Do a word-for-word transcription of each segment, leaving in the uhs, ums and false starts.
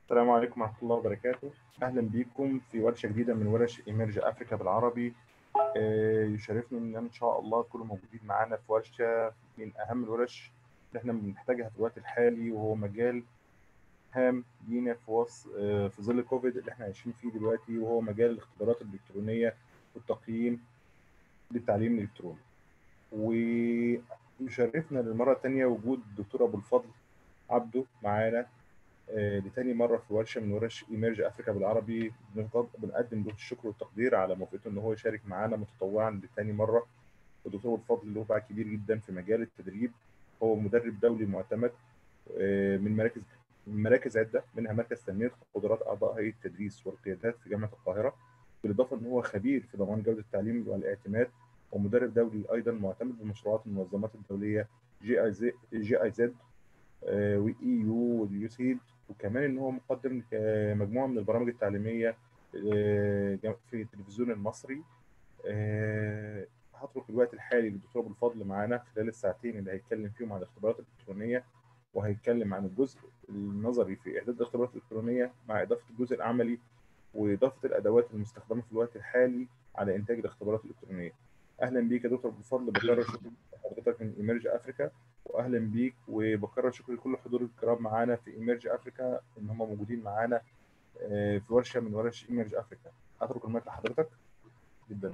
السلام عليكم ورحمة الله وبركاته. أهلا بكم في ورشة جديدة من ورش إيميرج أفريكا بالعربي. آه، يشرفني إن إن شاء الله تكونوا موجودين معانا في ورشة من أهم الورش اللي إحنا بنحتاجها في الوقت الحالي، وهو مجال هام لينا في وص آه، في ظل كوفيد اللي إحنا عايشين فيه دلوقتي، وهو مجال الاختبارات الإلكترونية والتقييم للتعليم الإلكتروني. ويشرفنا للمرة الثانية وجود الدكتور أبو الفضل عبده معانا آه، لتاني مرة في ورشة من ورش إيميرج أفريكا بالعربي. بنقد- بنقدم له الشكر والتقدير على موافقته إن هو يشارك معانا متطوعا لتاني مرة. والدكتور الفضل له باع كبير جدا في مجال التدريب، هو مدرب دولي معتمد آه، من مراكز من مراكز عدة، منها مركز تنمية قدرات أعضاء هيئة التدريس والقيادات في جامعة القاهرة، بالإضافة إن هو خبير في ضمان جودة التعليم والاعتماد، ومدرب دولي أيضا معتمد بمشروعات المنظمات الدولية جي اي زد جي اي زد واي يو واليوسيد. وكمان ان هو مقدم مجموعه من البرامج التعليميه آه، في التلفزيون المصري. آه، هترك الوقت الحالي للدكتور ابو الفضل معانا خلال الساعتين اللي هيتكلم فيهم عن الاختبارات الالكترونيه، وهيتكلم عن الجزء النظري في اعداد الاختبارات الالكترونيه مع اضافه الجزء العملي واضافه الادوات المستخدمه في الوقت الحالي على انتاج الاختبارات الالكترونيه. اهلا بيك يا دكتور ابو الفضل، بكرر شكر حضرتك من ايمرج افريكا. واهلا بيك وبكرر شكر لكل الحضور الكرام معانا في ايمرج افريكا ان هم موجودين معانا آه، في ورشه من ورش ايمرج افريكا. اترك المايك لحضرتك جدا.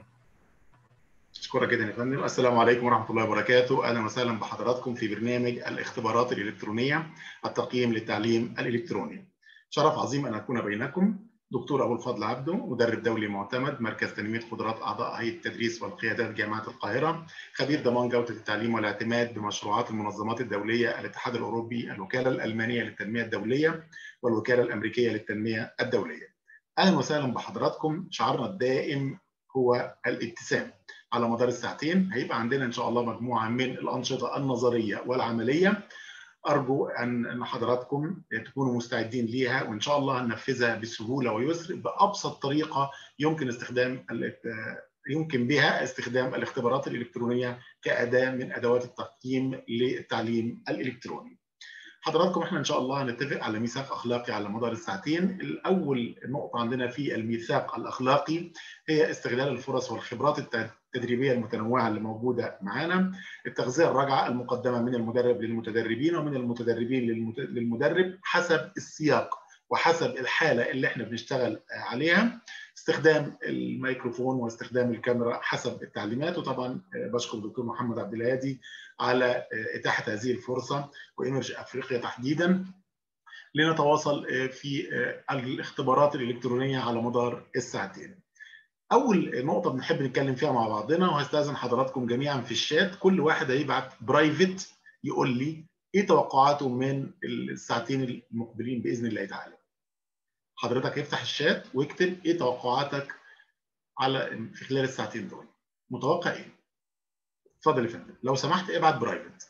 أشكرك جدا يا فندم. السلام عليكم ورحمة الله وبركاته. أهلا وسهلا بحضراتكم في برنامج الاختبارات الإلكترونية، التقييم للتعليم الإلكتروني. شرف عظيم أن أكون بينكم. دكتور أبو الفضل عبده، مدرب دولي معتمد، مركز تنمية قدرات أعضاء هيئة التدريس والقيادات جامعة القاهرة، خبير ضمان جودة التعليم والاعتماد بمشروعات المنظمات الدولية، الاتحاد الأوروبي، الوكالة الألمانية للتنمية الدولية، والوكالة الأمريكية للتنمية الدولية. أهلا وسهلا بحضراتكم. شعارنا الدائم هو الابتسام. على مدار الساعتين هيبقى عندنا ان شاء الله مجموعه من الانشطه النظريه والعمليه. ارجو ان ان حضراتكم تكونوا مستعدين ليها، وان شاء الله هننفذها بسهوله ويسر بابسط طريقه يمكن استخدام يمكن بها استخدام الاختبارات الالكترونيه كاداه من ادوات التقييم للتعليم الالكتروني. حضراتكم احنا ان شاء الله هنتفق على ميثاق اخلاقي على مدار الساعتين. الاول نقطه عندنا في الميثاق الاخلاقي هي استغلال الفرص والخبرات التدريبيه المتنوعه اللي موجوده معانا، التغذيه الراجعه المقدمه من المدرب للمتدربين ومن المتدربين للمدرب حسب السياق وحسب الحاله اللي احنا بنشتغل عليها، استخدام الميكروفون واستخدام الكاميرا حسب التعليمات. وطبعا بشكر الدكتور محمد عبد الهادي على اتاحه هذه الفرصه وايمرج افريقيا تحديدا لنتواصل في الاختبارات الالكترونيه على مدار الساعتين. اول نقطه بنحب نتكلم فيها مع بعضنا، وهستاذن حضراتكم جميعا في الشات كل واحد هيبعت برايفت يقول لي ايه توقعاته من الساعتين المقبلين باذن الله تعالى. حضرتك افتح الشات واكتب ايه توقعاتك على في خلال الساعتين دول، متوقع ايه؟ اتفضل يا فندم لو سمحت ابعت برايفت.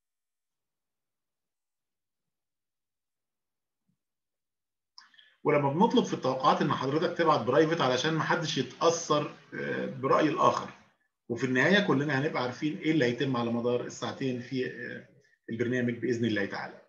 ولما بنطلب في التوقعات ان حضرتك تبعت برايفت علشان ما حدش يتاثر براي الاخر، وفي النهايه كلنا هنبقى عارفين ايه اللي هيتم على مدار الساعتين في البرنامج باذن الله تعالى.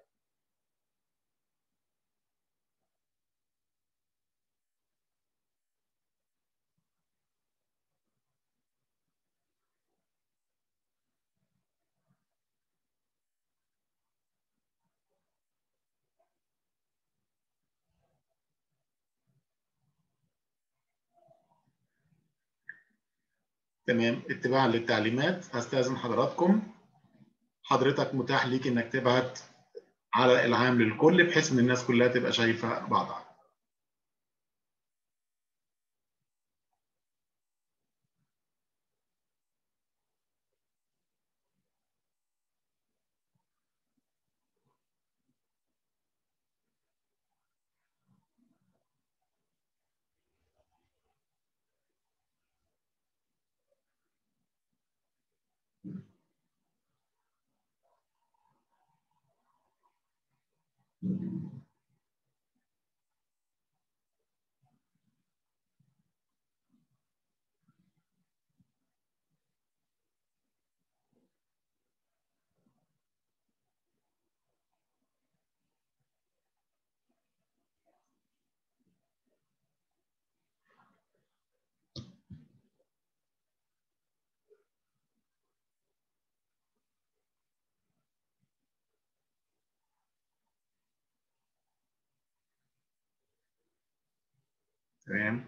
تمام، اتباعا للتعليمات هستاذن حضراتكم، حضرتك متاح ليك انك تبعت على العام للكل بحيث ان الناس كلها تبقى شايفه بعضها. تمام.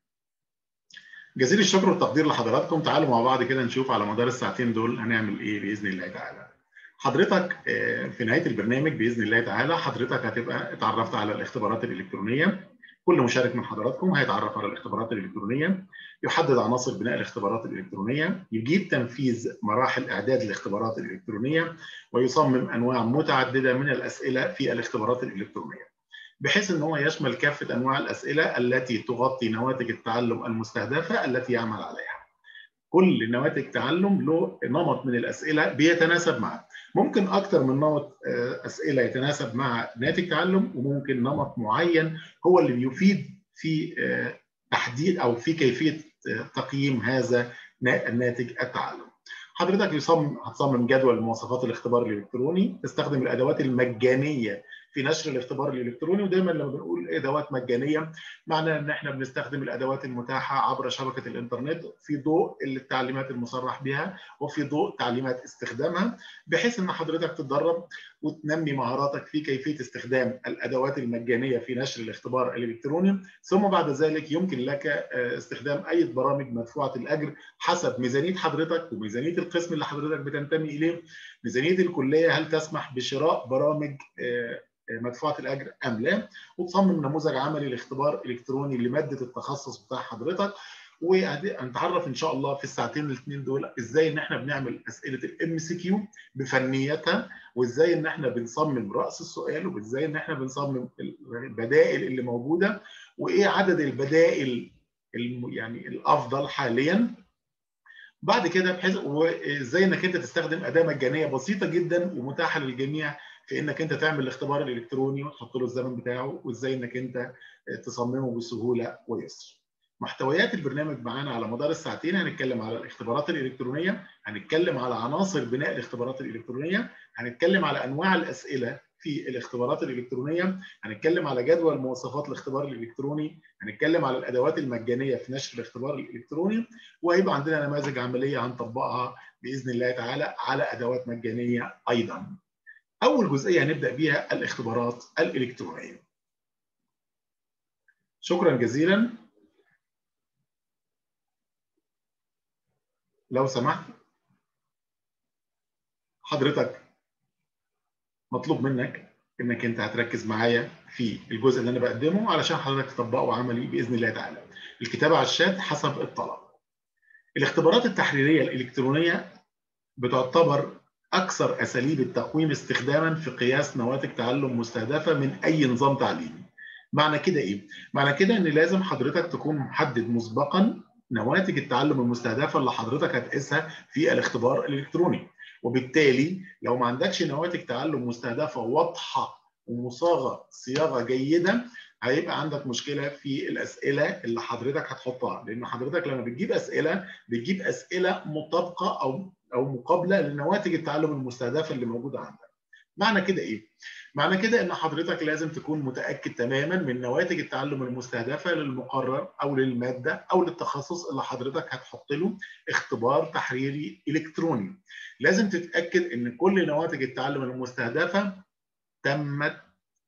جزيل الشكر والتقدير لحضراتكم. تعالوا مع بعض كده نشوف على مدار الساعتين دول هنعمل ايه باذن الله تعالى. حضرتك في نهايه البرنامج باذن الله تعالى حضرتك هتبقى اتعرفت على الاختبارات الالكترونيه. كل مشارك من حضراتكم هيتعرف على الاختبارات الالكترونيه، يحدد عناصر بناء الاختبارات الالكترونيه، يجيب تنفيذ مراحل اعداد الاختبارات الالكترونيه، ويصمم انواع متعدده من الاسئله في الاختبارات الالكترونيه، بحيث ان هو يشمل كافه انواع الاسئله التي تغطي نواتج التعلم المستهدفه التي يعمل عليها. كل نواتج تعلم له نمط من الاسئله بيتناسب معه. ممكن اكثر من نمط اسئله يتناسب مع ناتج تعلم، وممكن نمط معين هو اللي بيفيد في تحديد او في كيفيه تقييم هذا الناتج التعلم. حضرتك يصمم هتصمم جدول مواصفات الاختبار الالكتروني، تستخدم الادوات المجانيه في نشر الاختبار الالكتروني. ودايما لما بنقول ادوات مجانيه معناه ان احنا بنستخدم الادوات المتاحه عبر شبكه الانترنت في ضوء التعليمات المصرح بها وفي ضوء تعليمات استخدامها، بحيث ان حضرتك تتدرب وتنمي مهاراتك في كيفيه استخدام الادوات المجانيه في نشر الاختبار الالكتروني. ثم بعد ذلك يمكن لك استخدام اي برامج مدفوعه الاجر حسب ميزانيه حضرتك وميزانيه القسم اللي حضرتك بتنتمي اليه. ميزانيه الكليه هل تسمح بشراء برامج مدفوعه الاجر ام لا، وتصمم نموذج عملي لاختبار الكتروني لماده التخصص بتاع حضرتك. وهنتعرف ان شاء الله في الساعتين الاثنين دول ازاي ان احنا بنعمل اسئله الام سي كيو بفنيتها، وازاي ان احنا بنصمم راس السؤال، وازاي ان احنا بنصمم البدائل اللي موجوده، وايه عدد البدائل يعني الافضل حاليا. بعد كده بحيث وازاي انك انت تستخدم اداه مجانيه بسيطه جدا ومتاحه للجميع في انك انت تعمل الاختبار الالكتروني وتحط له الزمن بتاعه، وازاي انك انت تصممه بسهوله ويسر. محتويات البرنامج معانا على مدار الساعتين هنتكلم على الاختبارات الالكترونيه، هنتكلم على عناصر بناء الاختبارات الالكترونيه، هنتكلم على انواع الاسئله في الاختبارات الالكترونيه، هنتكلم على جدول مواصفات الاختبار الالكتروني، هنتكلم على الادوات المجانيه في نشر الاختبار الالكتروني، وهيبقى عندنا نماذج عمليه هنطبقها باذن الله تعالى على ادوات مجانيه ايضا. اول جزئيه هنبدا بيها الاختبارات الالكترونيه. شكرا جزيلا. لو سمحت حضرتك مطلوب منك انك انت هتركز معايا في الجزء اللي انا بقدمه علشان حضرتك تطبقه عملي باذن الله تعالى. الكتابه على الشات حسب الطلب. الاختبارات التحريريه الالكترونيه بتعتبر اكثر اساليب التقويم استخداما في قياس نواتج تعلم مستهدفه من اي نظام تعليمي. معنى كده ايه؟ معنى كده ان لازم حضرتك تكون محدد مسبقا نواتج التعلم المستهدفه اللي حضرتك هتقيسها في الاختبار الالكتروني. وبالتالي لو ما عندكش نواتج تعلم مستهدفه واضحه ومصاغه صياغه جيده، هيبقى عندك مشكله في الاسئله اللي حضرتك هتحطها، لان حضرتك لما بتجيب اسئله بتجيب اسئله مطابقه او او مقابله لنواتج التعلم المستهدفه اللي موجوده عندك. معنى كده ايه؟ معنى كده ان حضرتك لازم تكون متاكد تماما من نواتج التعلم المستهدفه للمقرر او للماده او للتخصص اللي حضرتك هتحط له اختبار تحريري الكتروني. لازم تتاكد ان كل نواتج التعلم المستهدفه تمت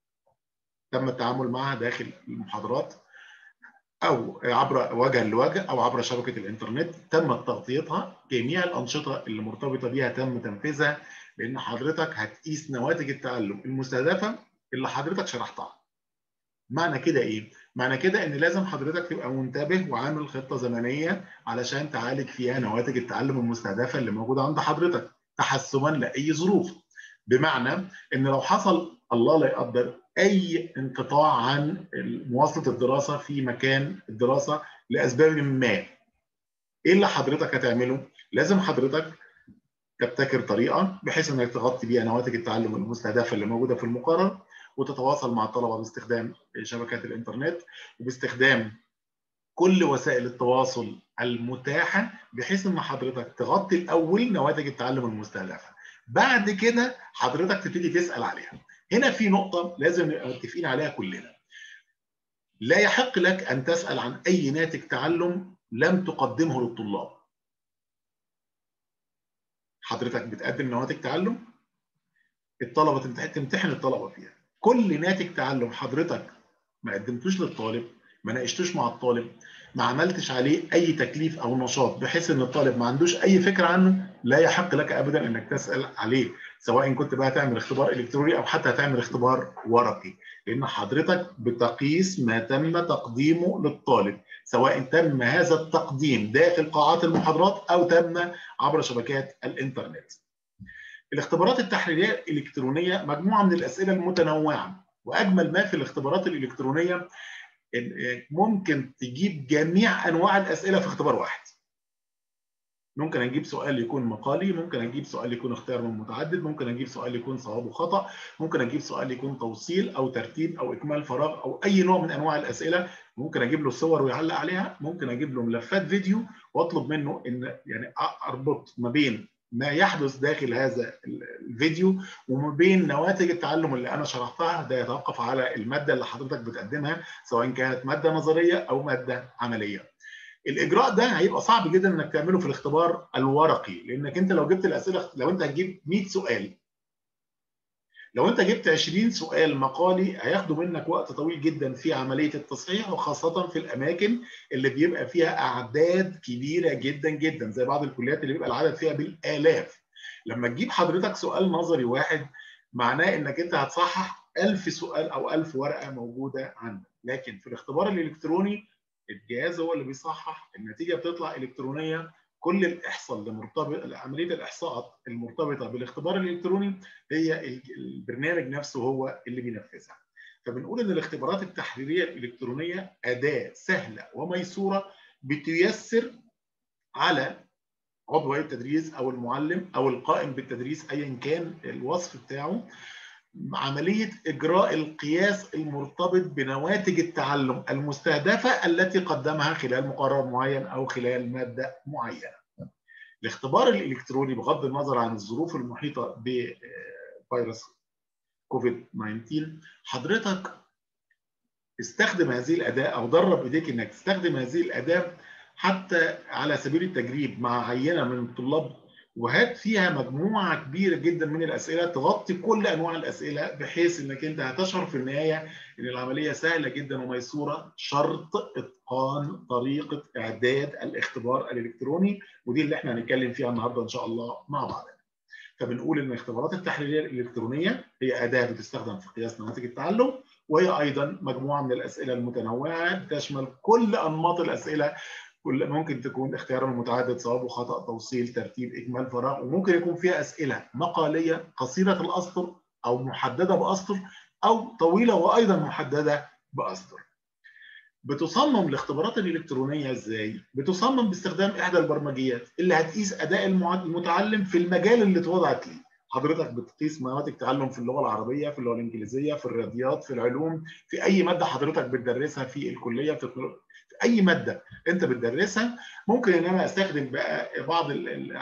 تم التعامل معها داخل المحاضرات او عبر وجها لوجه او عبر شبكه الانترنت، تم تغطيتها، جميع الانشطه اللي مرتبطه بيها تم تنفيذها، لان حضرتك هتقيس نواتج التعلم المستهدفه اللي حضرتك شرحتها. معنى كده ايه؟ معنى كده ان لازم حضرتك تبقى منتبه وعامل خطه زمنيه علشان تعالج فيها نواتج التعلم المستهدفه اللي موجوده عند حضرتك تحسبا لاي ظروف. بمعنى ان لو حصل الله لا يقدر اي انقطاع عن مواصله الدراسه في مكان الدراسه لاسباب ما، ايه اللي حضرتك هتعمله؟ لازم حضرتك تبتكر طريقه بحيث انك تغطي بيها نواتج التعلم المستهدفه اللي موجوده في المقرر، وتتواصل مع الطلبه باستخدام شبكات الانترنت وباستخدام كل وسائل التواصل المتاحه، بحيث ان حضرتك تغطي الاول نواتج التعلم المستهدفه. بعد كده حضرتك تبتدي تسال عليها. هنا في نقطه لازم نبقى متفقين عليها كلنا. لا يحق لك ان تسال عن اي ناتج تعلم لم تقدمه للطلاب. حضرتك بتقدم نواتج تعلم، الطلبه تمتحن الطلبه فيها. كل ناتج تعلم حضرتك ما قدمتوش للطالب ما ناقشتوش مع الطالب، ما عملتش عليه اي تكليف او نشاط بحيث ان الطالب ما عندوش اي فكره عنه، لا يحق لك ابدا انك تسال عليه، سواء كنت بقى تعمل اختبار الكتروني او حتى هتعمل اختبار ورقي، لان حضرتك بتقيس ما تم تقديمه للطالب، سواء تم هذا التقديم داخل قاعات المحاضرات او تم عبر شبكات الانترنت. الاختبارات التحريريه الالكترونيه مجموعه من الاسئله المتنوعه، واجمل ما في الاختبارات الالكترونيه ممكن تجيب جميع انواع الاسئله في اختبار واحد. ممكن اجيب سؤال يكون مقالي، ممكن اجيب سؤال يكون اختيار من متعدد، ممكن اجيب سؤال يكون صواب وخطا، ممكن اجيب سؤال يكون توصيل او ترتيب او اكمال فراغ او اي نوع من انواع الاسئله، ممكن اجيب له صور ويعلق عليها، ممكن اجيب له ملفات فيديو واطلب منه ان يعني اربط ما بين ما يحدث داخل هذا الفيديو وما بين نواتج التعلم اللي انا شرحتها. ده يتوقف على الماده اللي حضرتك بتقدمها، سواء كانت ماده نظريه او ماده عمليه. الاجراء ده هيبقى صعب جدا انك تعمله في الاختبار الورقي، لانك انت لو جبت الاسئله، لو انت هتجيب مية سؤال، لو انت جبت عشرين سؤال مقالي هياخدوا منك وقت طويل جدا في عمليه التصحيح، وخاصه في الاماكن اللي بيبقى فيها اعداد كبيره جدا جدا، زي بعض الكليات اللي بيبقى العدد فيها بالالاف. لما تجيب حضرتك سؤال نظري واحد معناه انك انت هتصحح ألف سؤال او ألف ورقه موجوده عندك، لكن في الاختبار الالكتروني الجهاز هو اللي بيصحح، النتيجه بتطلع الكترونيه، كل الاحصاء اللي مرتبط، عمليه الاحصاءات المرتبطه بالاختبار الالكتروني هي البرنامج نفسه هو اللي بينفذها. فبنقول ان الاختبارات التحريريه الالكترونيه اداه سهله وميسوره بتيسر على عضو هيئه التدريس او المعلم او القائم بالتدريس ايا كان الوصف بتاعه عمليه اجراء القياس المرتبط بنواتج التعلم المستهدفه التي قدمها خلال مقرر معين او خلال ماده معينه. الاختبار الالكتروني بغض النظر عن الظروف المحيطه بفيروس كوفيد تسعة عشر، حضرتك استخدم هذه الاداه او درب ايديك انك تستخدم هذه الاداه حتى على سبيل التجريب مع عينه من الطلاب، وهات فيها مجموعه كبيره جدا من الاسئله تغطي كل انواع الاسئله، بحيث انك انت هتشعر في النهايه ان العمليه سهله جدا وميسوره، شرط اتقان طريقه اعداد الاختبار الالكتروني، ودي اللي احنا هنتكلم فيها النهارده ان شاء الله مع بعض. فبنقول ان الاختبارات التحريريه الالكترونيه هي اداه بتستخدم في قياس نواتج التعلم، وهي ايضا مجموعه من الاسئله المتنوعه بتشمل كل انماط الاسئله، كل ممكن تكون اختيار متعدد، صواب وخطا، توصيل، ترتيب، اكمال فراغ، وممكن يكون فيها اسئله مقاليه قصيره الاسطر او محدده باسطر، او طويله وايضا محدده باسطر. بتصمم الاختبارات الالكترونيه ازاي؟ بتصمم باستخدام احدى البرمجيات اللي هتقيس اداء المتعلم في المجال اللي اتوضعت ليه. حضرتك بتقيس نواتج تعلم في اللغه العربيه، في اللغه الانجليزيه، في الرياضيات، في العلوم، في اي ماده حضرتك بتدرسها في الكليه، في اي ماده انت بتدرسها. ممكن ان انا استخدم بقى بعض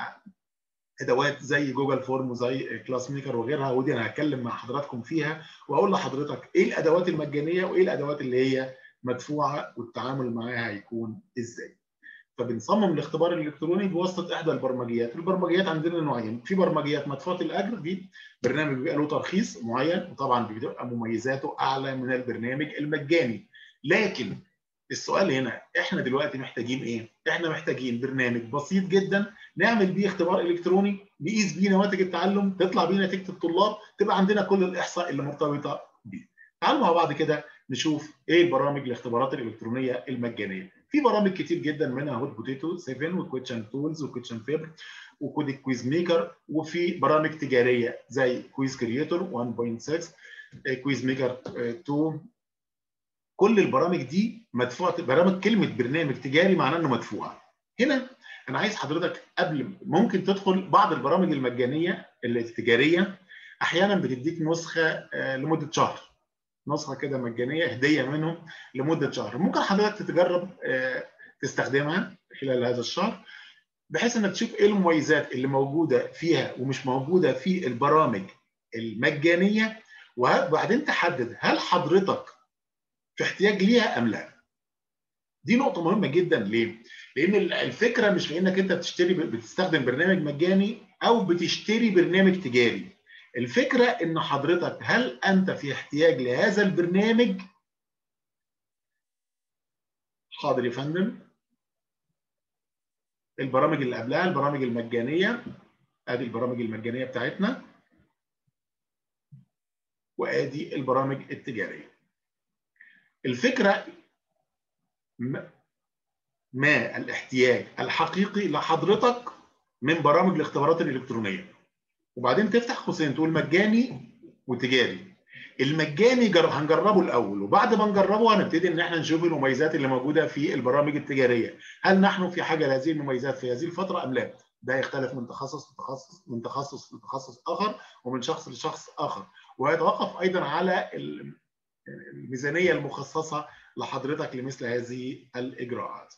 الادوات زي جوجل فورم وزي كلاس ميكر وغيرها، ودي انا هتكلم مع حضراتكم فيها واقول لحضرتك ايه الادوات المجانيه وايه الادوات اللي هي مدفوعه والتعامل معاها هيكون ازاي. فبنصمم الاختبار الالكتروني بواسطه احدى البرمجيات. البرمجيات عندنا نوعين، في برمجيات مدفوعه الاجر، دي برنامج بيبقى له ترخيص معين وطبعا بتبقى مميزاته اعلى من البرنامج المجاني. لكن السؤال هنا احنا دلوقتي محتاجين ايه؟ احنا محتاجين برنامج بسيط جدا نعمل بيه اختبار الكتروني، نقيس بيه نواتج التعلم، تطلع بيه نتيجه الطلاب، تبقى عندنا كل الاحصاء اللي مرتبطه بيه. تعالوا مع بعض كده نشوف ايه البرامج الاختبارات الالكترونيه المجانيه. في برامج كتير جدا منها هوت بوتيتو سبعة وكويتشن تولز وكويتشن فيبر وكود كويز ميكر، وفي برامج تجاريه زي كويز كرييتور واحد نقطة ستة، كويز ميكر اتنين. كل البرامج دي مدفوعه. برامج، كلمه برنامج تجاري معناه انه مدفوع. هنا انا عايز حضرتك قبل ممكن تدخل بعض البرامج المجانيه التجاريه، احيانا بتديك نسخه لمده شهر، نسخه كده مجانيه هديه منهم لمده شهر. ممكن حضرتك تتجرب تستخدمها خلال هذا الشهر، بحيث انك تشوف ايه المميزات اللي موجوده فيها ومش موجوده في البرامج المجانيه، وبعدين تحدد هل حضرتك في احتياج ليها ام لا. دي نقطه مهمه جدا. ليه؟ لان الفكره مش في انك انت بتشتري بتستخدم برنامج مجاني او بتشتري برنامج تجاري. الفكره ان حضرتك هل انت في احتياج لهذا البرنامج حاضر يا فندم. البرامج اللي قبلها البرامج المجانيه، ادي البرامج المجانيه بتاعتنا، وادي البرامج التجاريه. الفكره ما الاحتياج الحقيقي لحضرتك من برامج الاختبارات الالكترونيه، وبعدين تفتح قوسين تقول مجاني وتجاري. المجاني جر... هنجربه الاول، وبعد ما نجربه هنبتدي ان احنا نشوف المميزات اللي موجوده في البرامج التجاريه، هل نحن في حاجه لهذه المميزات في هذه الفتره ام لا. ده يختلف من تخصص لتخصص، من تخصص لتخصص اخر، ومن شخص لشخص اخر، ويتوقف ايضا على الميزانيه المخصصه لحضرتك لمثل هذه الاجراءات.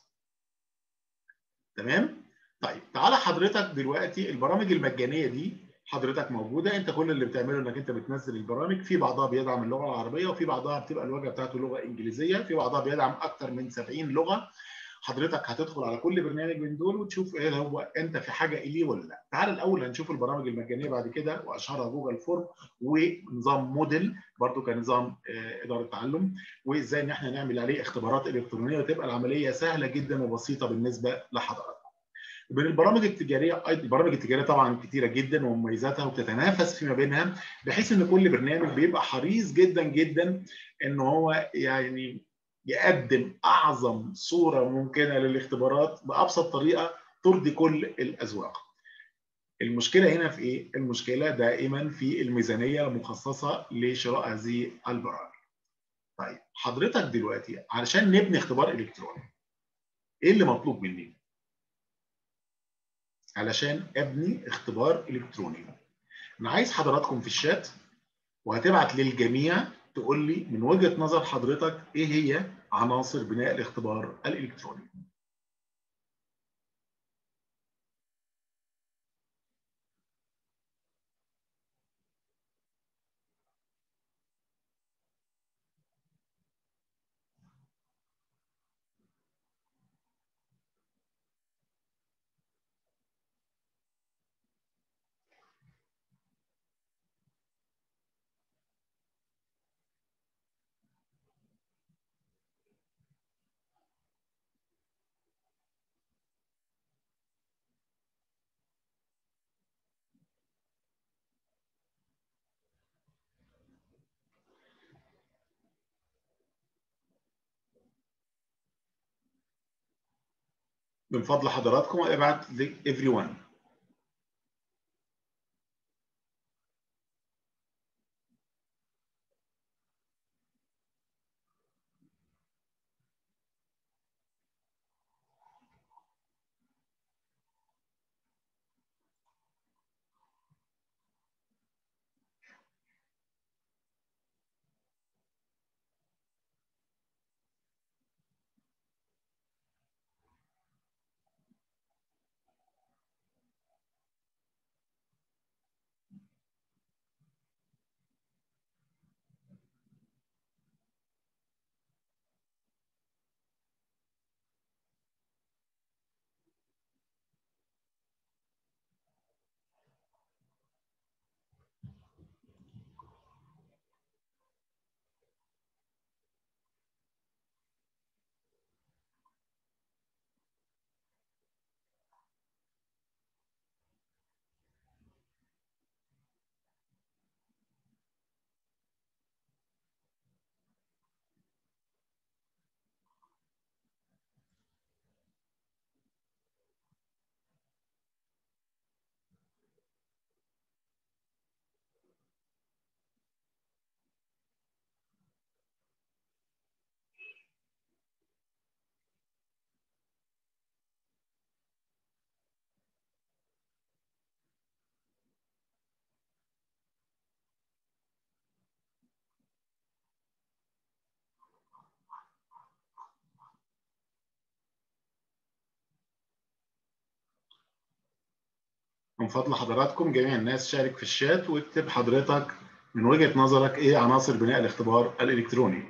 تمام؟ طيب تعالى حضرتك دلوقتي البرامج المجانيه دي حضرتك موجوده، انت كل اللي بتعمله انك انت بتنزل البرامج، في بعضها بيدعم اللغه العربيه، وفي بعضها بتبقى اللغه بتاعته لغه انجليزيه، في بعضها بيدعم اكثر من سبعين لغه. حضرتك هتدخل على كل برنامج من دول وتشوف ايه هو انت في حاجه اليه ولا لا. تعال الاول هنشوف البرامج المجانيه بعد كده، واشهرها جوجل فورم ونظام موديل برضو كنظام اداره تعلم، وازاي ان احنا نعمل عليه اختبارات الكترونيه وتبقى العمليه سهله جدا وبسيطه بالنسبه لحضرتك. بين البرامج التجاريه، البرامج التجاريه طبعا كتيره جدا ومميزاتها وتتنافس فيما بينها، بحيث ان كل برنامج بيبقى حريص جدا جدا ان هو يعني يقدم اعظم صوره ممكنه للاختبارات بابسط طريقه ترضي كل الاذواق. المشكله هنا في ايه؟ المشكله دائما في الميزانيه المخصصه لشراء هذه البرامج. طيب حضرتك دلوقتي علشان نبني اختبار الكتروني ايه اللي مطلوب مني؟ علشان ابني اختبار الكتروني انا عايز حضراتكم في الشات، وهتبعت للجميع تقول لي من وجهة نظر حضرتك ايه هي عناصر بناء الاختبار الالكتروني. من فضل حضراتكم ابعت ل everyone. من فضل حضراتكم جميع الناس شارك في الشات واكتب حضرتك من وجهة نظرك ايه عناصر بناء الاختبار الالكتروني.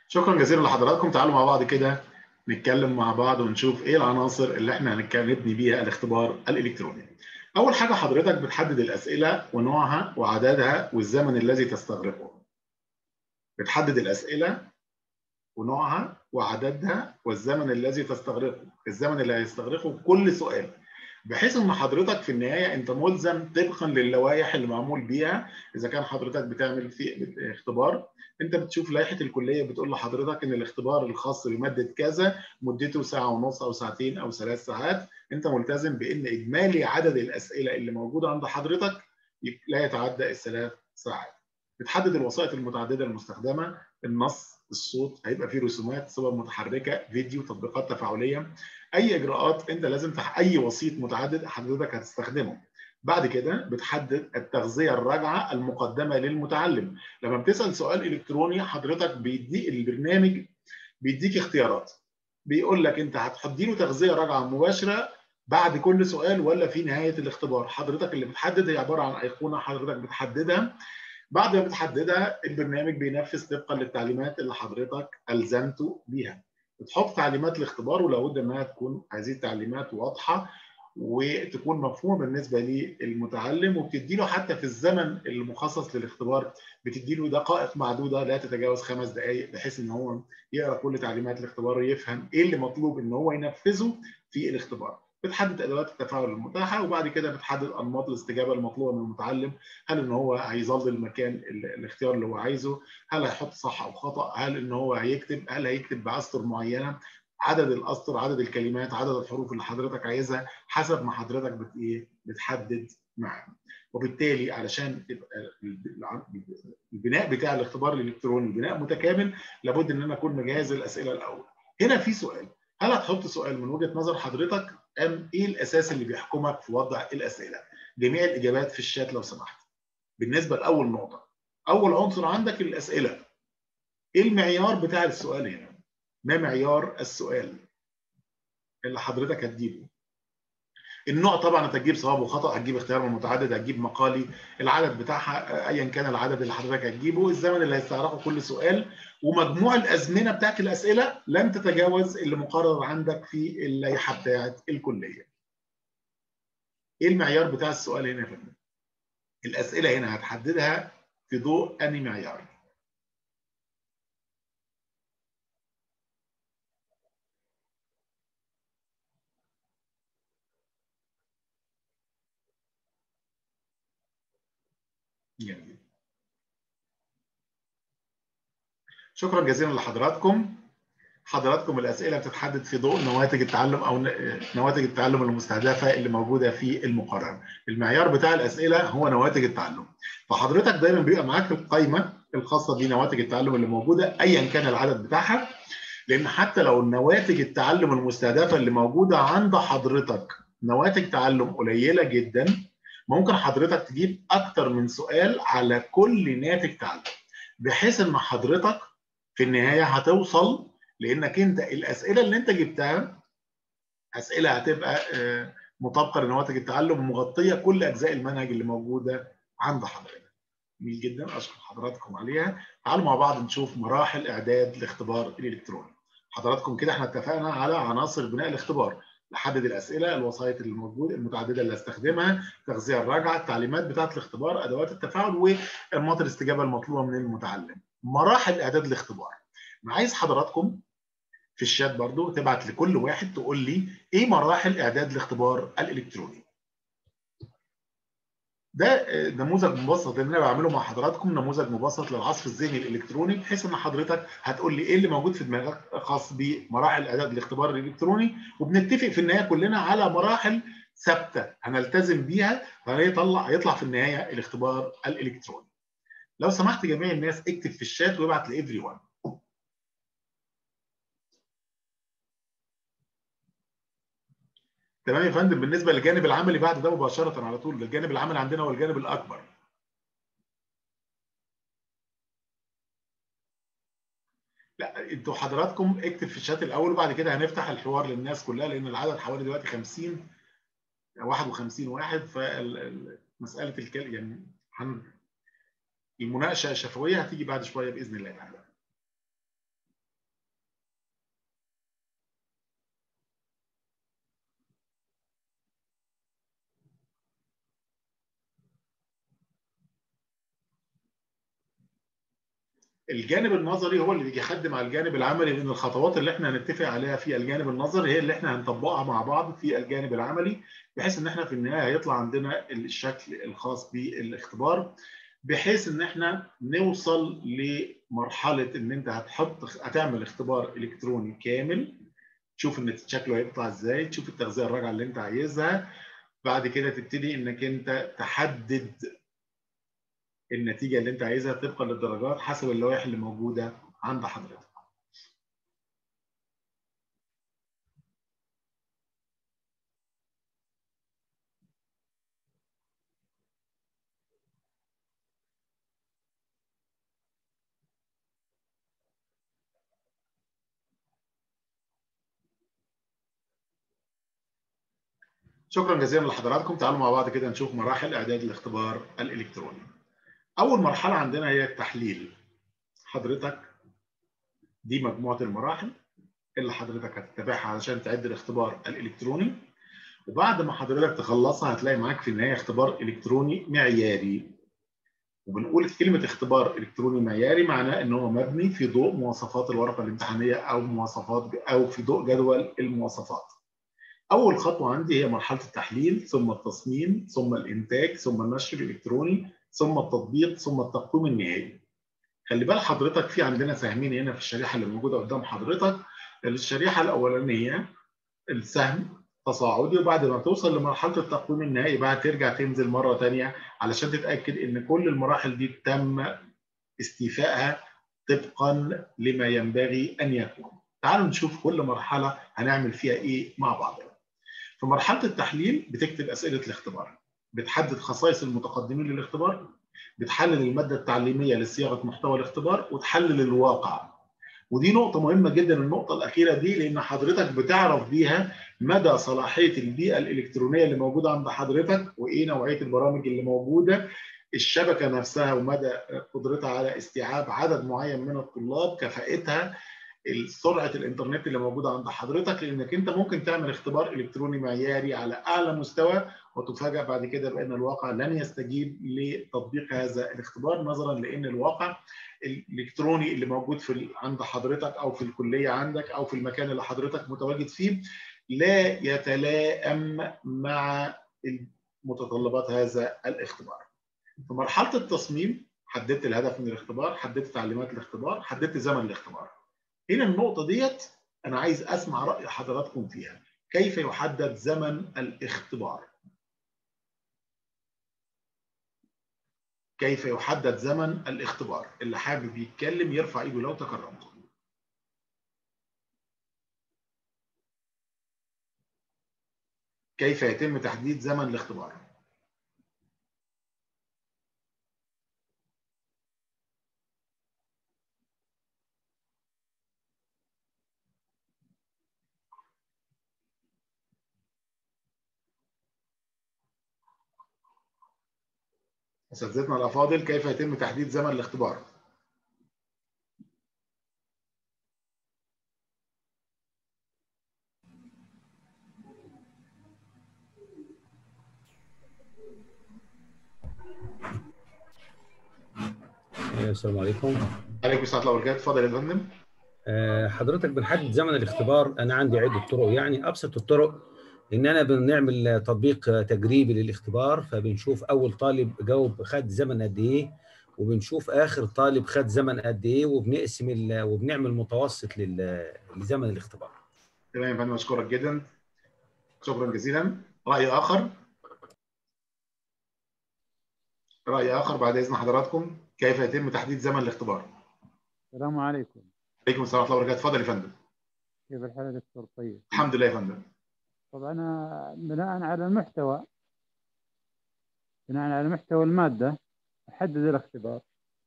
شكرا جزيلا لحضراتكم. تعالوا مع بعض كده نتكلم مع بعض ونشوف ايه العناصر اللي احنا هنبني بيها الاختبار الالكتروني. اول حاجه حضرتك بتحدد الاسئله ونوعها وعددها والزمن الذي تستغرقه. بتحدد الاسئله ونوعها وعددها والزمن الذي تستغرقه، الزمن اللي هيستغرقه كل سؤال، بحيث ان حضرتك في النهايه انت ملزم طبقا للوائح اللي معمول بيها. اذا كان حضرتك بتعمل في اختبار، انت بتشوف لائحه الكليه بتقول لحضرتك ان الاختبار الخاص بماده كذا مدته ساعه ونص او ساعتين او ثلاث ساعات، انت ملتزم بان اجمالي عدد الاسئله اللي موجوده عند حضرتك لا يتعدى الثلاث ساعات. بتحدد الوسائط المتعدده المستخدمه، النص، الصوت، هيبقى فيه رسومات، صور متحركه، فيديو، تطبيقات تفاعليه، اي اجراءات انت لازم تح... اي وسيط متعدد حضرتك هتستخدمه. بعد كده بتحدد التغذيه الراجعه المقدمه للمتعلم. لما بتسال سؤال الكتروني حضرتك بيديك البرنامج بيديك اختيارات، بيقول لك انت هتحضي له تغذيه راجعه مباشره بعد كل سؤال ولا في نهايه الاختبار. حضرتك اللي بتحدد، هي عباره عن ايقونه حضرتك بتحددها. بعد ما بتحددها البرنامج بينفذ طبقا للتعليمات اللي حضرتك الزمته بيها. بتحط تعليمات الاختبار ولابد انها تكون هذه التعليمات واضحه وتكون مفهومه بالنسبه للمتعلم، وبتدي له حتى في الزمن المخصص للاختبار بتدي له دقائق معدوده لا تتجاوز خمس دقائق، بحيث ان هو يقرا كل تعليمات الاختبار ويفهم ايه اللي مطلوب ان هو ينفذه في الاختبار. بتحدد ادوات التفاعل المتاحه، وبعد كده بتحدد انماط الاستجابه المطلوبه من المتعلم. هل ان هو هيظلل مكان الاختيار اللي هو عايزه، هل هيحط صح او خطا، هل ان هو هيكتب، هل هيكتب باسطر معينه، عدد الاسطر، عدد الكلمات، عدد الحروف اللي حضرتك عايزها حسب ما حضرتك بت ايه بتحدد معاه. وبالتالي علشان تبقى البناء بتاع الاختبار الالكتروني بناء متكامل لابد ان انا اكون مجهز الاسئله الاول. هنا في سؤال، هل هتحط سؤال من وجهه نظر حضرتك ام ايه الاساس اللي بيحكمك في وضع الاسئله؟ جميع الاجابات في الشات لو سمحت. بالنسبه لاول نقطه، اول عنصر عندك الاسئله. ايه المعيار بتاع السؤال هنا؟ ما معيار السؤال اللي حضرتك هتجيبه؟ النوع طبعا انت هتجيب صواب وخطا، هتجيب اختيار من متعدد، هتجيب مقالي، العدد بتاعها ايا كان العدد اللي حضرتك هتجيبه، الزمن اللي هيستغرقه كل سؤال، ومجموع الازمنه بتاعت الاسئله لن تتجاوز اللي مقرر عندك في اللائحه بتاعت الكليه. ايه المعيار بتاع السؤال هنا يا فندم؟ الاسئله هنا هتحددها في ضوء انهي معيار؟ جميل. شكرا جزيلا لحضراتكم. حضراتكم الاسئله بتتحدد في ضوء نواتج التعلم او نواتج التعلم المستهدفه اللي موجوده في المقرر. المعيار بتاع الاسئله هو نواتج التعلم، فحضرتك دايما بيبقى معاك القائمه الخاصه بنواتج التعلم اللي موجوده ايا كان العدد بتاعها، لان حتى لو نواتج التعلم المستهدفه اللي موجوده عند حضرتك نواتج تعلم قليله جدا، ممكن حضرتك تجيب اكتر من سؤال على كل ناتج تعلم، بحيث ان حضرتك في النهايه هتوصل، لانك انت الاسئله اللي انت جبتها اسئله هتبقى مطابقه لنواتج التعلم ومغطيه كل اجزاء المنهج اللي موجوده عند حضرتك. جميل جدا، اشكر حضراتكم عليها. تعالوا مع بعض نشوف مراحل اعداد الاختبار الالكتروني. حضراتكم كده احنا اتفقنا على عناصر بناء الاختبار، نحدد الاسئله، الوسائط اللي موجوده المتعدده اللي هستخدمها، التغذيه الراجعه، التعليمات بتاعه الاختبار، ادوات التفاعل، وانماط الاستجابه المطلوبه من المتعلم. مراحل اعداد الاختبار، انا عايز حضراتكم في الشات برضو تبعت لكل واحد تقول لي ايه مراحل اعداد الاختبار الالكتروني. ده نموذج مبسط اللي انا بعمله مع حضراتكم، نموذج مبسط للعصف الذهني الالكتروني، بحيث ان حضرتك هتقول لي ايه اللي موجود في دماغك خاص بمراحل اعداد الاختبار الالكتروني، وبنتفق في النهايه كلنا على مراحل ثابته هنلتزم بيها، فهيطلع هيطلع في النهايه الاختبار الالكتروني. لو سمحت جميع الناس اكتب في الشات وابعت لافري ون. تمام يا فندم. بالنسبه للجانب العملي بعد ده مباشره على طول، ده الجانب العملي عندنا هو الجانب الاكبر. لا انتوا حضراتكم اكتب في الشات الاول وبعد كده هنفتح الحوار للناس كلها، لان العدد حوالي دلوقتي خمسين واحد وخمسين واحد، فمساله الكل يعني المناقشه الشفويه هتيجي بعد شويه باذن الله تعالى. الجانب النظري هو اللي بيجي يخدم على الجانب العملي، لان الخطوات اللي احنا هنتفق عليها في الجانب النظري هي اللي احنا هنطبقها مع بعض في الجانب العملي، بحيث ان احنا في النهايه هيطلع عندنا الشكل الخاص بالاختبار، بحيث ان احنا نوصل لمرحله ان انت هتحط هتعمل اختبار الكتروني كامل، تشوف ان شكله هيطلع ازاي، تشوف التغذيه الراجعه اللي انت عايزها، بعد كده تبتدي انك انت تحدد النتيجه اللي انت عايزها طبقا للدرجات حسب اللوائح اللي موجوده عند حضرتك. شكرا جزيلا لحضراتكم. تعالوا مع بعض كده نشوف مراحل اعداد الاختبار الالكتروني. اول مرحله عندنا هي التحليل. حضرتك دي مجموعه المراحل اللي حضرتك هتتبعها علشان تعد الاختبار الالكتروني، وبعد ما حضرتك تخلصها هتلاقي معاك في النهايه اختبار الكتروني معياري. وبنقول كلمه اختبار الكتروني معياري معناه ان هو مبني في ضوء مواصفات الورقه الامتحانيه او مواصفات او في ضوء جدول المواصفات. أول خطوة عندي هي مرحلة التحليل، ثم التصميم، ثم الإنتاج، ثم النشر الإلكتروني، ثم التطبيق، ثم التقويم النهائي. خلي بال حضرتك في عندنا سهمين هنا في الشريحة اللي موجودة قدام حضرتك. الشريحة الأولانية السهم تصاعدي، وبعد ما توصل لمرحلة التقويم النهائي بقى ترجع تنزل مرة ثانية علشان تتأكد إن كل المراحل دي تم استيفائها طبقا لما ينبغي أن يكون. تعالوا نشوف كل مرحلة هنعمل فيها إيه مع بعض. في مرحلة التحليل بتكتب أسئلة الاختبار، بتحدد خصائص المتقدمين للاختبار، بتحلل المادة التعليمية لصياغة محتوى الاختبار، وتحلل الواقع. ودي نقطة مهمة جدا النقطة الأخيرة دي، لأن حضرتك بتعرف بيها مدى صلاحية البيئة الإلكترونية اللي موجودة عند حضرتك، وإيه نوعية البرامج اللي موجودة، الشبكة نفسها ومدى قدرتها على استيعاب عدد معين من الطلاب، كفاءتها، سرعه الانترنت اللي موجوده عند حضرتك، لانك انت ممكن تعمل اختبار الكتروني معياري على اعلى مستوى وتفاجأ بعد كده بان الواقع لن يستجيب لتطبيق هذا الاختبار، نظرا لان الواقع الالكتروني اللي موجود في عند حضرتك او في الكليه عندك او في المكان اللي حضرتك متواجد فيه لا يتلائم مع متطلبات هذا الاختبار. في مرحله التصميم حددت الهدف من الاختبار، حددت تعليمات الاختبار، حددت زمن الاختبار. هنا النقطة ديت أنا عايز أسمع رأي حضراتكم فيها. كيف يحدد زمن الاختبار؟ كيف يحدد زمن الاختبار؟ اللي حابب يتكلم يرفع إيده لو تكرمت. كيف يتم تحديد زمن الاختبار؟ أساتذتنا الأفاضل، كيف يتم تحديد زمن الاختبار؟ السلام عليكم. عليكم السلام ورحمة الله وبركاته. اتفضل يا فندم. حضرتك بنحدد زمن الاختبار، انا عندي عده طرق. يعني ابسط الطرق ان انا بنعمل تطبيق تجريبي للاختبار، فبنشوف اول طالب جاوب خد زمن قد ايه، وبنشوف اخر طالب خد زمن قد ايه، وبنقسم وبنعمل متوسط لزمن الاختبار. تمام يا فندم، اشكرك جدا، شكرا جزيلا. راي اخر؟ راي اخر بعد اذن حضراتكم. كيف يتم تحديد زمن الاختبار؟ السلام عليكم. عليكم السلام ورحمه الله وبركاته. اتفضل يا فندم. كيف الحال يا دكتور؟ طيب الحمد لله يا فندم. طبعا أنا بناء على المحتوى بناء على محتوى المادة أحدد الاختبار.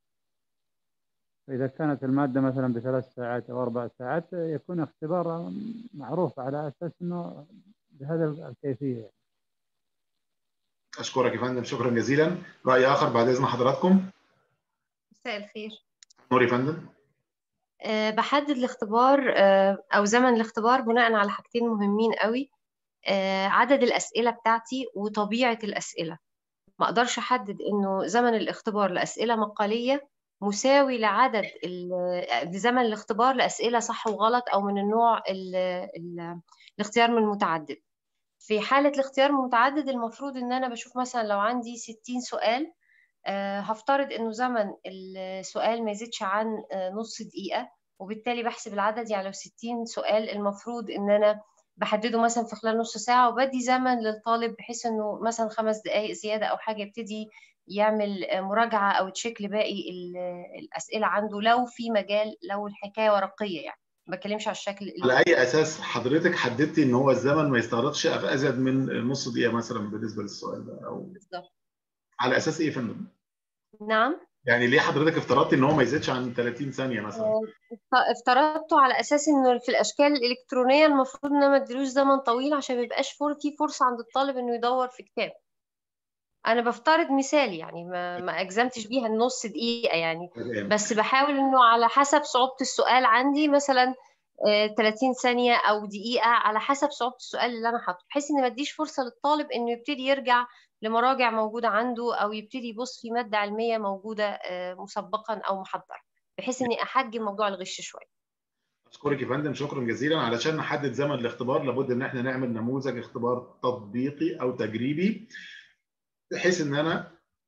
إذا كانت المادة مثلا بثلاث ساعات أو أربع ساعات يكون اختبار معروف على أساس أنه بهذا الكيفية. أشكرك يا فندم، شكرا جزيلا. رأي آخر بعد إذن حضراتكم. مساء الخير. نور يا فندم. أه بحدد الاختبار أه أو زمن الاختبار بناء على حاجتين مهمين قوي. أه عدد الأسئلة بتاعتي وطبيعة الأسئلة. ما أقدرش أحدد إنه زمن الاختبار لأسئلة مقالية مساوي لعدد لزمن الاختبار لأسئلة صح وغلط أو من النوع ال ال الاختيار من المتعدد. في حالة الاختيار من المتعدد المفروض إن أنا بشوف مثلا لو عندي ستين سؤال، أه هفترض إنه زمن السؤال ما يزيدش عن نص دقيقة، وبالتالي بحسب العدد. يعني لو ستين سؤال المفروض إن أنا بحدده مثلا في خلال نص ساعة، وبدي زمن للطالب بحيث إنه مثلا خمس دقايق زيادة أو حاجة يبتدي يعمل مراجعة أو تشيك لباقي الأسئلة عنده لو في مجال، لو الحكاية ورقية يعني ما بتكلمش على الشكل. على أي أساس حضرتك حددتي إن هو الزمن ما يستغرقش أزيد من نص دقيقة مثلا بالنسبة للسؤال ده؟ أو بالظبط. على أساس إيه يا فندم؟ نعم. يعني ليه حضرتك افترضتي إن هو ما يزيدش عن ثلاثين ثانية مثلا؟ افترضته على اساس انه في الاشكال الالكترونيه المفروض ان انا ما اديلوش زمن طويل عشان ما يبقاش فور في فرصه عند الطالب انه يدور في كتاب. انا بفترض مثال يعني ما ما اجزمتش بيها النص دقيقه يعني، بس بحاول انه على حسب صعوبه السؤال عندي مثلا ثلاثين ثانيه او دقيقه على حسب صعوبه السؤال اللي انا حاطه، بحيث ان ما اديش فرصه للطالب انه يبتدي يرجع لمراجع موجوده عنده او يبتدي يبص في ماده علميه موجوده مسبقا او محضره، بحيث اني احجم موضوع الغش شويه. اشكرك يا فندم، شكرا جزيلا. علشان نحدد زمن الاختبار لابد ان احنا نعمل نموذج اختبار تطبيقي او تجريبي، بحيث ان انا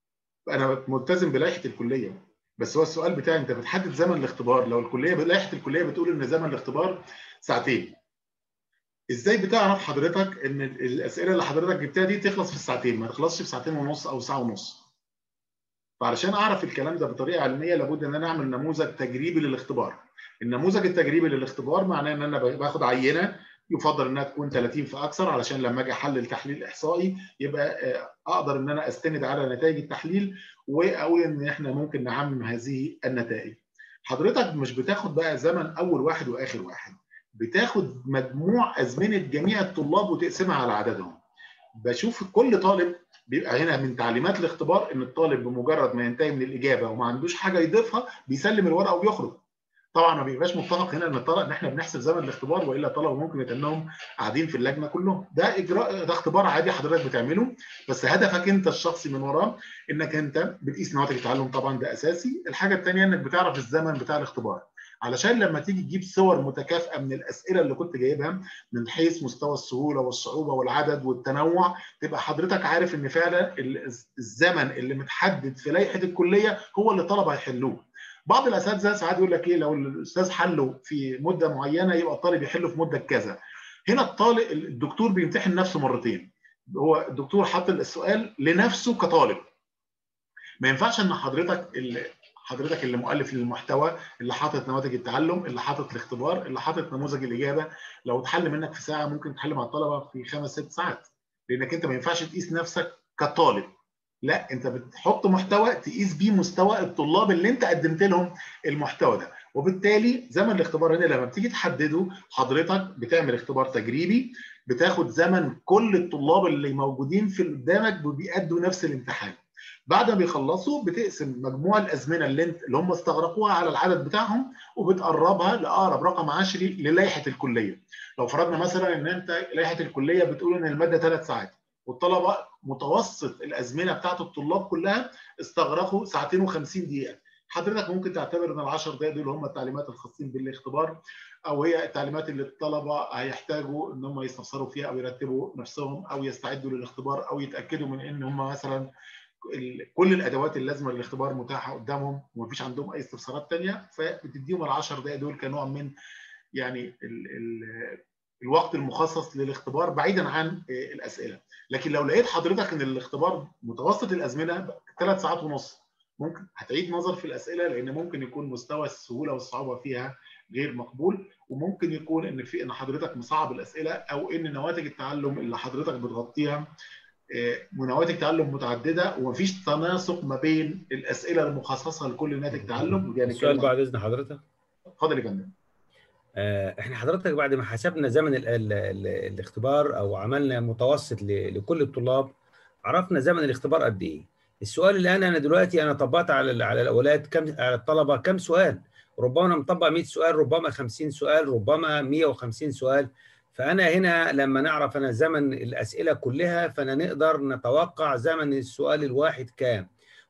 انا ملتزم بلائحه الكليه. بس هو السؤال بتاعي، انت بتحدد زمن الاختبار لو الكليه لائحه الكليه بتقول ان زمن الاختبار ساعتين، ازاي بتعرف حضرتك ان الاسئله اللي حضرتك جبتها دي تخلص في الساعتين، ما تخلصش في ساعتين ونص او ساعه ونص؟ فعلشان اعرف الكلام ده بطريقه علميه لابد ان انا اعمل نموذج تجريبي للاختبار. النموذج التجريبي للاختبار معناه ان انا باخد عينه، يفضل انها تكون ثلاثين فاكثر، علشان لما اجي احلل تحليل احصائي يبقى اقدر ان انا استند على نتائج التحليل واقول ان احنا ممكن نعمم هذه النتائج. حضرتك مش بتاخد بقى زمن اول واحد واخر واحد، بتاخد مجموع ازمنه جميع الطلاب وتقسمها على عددهم. بشوف كل طالب، بيبقى هنا من تعليمات الاختبار ان الطالب بمجرد ما ينتهي من الاجابه وما عندوش حاجه يضيفها بيسلم الورقه وبيخرج. طبعا ما بيبقاش متفق هنا ان الطلب ان احنا بنحسب زمن الاختبار، والا الطلبه ممكن يتنهم قاعدين في اللجنه كلهم. ده اجراء، ده اختبار عادي حضرتك بتعمله، بس هدفك انت الشخصي من وراه انك انت بتقيس نواتج التعلم. طبعا ده اساسي. الحاجه الثانيه انك بتعرف الزمن بتاع الاختبار، علشان لما تيجي تجيب صور متكافئه من الاسئله اللي كنت جايبها من حيث مستوى السهوله والصعوبه والعدد والتنوع، تبقى حضرتك عارف ان فعلا الزمن اللي متحدد في لائحه الكليه هو اللي الطلبه هيحلوه. بعض الاساتذه ساعات يقول لك ايه، لو الاستاذ حله في مده معينه يبقى الطالب يحله في مده كذا. هنا الطالب الدكتور بيمتحن نفسه مرتين. هو الدكتور حاط السؤال لنفسه كطالب. ما ينفعش ان حضرتك اللي حضرتك اللي مؤلف للمحتوى، اللي حاطط نماذج التعلم، اللي حاطط الاختبار، اللي حاطط نموذج الاجابه، لو اتحل منك في ساعه ممكن تحل مع الطلبه في خمس ست ساعات، لانك انت ما ينفعش تقيس نفسك كطالب. لا، انت بتحط محتوى تقيس بيه مستوى الطلاب اللي انت قدمت لهم المحتوى ده. وبالتالي زمن الاختبار هنا لما بتيجي تحدده حضرتك بتعمل اختبار تجريبي، بتاخد زمن كل الطلاب اللي موجودين في قدامك وبيأدوا نفس الامتحان. بعد ما بيخلصوا بتقسم مجموع الازمنه اللي انت اللي هم استغرقوها على العدد بتاعهم، وبتقربها لاقرب رقم عشري للائحه الكليه. لو فرضنا مثلا ان انت لائحه الكليه بتقول ان الماده ثلاث ساعات، والطلبه متوسط الازمنه بتاعت الطلاب كلها استغرقوا ساعتين وخمسين دقيقه، حضرتك ممكن تعتبر ان العشر دقائق دول هم التعليمات الخاصين بالاختبار، او هي التعليمات اللي الطلبه هيحتاجوا ان هم يستفسروا فيها او يرتبوا نفسهم او يستعدوا للاختبار او يتاكدوا من ان هم مثلا كل الادوات اللازمه للاختبار متاحه قدامهم ومفيش عندهم اي استفسارات ثانيه، فبتديهم العشر دقائق دول كنوع من يعني ال ال الوقت المخصص للاختبار بعيدا عن الاسئله. لكن لو لقيت حضرتك ان الاختبار متوسط الازمنه ثلاث ساعات ونص، ممكن هتعيد نظر في الاسئله، لان ممكن يكون مستوى السهوله والصعوبه فيها غير مقبول، وممكن يكون ان في ان حضرتك مصعب الاسئله، او ان نواتج التعلم اللي حضرتك بتغطيها نواتج تعلم متعدده ومفيش تناسق ما بين الاسئله المخصصه لكل ناتج تعلم. ودي السؤال بعد اذن حضرتك. اتفضل يا فندم. احنا حضرتك بعد ما حسبنا زمن ال ال ال الاختبار او عملنا متوسط لكل الطلاب، عرفنا زمن الاختبار قد ايه. السؤال اللي انا انا دلوقتي انا طبقت على على الاولاد كم، على الطلبه كم سؤال، ربما انا مطبق مئة سؤال، ربما خمسين سؤال، ربما مئة وخمسين سؤال. فانا هنا لما نعرف انا زمن الاسئله كلها، فانا نقدر نتوقع زمن السؤال الواحد كام.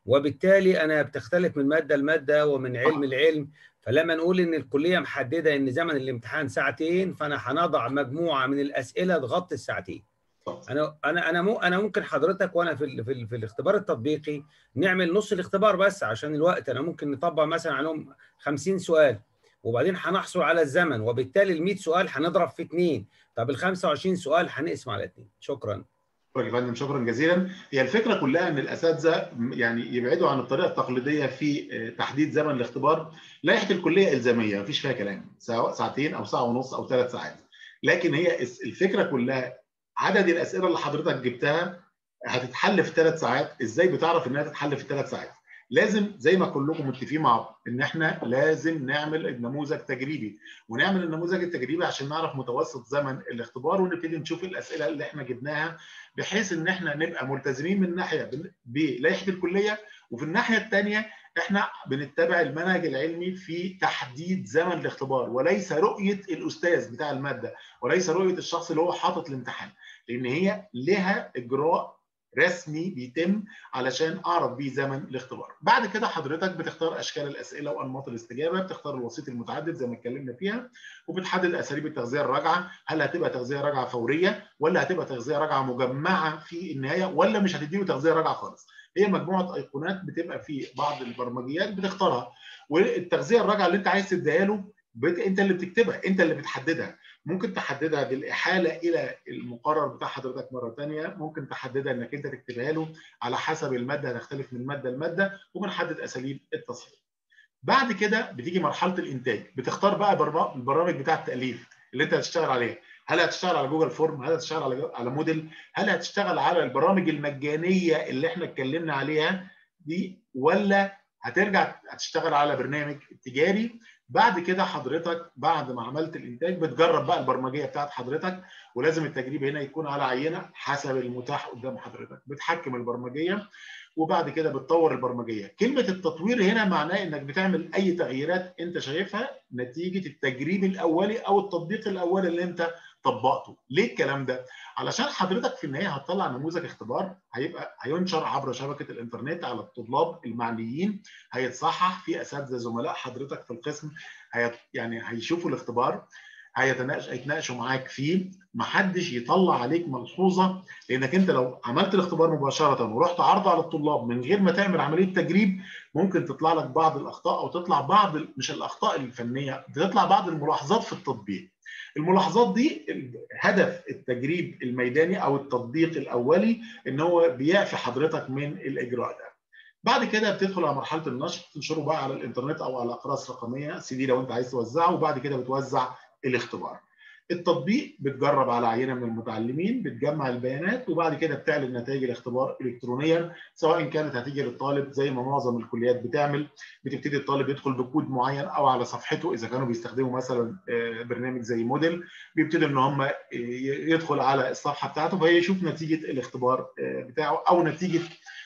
وبالتالي انا بتختلف من ماده لماده ومن علم لعلم. فلما نقول ان الكليه محدده ان زمن الامتحان ساعتين، فانا هنضع مجموعه من الاسئله تغطي الساعتين. انا انا انا مو انا ممكن حضرتك وانا في ال في, ال في الاختبار التطبيقي نعمل نص الاختبار بس عشان الوقت. انا ممكن نطبق مثلا عليهم خمسين سؤال، وبعدين هنحصل على الزمن، وبالتالي ال مئة سؤال هنضرب في اثنين. طب ال خمسة وعشرين سؤال هنقسم على اثنين. شكرا. شكرا يا فندم، شكرا جزيلا. هي الفكره كلها ان الاساتذه يعني يبعدوا عن الطريقه التقليديه في تحديد زمن الاختبار. لائحه الكليه الزاميه ما فيش فيها كلام، سواء ساعتين او ساعه ونص او ثلاث ساعات. لكن هي الفكره كلها عدد الاسئله اللي حضرتك جبتها هتتحل في ثلاث ساعات، ازاي بتعرف انها تتحل في ثلاث ساعات؟ لازم زي ما كلكم متفقين مع بعض ان احنا لازم نعمل النموذج تجريبي، ونعمل النموذج التجريبي عشان نعرف متوسط زمن الاختبار، ونبتدي نشوف الاسئله اللي احنا جبناها، بحيث ان احنا نبقى ملتزمين من ناحيه بلائحه الكليه، وفي الناحيه الثانيه احنا بنتبع المنهج العلمي في تحديد زمن الاختبار، وليس رؤيه الاستاذ بتاع الماده، وليس رؤيه الشخص اللي هو حاطط الامتحان، لان هي لها اجراء رسمي بيتم علشان اعرف بيه زمن الاختبار. بعد كده حضرتك بتختار اشكال الاسئله وانماط الاستجابه، بتختار الوسيط المتعدد زي ما اتكلمنا فيها، وبتحدد اساليب التغذيه الراجعه، هل هتبقى تغذيه راجعه فوريه ولا هتبقى تغذيه راجعه مجمعه في النهايه، ولا مش هتديله تغذيه راجعه خالص. هي مجموعه ايقونات بتبقى في بعض البرمجيات بتختارها، والتغذيه الراجعه اللي انت عايز تديها له بت... انت اللي بتكتبها، انت اللي بتحددها. ممكن تحددها بالاحاله الى المقرر بتاع حضرتك مره ثانيه، ممكن تحددها انك انت تكتبها له على حسب الماده، هتختلف من ماده لماده، وبنحدد اساليب التصحيح. بعد كده بتيجي مرحله الانتاج، بتختار بقى البرامج بتاع التاليف اللي انت هتشتغل عليها. هل هتشتغل على جوجل فورم؟ هل هتشتغل على على موديل؟ هل هتشتغل على البرامج المجانيه اللي احنا اتكلمنا عليها دي، ولا هترجع هتشتغل على برنامج تجاري؟ بعد كده حضرتك بعد ما عملت الانتاج بتجرب بقى البرمجيه بتاعت حضرتك، ولازم التجريب هنا يكون على عينه حسب المتاح قدام حضرتك. بتحكم البرمجيه وبعد كده بتطور البرمجيه. كلمه التطوير هنا معناه انك بتعمل اي تغييرات انت شايفها نتيجه التجريب الاولي او التطبيق الاولي اللي انت طبقته. ليه الكلام ده؟ علشان حضرتك في النهايه هتطلع نموذج اختبار هيبقى هينشر عبر شبكه الانترنت على الطلاب المعنيين، هيتصحح في اساتذه زملاء حضرتك في القسم هي يعني هيشوفوا الاختبار، هيتناقش هيتناقشوا معاك فيه، محدش يطلع عليك ملحوظه، لانك انت لو عملت الاختبار مباشره ورحت عرضه على الطلاب من غير ما تعمل عمليه تجريب، ممكن تطلع لك بعض الاخطاء، او تطلع بعض مش الاخطاء الفنيه، بتطلع بعض الملاحظات في التطبيق. الملاحظات دي هدف التجريب الميداني او التطبيق الاولي ان هو بيعفي حضرتك من الاجراء ده. بعد كده بتدخل على مرحله النشر، تنشره بقى على الانترنت او على اقراص رقميه سي دي لو انت عايز توزعه، وبعد كده بتوزع الاختبار. التطبيق بتجرب على عينه من المتعلمين، بتجمع البيانات، وبعد كده بتعلن نتائج الاختبار الكترونيا، سواء كانت هتيجي للطالب زي ما معظم الكليات بتعمل، بتبتدي الطالب يدخل بكود معين او على صفحته، اذا كانوا بيستخدموا مثلا برنامج زي موديل بيبتدي ان هم يدخل على الصفحه بتاعته فيشوف نتيجه الاختبار بتاعه او نتيجه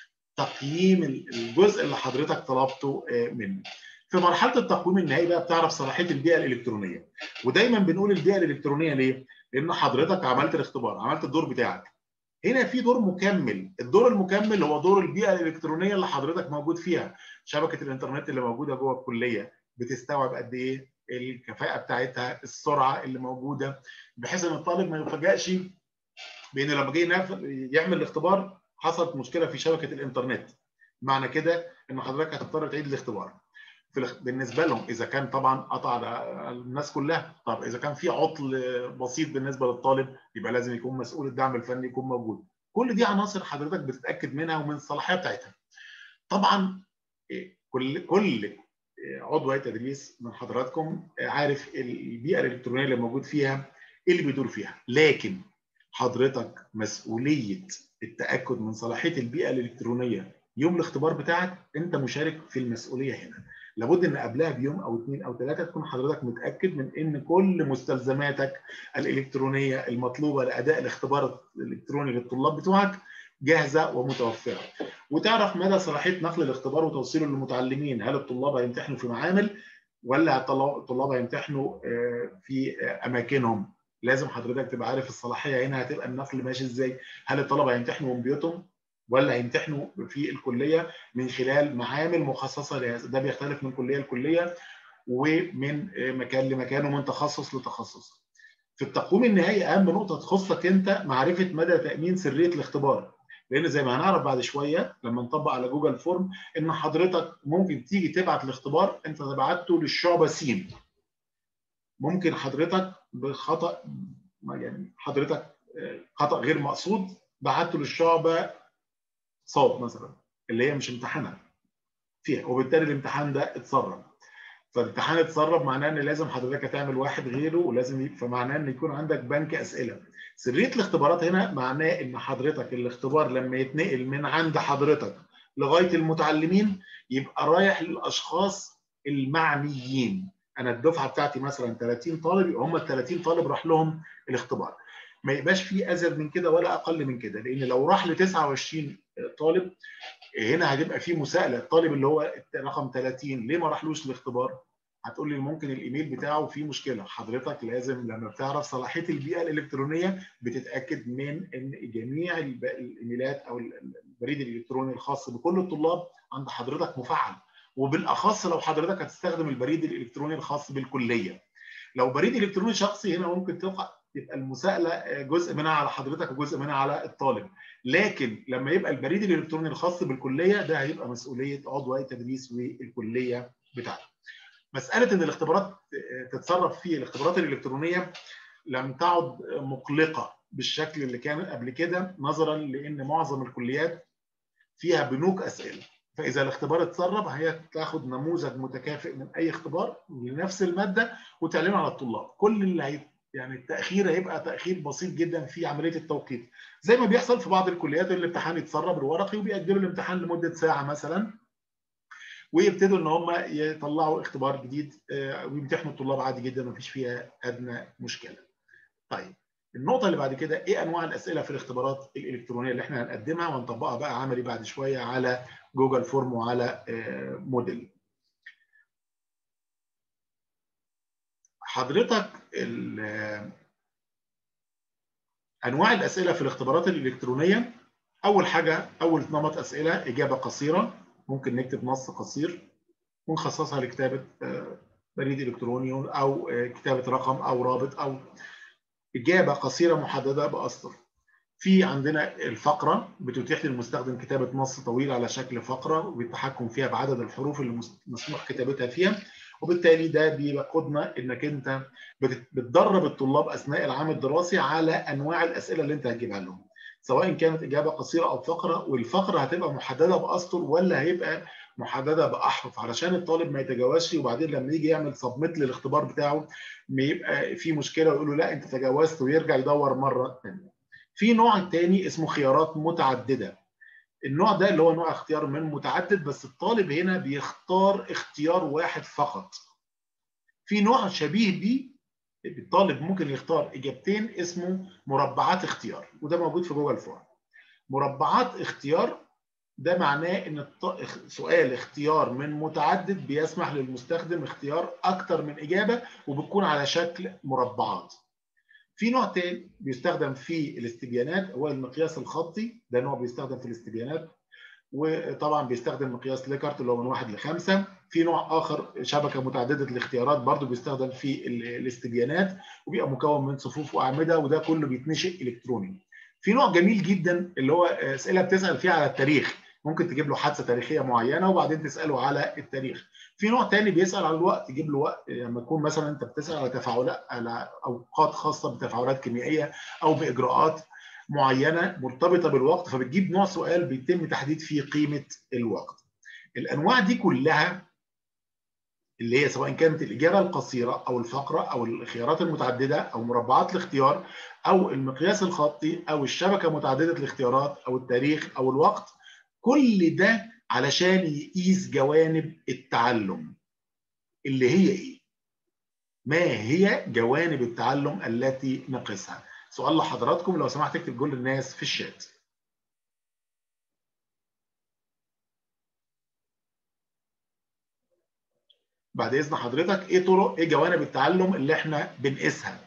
تقييم الجزء اللي حضرتك طلبته منه. في مرحله التقويم النهائي بقى بتعرف صلاحيه البيئه الالكترونيه. ودايما بنقول البيئه الالكترونيه ليه؟ لان حضرتك عملت الاختبار، عملت الدور بتاعك. هنا في دور مكمل، الدور المكمل هو دور البيئه الالكترونيه اللي حضرتك موجود فيها. شبكه الانترنت اللي موجوده جوه الكليه بتستوعب قد ايه؟ الكفاءه بتاعتها، السرعه اللي موجوده، بحيث ان الطالب ما يفاجئش بان لما جه يعمل الاختبار حصلت مشكله في شبكه الانترنت. معنى كده ان حضرتك هتضطر تعيد الاختبار. بالنسبه لهم اذا كان طبعا قطع على الناس كلها، طب اذا كان في عطل بسيط بالنسبه للطالب يبقى لازم يكون مسؤول الدعم الفني يكون موجود. كل دي عناصر حضرتك بتتاكد منها ومن الصلاحيه بتاعتها. طبعا كل كل عضو هيئه تدريس من حضراتكم عارف البيئه الالكترونيه اللي موجود فيها ايه اللي بيدور فيها، لكن حضرتك مسؤوليه التاكد من صلاحيه البيئه الالكترونيه يوم الاختبار بتاعك، انت مشارك في المسؤوليه هنا. لابد ان قبلها بيوم او اثنين او ثلاثه تكون حضرتك متاكد من ان كل مستلزماتك الالكترونيه المطلوبه لاداء الاختبار الالكتروني للطلاب بتوعك جاهزه ومتوفره. وتعرف مدى صلاحيه نقل الاختبار وتوصيله للمتعلمين، هل الطلاب هيمتحنوا في معامل ولا الطلاب هيمتحنوا في اماكنهم؟ لازم حضرتك تبقى عارف الصلاحيه هنا هتبقى النقل ماشي ازاي. هل الطلبه هيمتحنوا من بيوتهم ولا هيمتحنوا في الكليه من خلال معامل مخصصه لهذا؟ ده بيختلف من كليه لكليه ومن مكان لمكان ومن تخصص لتخصص. في التقويم النهائي اهم نقطه تخصك انت معرفه مدى تامين سريه الاختبار، لان زي ما هنعرف بعد شويه لما نطبق على جوجل فورم ان حضرتك ممكن تيجي تبعت الاختبار انت بعته للشعبه س، ممكن حضرتك بخطا يعني حضرتك خطا غير مقصود بعته للشعبه ص مثلا اللي هي مش امتحانها فيها، وبالتالي الامتحان ده اتسرب. فالامتحان اتسرب معناه ان لازم حضرتك هتعمل واحد غيره، ولازم فمعناه ان يكون عندك بنك اسئله. سريه الاختبارات هنا معناه ان حضرتك الاختبار لما يتنقل من عند حضرتك لغايه المتعلمين يبقى رايح للاشخاص المعنيين. انا الدفعه بتاعتي مثلا ثلاثين طالب، يبقى هم ال ثلاثين طالب راح لهم الاختبار. ما يبقاش فيه ازيد من كده ولا اقل من كده، لان لو راح ل تسعة وعشرين طالب هنا هتبقى في مساءله. الطالب اللي هو رقم ثلاثين ليه ما راحلوش الاختبار؟ هتقول لي ممكن الايميل بتاعه فيه مشكله. حضرتك لازم لما بتعرف صلاحيه البيئه الالكترونيه بتتاكد من ان جميع الايميلات او البريد الالكتروني الخاص بكل الطلاب عند حضرتك مفعل، وبالاخص لو حضرتك هتستخدم البريد الالكتروني الخاص بالكليه. لو بريد الكتروني شخصي هنا ممكن تقع تبقى المساءله جزء منها على حضرتك وجزء منها على الطالب، لكن لما يبقى البريد الالكتروني الخاص بالكليه ده هيبقى مسؤوليه عضو هيئه التدريس والكليه بتاعته. مساله ان الاختبارات تتصرف في الاختبارات الالكترونيه لم تعد مقلقه بالشكل اللي كان قبل كده، نظرا لان معظم الكليات فيها بنوك اسئله، فاذا الاختبار اتسرب هي تاخد نموذج متكافئ من اي اختبار لنفس الماده وتعلنه على الطلاب. كل اللي هي يعني التاخير هيبقى تاخير بسيط جدا في عمليه التوقيت، زي ما بيحصل في بعض الكليات الامتحان يتسرب الورقي وبيأجلوا الامتحان لمده ساعه مثلا، ويبتدوا ان هم يطلعوا اختبار جديد ويمتحنوا الطلاب عادي جدا مفيش فيها ادنى مشكله. طيب النقطه اللي بعد كده ايه انواع الاسئله في الاختبارات الالكترونيه اللي احنا هنقدمها ونطبقها بقى عملي بعد شويه على جوجل فورم وعلى موديل. حضرتك انواع الاسئله في الاختبارات الالكترونيه، اول حاجه اول نمط اسئله اجابه قصيره، ممكن نكتب نص قصير ونخصصها لكتابه بريد الكتروني او كتابه رقم او رابط او اجابه قصيره محدده باسطر. في عندنا الفقره بتتيح للمستخدم كتابه نص طويل على شكل فقره وبالتحكم فيها بعدد الحروف اللي مسموح كتابتها فيها، وبالتالي ده بيقودنا انك انت بتدرب الطلاب اثناء العام الدراسي على انواع الاسئله اللي انت هتجيبها لهم، سواء كانت اجابه قصيره او فقره، والفقره هتبقى محدده باسطر ولا هيبقى محدده باحرف علشان الطالب ما يتجاوزش، وبعدين لما يجي يعمل سبميت للاختبار بتاعه ما يبقى في مشكله ويقول له لا انت تجاوزت ويرجع يدور مره ثانيه. في نوع تاني اسمه خيارات متعدده. النوع ده اللي هو نوع اختيار من متعدد، بس الطالب هنا بيختار اختيار واحد فقط. في نوع شبيه بيه الطالب ممكن يختار اجابتين اسمه مربعات اختيار، وده موجود في جوجل فورم. مربعات اختيار ده معناه ان سؤال اختيار من متعدد بيسمح للمستخدم اختيار اكتر من اجابه وبتكون على شكل مربعات. في نوع تاني بيستخدم في الاستبيانات هو المقياس الخطي، ده نوع بيستخدم في الاستبيانات، وطبعا بيستخدم مقياس ليكارت اللي هو من واحد لخمسة. في نوع اخر شبكه متعدده الاختيارات برضو بيستخدم في الاستبيانات وبيبقى مكون من صفوف واعمده، وده كله بيتنشئ الكتروني. في نوع جميل جدا اللي هو اسئله بتسال فيها على التاريخ، ممكن تجيب له حادثه تاريخيه معينه وبعدين تساله على التاريخ. في نوع تاني بيسال على الوقت، تجيب له وقت لما يعني تكون مثلا انت بتسال على تفاعلات على اوقات خاصه بتفاعلات كيميائيه او باجراءات معينه مرتبطه بالوقت، فبتجيب نوع سؤال بيتم تحديد فيه قيمه الوقت. الانواع دي كلها اللي هي سواء كانت الاجابه القصيره او الفقره او الخيارات المتعدده او مربعات الاختيار او المقياس الخطي او الشبكه متعدده الاختيارات او التاريخ او الوقت، كل ده علشان يقيس جوانب التعلم اللي هي ايه؟ ما هي جوانب التعلم التي نقيسها؟ سؤال لحضراتكم لو سمحت اكتب كل الناس في الشات. بعد اذن حضرتك ايه طرق ايه جوانب التعلم اللي احنا بنقيسها؟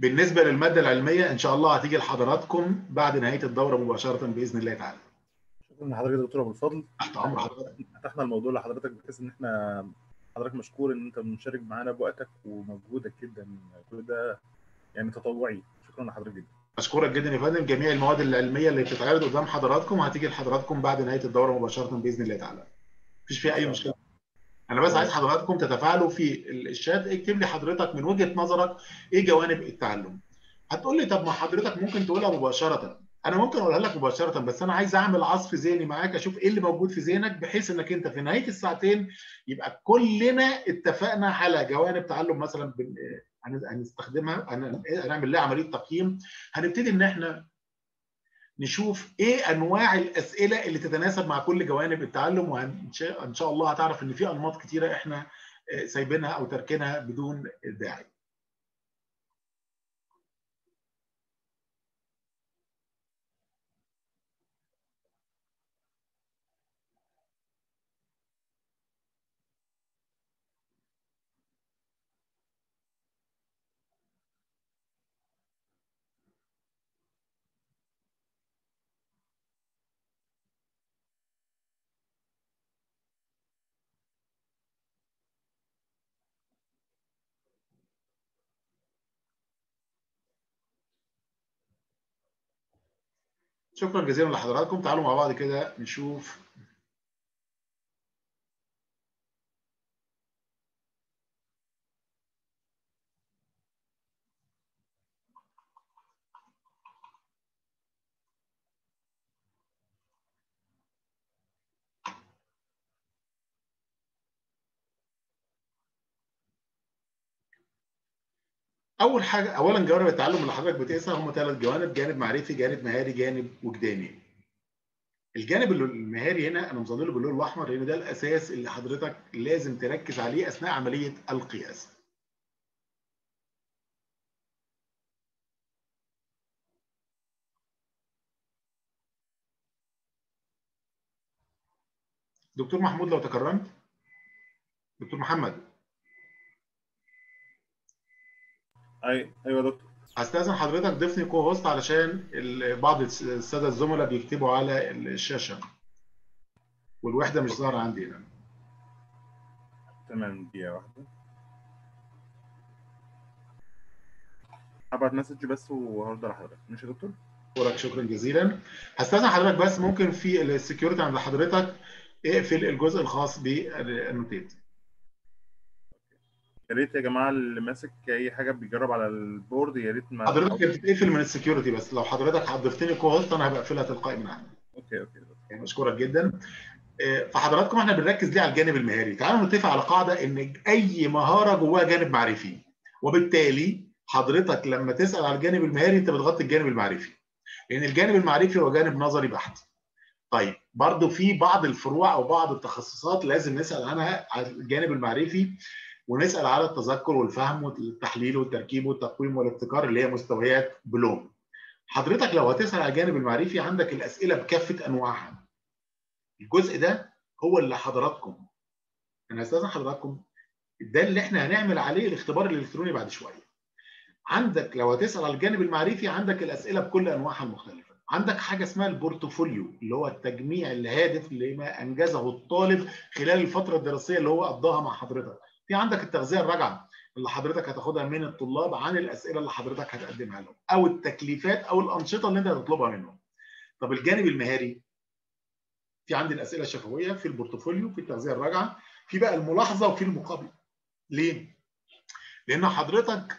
بالنسبه للماده العلميه ان شاء الله هتيجي لحضراتكم بعد نهايه الدوره مباشره باذن الله تعالى. شكرا لحضرتك يا دكتور ابو الفضل. تحت امر حضرتك. فتحنا الموضوع لحضرتك بحيث ان احنا حضرتك مشكور ان انت مشارك معانا بوقتك ومجهودك جدا، كل ده يعني تطوعي. شكرا لحضرتك جدا. اشكرك جدا يا فندم. جميع المواد العلميه اللي بتتعرض قدام حضراتكم هتيجي لحضراتكم بعد نهايه الدوره مباشره باذن الله تعالى. مفيش فيها اي مشكله. انا بس عايز حضراتكم تتفاعلوا في الشات. اكتب لي حضرتك من وجهه نظرك ايه جوانب التعلم. هتقول لي طب ما حضرتك ممكن تقولها مباشره. انا ممكن اقولها لك مباشره، بس انا عايز اعمل عصف ذهني معاك اشوف ايه اللي موجود في ذهنك، بحيث انك انت في نهايه الساعتين يبقى كلنا اتفقنا على جوانب تعلم مثلا هنستخدمها، هنعمل لها عمليه تقييم. هنبتدي ان احنا نشوف ايه انواع الاسئله اللي تتناسب مع كل جوانب التعلم، وان شاء الله هتعرف ان في انماط كتيره احنا سايبينها او تركينها بدون داعي. شكرا جزيلا لحضراتكم. تعالوا مع بعض كده نشوف اول حاجه. اولا جوانب التعلم اللي حضرتك بتقيسها هم ثلاث جوانب: جانب معرفي، جانب مهاري، جانب وجداني. الجانب المهاري هنا انا مظلله باللون الاحمر لان ده الاساس اللي حضرتك لازم تركز عليه اثناء عمليه القياس. دكتور محمود لو تكرمت. دكتور محمد. اي ايوه يا دكتور. هستاذن حضرتك ضيفني كو هوست علشان بعض الساده الزملاء بيكتبوا على الشاشه والوحده مش ظاهره عندي هنا. تمام، دقيقه واحده هبعت مسج بس وهرد على حضرتك. ماشي يا دكتور. شكرا شكرا جزيلا. هستاذن حضرتك بس ممكن في السكيورتي عند حضرتك اقفل الجزء الخاص بالنوتات. يا ريت يا جماعه اللي ماسك اي حاجه بيجرب على البورد يا ريت ما حضرتك بتتقفل من السكيورتي، بس لو حضرتك ضفتني كو هوست انا هبقى اقفلها تلقائي من عندي. اوكي اوكي. يعني اشكرك جدا. فحضراتكم احنا بنركز ليه على الجانب المهاري. تعالوا نتفق على قاعده ان اي مهاره جواها جانب معرفي، وبالتالي حضرتك لما تسال على الجانب المهاري انت بتغطي الجانب المعرفي، لان الجانب المعرفي هو جانب نظري بحت. طيب برضو في بعض الفروع او بعض التخصصات لازم نسال عنها على الجانب المعرفي، ونسال على التذكر والفهم والتحليل والتركيب والتقويم والابتكار اللي هي مستويات بلوم. حضرتك لو هتسال على الجانب المعرفي عندك الاسئله بكافه انواعها. الجزء ده هو اللي حضراتكم انا استاذن حضراتكم ده اللي احنا هنعمل عليه الاختبار الالكتروني بعد شويه. عندك لو هتسال على الجانب المعرفي عندك الاسئله بكل انواعها المختلفه. عندك حاجه اسمها البورتفوليو اللي هو التجميع الهادف لما انجزه الطالب خلال الفتره الدراسيه اللي هو قضاها مع حضرتك. في عندك التغذيه الراجعه اللي حضرتك هتاخدها من الطلاب عن الاسئله اللي حضرتك هتقدمها لهم، او التكليفات او الانشطه اللي انت هتطلبها منهم. طب الجانب المهاري في عندي الاسئله الشفويه، في البورتفوليو، في التغذيه الراجعه، في بقى الملاحظه وفي المقابله. ليه؟ لان حضرتك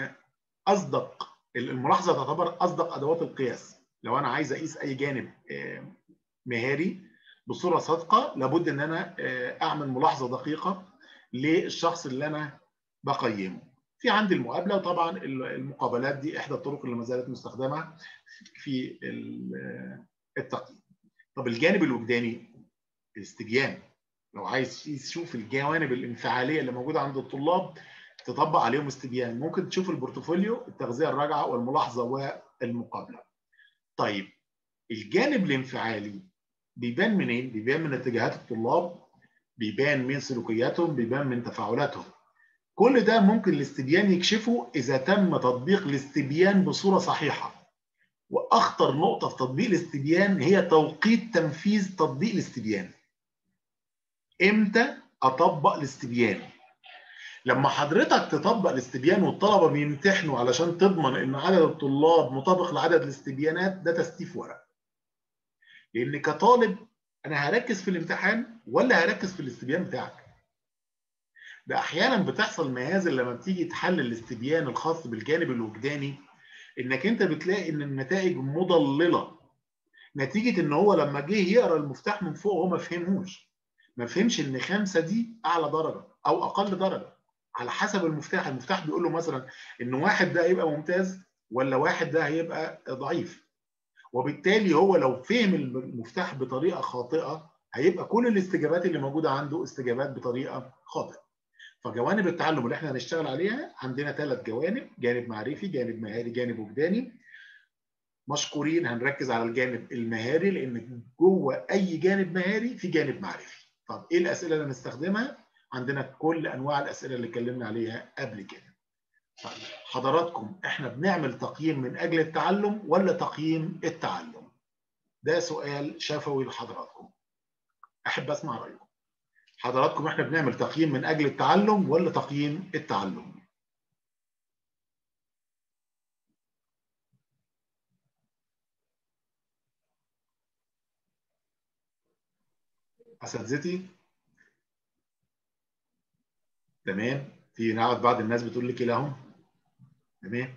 اصدق الملاحظه تعتبر اصدق ادوات القياس. لو انا عايز اقيس اي جانب مهاري بصوره صادقه لابد ان انا اعمل ملاحظه دقيقه للشخص اللي انا بقيمه. في عندي المقابله، وطبعا المقابلات دي احدى الطرق اللي ما زالت مستخدمه في التقييم. طب الجانب الوجداني الاستبيان. لو عايز تشوف الجوانب الانفعاليه اللي موجوده عند الطلاب تطبق عليهم استبيان، ممكن تشوف البورتفوليو، التغذيه الراجعه والملاحظه والمقابله. طيب الجانب الانفعالي بيبان منين؟ بيبان من اتجاهات الطلاب، بيبان من سلوكياتهم، بيبان من تفاعلاتهم. كل ده ممكن الاستبيان يكشفه إذا تم تطبيق الاستبيان بصورة صحيحة. وأخطر نقطة في تطبيق الاستبيان هي توقيت تنفيذ تطبيق الاستبيان. إمتى أطبق الاستبيان؟ لما حضرتك تطبق الاستبيان والطلبة بيمتحنوا علشان تضمن إن عدد الطلاب مطابق لعدد الاستبيانات، ده تستيف ورق. لأن كطالب أنا هركز في الامتحان ولا هركز في الاستبيان بتاعك؟ ده أحيانا بتحصل مهازل لما بتيجي تحلل الاستبيان الخاص بالجانب الوجداني، إنك أنت بتلاقي إن النتائج مضللة نتيجة إن هو لما جه يقرأ المفتاح من فوق هو ما فهمهوش. ما فهمش إن خمسة دي أعلى درجة أو أقل درجة على حسب المفتاح. المفتاح بيقول له مثلا إن واحد ده هيبقى ممتاز ولا واحد ده هيبقى ضعيف. وبالتالي هو لو فهم المفتاح بطريقة خاطئة هيبقى كل الاستجابات اللي موجودة عنده استجابات بطريقة خاطئة. فجوانب التعلم اللي احنا هنشتغل عليها عندنا ثلاث جوانب: جانب معرفي، جانب مهاري، جانب وجداني. مشكورين هنركز على الجانب المهاري لان جوه اي جانب مهاري في جانب معرفي. طب ايه الاسئله اللي هنستخدمها؟ عندنا كل انواع الاسئله اللي اتكلمنا عليها قبل كده. طيب حضراتكم احنا بنعمل تقييم من اجل التعلم ولا تقييم التعلم؟ ده سؤال شفوي لحضراتكم، احب اسمع رايكم. حضراتكم احنا بنعمل تقييم من اجل التعلم ولا تقييم التعلم؟ اساتذتي تمام. في نعرف بعض الناس بتقول لك كلاهم تمام.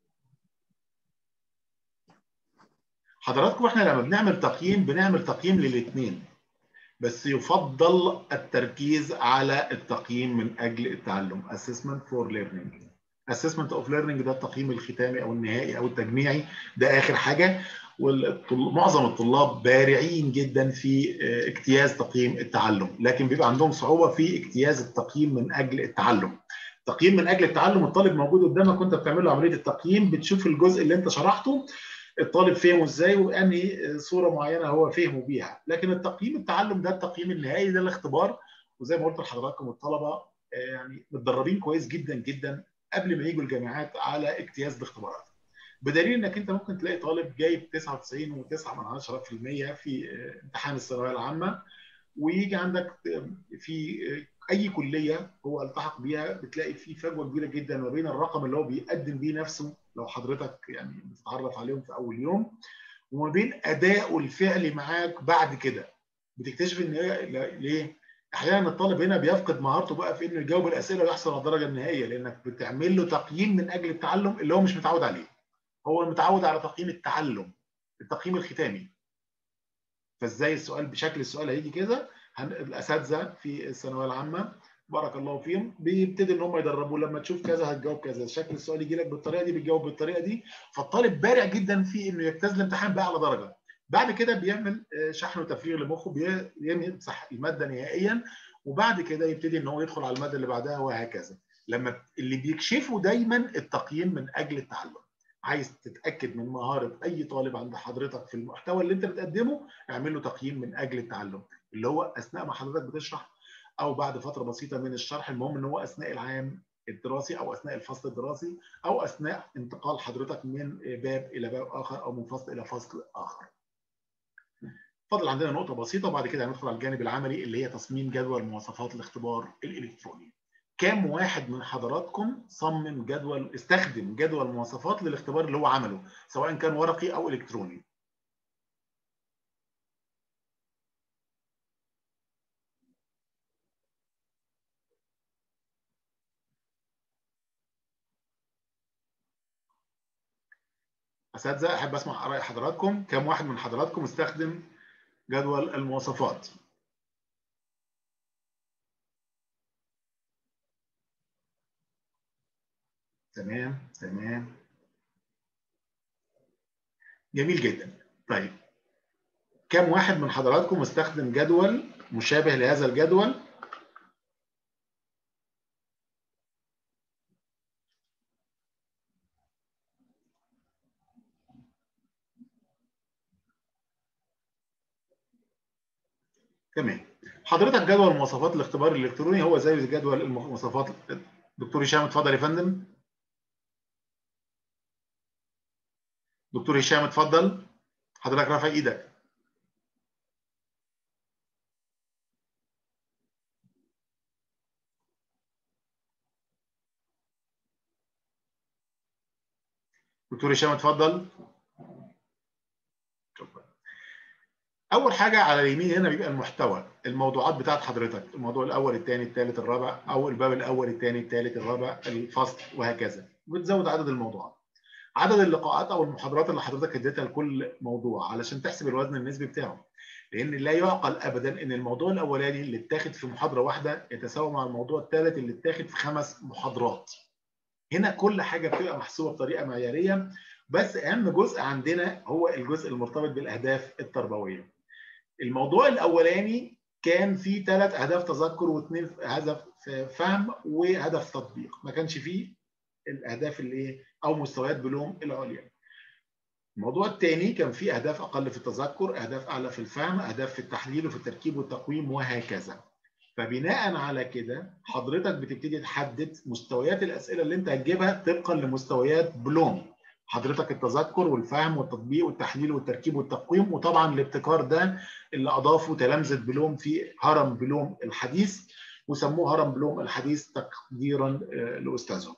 حضراتكم احنا لما بنعمل تقييم بنعمل تقييم للاثنين، بس يفضل التركيز على التقييم من اجل التعلم. assessment for learning. assessment of learning ده التقييم الختامي او النهائي او التجميعي، ده اخر حاجه. ومعظم الطلاب بارعين جدا في اجتياز تقييم التعلم، لكن بيبقى عندهم صعوبه في اجتياز التقييم من اجل التعلم. التقييم من اجل التعلم الطالب موجود قدامك وانت بتعمل له عمليه التقييم، بتشوف الجزء اللي انت شرحته الطالب فهمه ازاي وانهي صوره معينه هو فهمه بيها. لكن التقييم التعلم ده التقييم النهائي، ده الاختبار. وزي ما قلت لحضراتكم الطلبه يعني متدربين كويس جدا جدا قبل ما يجوا الجامعات على اجتياز الاختبارات، بدليل انك انت ممكن تلاقي طالب جايب تسعة وتسعين وتسعة من عشرة بالمية في امتحان الثانويه العامه، ويجي عندك في اي كليه هو التحق بيها بتلاقي في فجوه كبيره جدا ما بين الرقم اللي هو بيقدم بيه نفسه لو حضرتك يعني بتتعرف عليهم في اول يوم، وما بين ادائه الفعلي معاك بعد كده. بتكتشف ان ليه؟ احيانا الطالب هنا بيفقد مهارته بقى في انه يجاوب الاسئله ويحصل على الدرجه النهائيه، لانك بتعمل له تقييم من اجل التعلم اللي هو مش متعود عليه. هو متعود على تقييم التعلم، التقييم الختامي. فازاي السؤال بشكل السؤال هيجي كده؟ الاساتذه في الثانويه العامه بارك الله فيهم بيبتدي ان هم يدربوا، لما تشوف كذا هتجاوب كذا، شكل السؤال يجي لك بالطريقه دي بتجاوب بالطريقه دي. فالطالب بارع جدا في انه يجتاز الامتحان باعلى درجه. بعد كده بيعمل شحن وتفريغ لمخه، بيمسح الماده نهائيا، وبعد كده يبتدي ان هو يدخل على الماده اللي بعدها وهكذا. لما اللي بيكشفه دايما التقييم من اجل التعلم. عايز تتاكد من مهاره اي طالب عند حضرتك في المحتوى اللي انت بتقدمه، اعمل له تقييم من اجل التعلم، اللي هو اثناء ما حضرتك بتشرح او بعد فتره بسيطه من الشرح. المهم ان هو اثناء العام الدراسي او اثناء الفصل الدراسي او اثناء انتقال حضرتك من باب الى باب اخر او من فصل الى فصل اخر. فضل عندنا نقطه بسيطه وبعد كده هندخل على الجانب العملي اللي هي تصميم جدول مواصفات الاختبار الالكتروني. كام واحد من حضراتكم صمم جدول، استخدم جدول مواصفات للاختبار اللي هو عمله سواء كان ورقي او الكتروني؟ اساتذه احب اسمع راي حضراتكم. كم واحد من حضراتكم استخدم جدول المواصفات؟ تمام تمام جميل جدا. طيب كم واحد من حضراتكم استخدم جدول مشابه لهذا الجدول؟ تمام. حضرتك جدول مواصفات الاختبار الالكتروني هو زي جدول المواصفات دكتور هشام اتفضل يا فندم. دكتور هشام اتفضل، حضرتك رافع ايدك. دكتور هشام اتفضل. اول حاجه على اليمين هنا بيبقى المحتوى، الموضوعات بتاعت حضرتك، الموضوع الاول الثاني الثالث الرابع، او الباب الاول الثاني الثالث الرابع الفصل وهكذا، بتزود عدد الموضوعات. عدد اللقاءات او المحاضرات اللي حضرتك اديتها لكل موضوع علشان تحسب الوزن النسبي بتاعه، لان لا يعقل ابدا ان الموضوع الاولاني اللي اتاخد في محاضره واحده يتساوى مع الموضوع الثالث اللي اتاخد في خمس محاضرات. هنا كل حاجه بتبقى محسوبه بطريقه معياريه، بس اهم جزء عندنا هو الجزء المرتبط بالاهداف التربويه. الموضوع الاولاني كان فيه ثلاث اهداف تذكر واثنين هدف فهم وهدف تطبيق، ما كانش فيه الاهداف اللي ايه او مستويات بلوم العليا. الموضوع الثاني كان فيه اهداف اقل في التذكر، اهداف اعلى في الفهم، اهداف في التحليل وفي التركيب والتقويم وهكذا. فبناء على كده حضرتك بتبتدي تحدد مستويات الاسئله اللي انت هتجيبها طبقا لمستويات بلوم حضرتك، التذكر والفهم والتطبيق والتحليل والتركيب والتقويم. وطبعا الابتكار ده اللي اضافه تلامذه بلوم في هرم بلوم الحديث، وسموه هرم بلوم الحديث تقديرا لاستاذهم.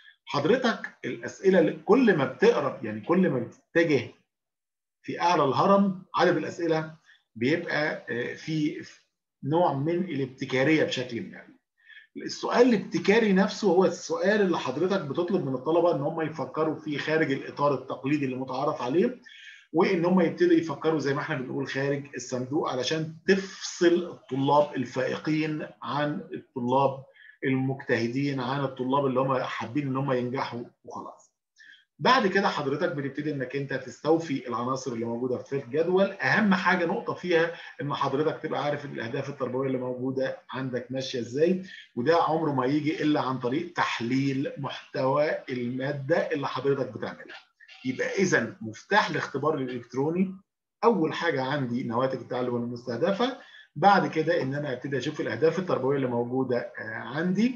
حضرتك الاسئله اللي كل ما بتقرب يعني كل ما بتتجه في اعلى الهرم عدد الاسئله بيبقى في نوع من الابتكاريه بشكل ما. السؤال الابتكاري نفسه هو السؤال اللي حضرتك بتطلب من الطلبه ان هم يفكروا فيه خارج الاطار التقليدي اللي متعارف عليه، وان هم يبتدوا يفكروا زي ما احنا بنقول خارج الصندوق علشان تفصل الطلاب الفائقين عن الطلاب المجتهدين، عن الطلاب اللي هم حابين ان هم ينجحوا وخلاص. بعد كده حضرتك بتبتدي انك انت تستوفي العناصر اللي موجوده في الجدول. اهم حاجه نقطه فيها ان حضرتك تبقى عارف الاهداف التربويه اللي موجوده عندك ماشيه ازاي، وده عمره ما يجي الا عن طريق تحليل محتوى الماده اللي حضرتك بتعملها. يبقى اذا مفتاح الاختبار الالكتروني اول حاجه عندي نواتج التعلم المستهدفه، بعد كده ان انا ابتدي اشوف الاهداف التربويه اللي موجوده عندي،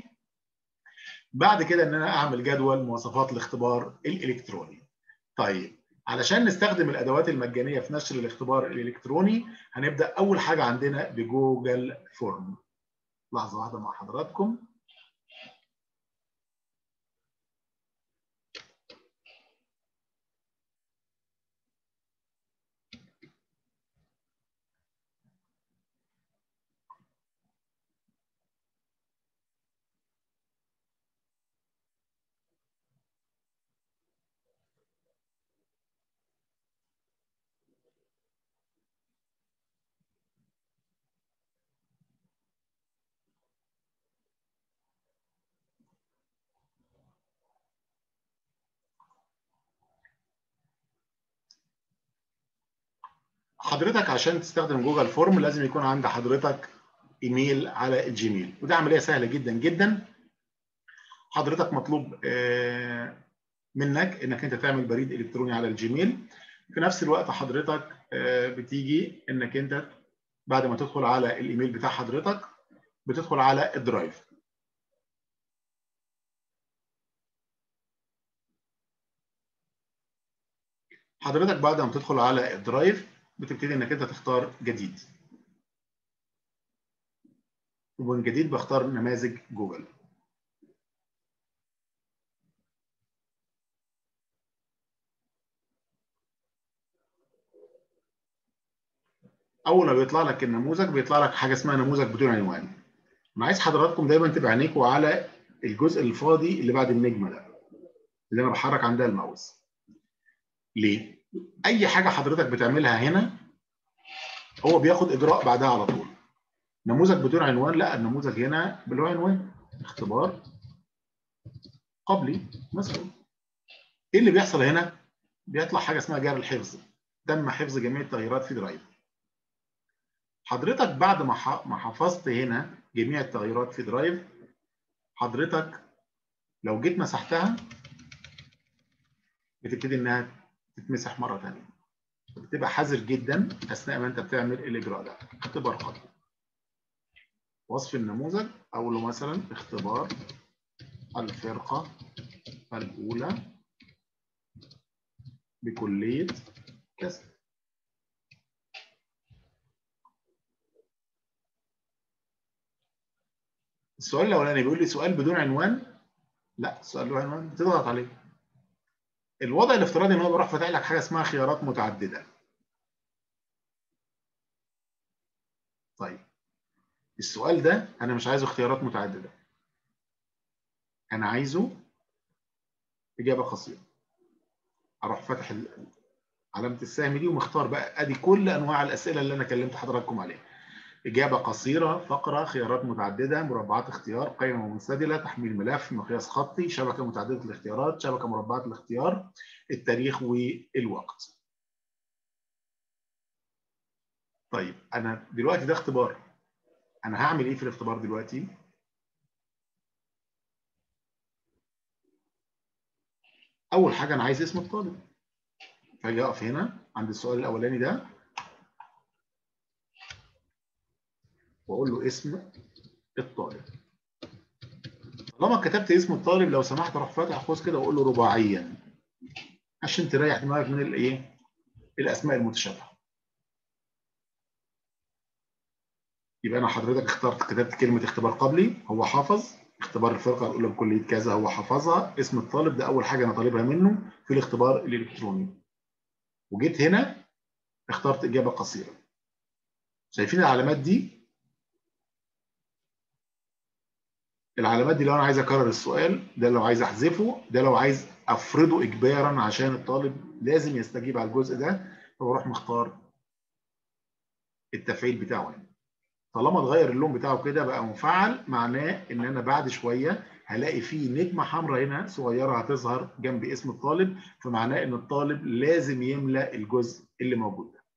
بعد كده ان انا اعمل جدول مواصفات الاختبار الالكتروني. طيب علشان نستخدم الادوات المجانيه في نشر الاختبار الالكتروني هنبدا اول حاجه عندنا بجوجل فورم. لحظه واحده مع حضراتكم. حضرتك عشان تستخدم جوجل فورم لازم يكون عند حضرتك ايميل على الجيميل، وده عمليه سهله جدا جدا. حضرتك مطلوب منك انك انت تعمل بريد الكتروني على الجيميل. في نفس الوقت حضرتك بتيجي انك انت بعد ما تدخل على الايميل بتاع حضرتك بتدخل على الدرايف. حضرتك بعد ما تدخل على الدرايف بتبتدي انك انت تختار جديد، ومن جديد بختار نماذج جوجل. اول ما بيطلع لك النموذج بيطلع لك حاجه اسمها نموذج بدون عنوان. انا عايز حضراتكم دايما تبقى عينيكوا على الجزء الفاضي اللي بعد النجمه ده اللي انا بحرك عندها الماوس. ليه؟ اي حاجه حضرتك بتعملها هنا هو بياخد اجراء بعدها على طول. نموذج بدون عنوان، لا، النموذج هنا بله عنوان اختبار قبلي مثلا. ايه اللي بيحصل هنا؟ بيطلع حاجه اسمها جار الحفظ، تم حفظ جميع التغييرات في درايف. حضرتك بعد ما ما حفظت هنا جميع التغييرات في درايف، حضرتك لو جيت مسحتها بتبتدي انها تتمسح مره ثانيه. بتبقى حذر جدا اثناء ما انت بتعمل الاجراء ده. اختبار قبلي، وصف النموذج اقول له مثلا اختبار الفرقة الأولى بكلية كذا. السؤال الأولاني بيقول لي سؤال بدون عنوان. لا، السؤال له عنوان تضغط عليه. الوضع الافتراضي ان هو بيروح فاتح لك حاجه اسمها خيارات متعدده. طيب السؤال ده انا مش عايزه اختيارات متعدده، انا عايزه اجابه قصيره. اروح فاتح علامه السهم دي ومختار بقى ادي كل انواع الاسئله اللي انا كلمت حضراتكم عليها. اجابه قصيره، فقره، خيارات متعدده، مربعات اختيار، قائمه منسدله، تحميل ملف، مقياس خطي، شبكه متعدده الاختيارات، شبكه مربعات الاختيار، التاريخ والوقت. طيب انا دلوقتي ده اختبار، انا هعمل ايه في الاختبار دلوقتي؟ اول حاجه انا عايز اسم الطالب، فاجي اقف هنا عند السؤال الاولاني ده واقول له اسم الطالب. طالما كتبت اسم الطالب لو سمحت اروح فاتح قوس كده واقول له رباعيا عشان تريح دماغك من الايه؟ الاسماء المتشابهه. يبقى انا حضرتك اخترت كتبت كلمه اختبار قبلي، هو حافظ اختبار الفرقه الاولى بكليه كذا، هو حافظها. اسم الطالب ده اول حاجه انا طالبها منه في الاختبار الالكتروني. وجيت هنا اخترت اجابه قصيره. شايفين العلامات دي؟ العلامات دي لو انا عايز اكرر السؤال، ده لو عايز احذفه، ده لو عايز افرضه اجبارا عشان الطالب لازم يستجيب على الجزء ده، فبروح مختار التفعيل بتاعه هنا. طالما اتغير اللون بتاعه كده بقى مفعل، معناه ان انا بعد شويه هلاقي فيه نجمه حمراء هنا صغيره هتظهر جنب اسم الطالب، فمعناه ان الطالب لازم يملأ الجزء اللي موجود ده.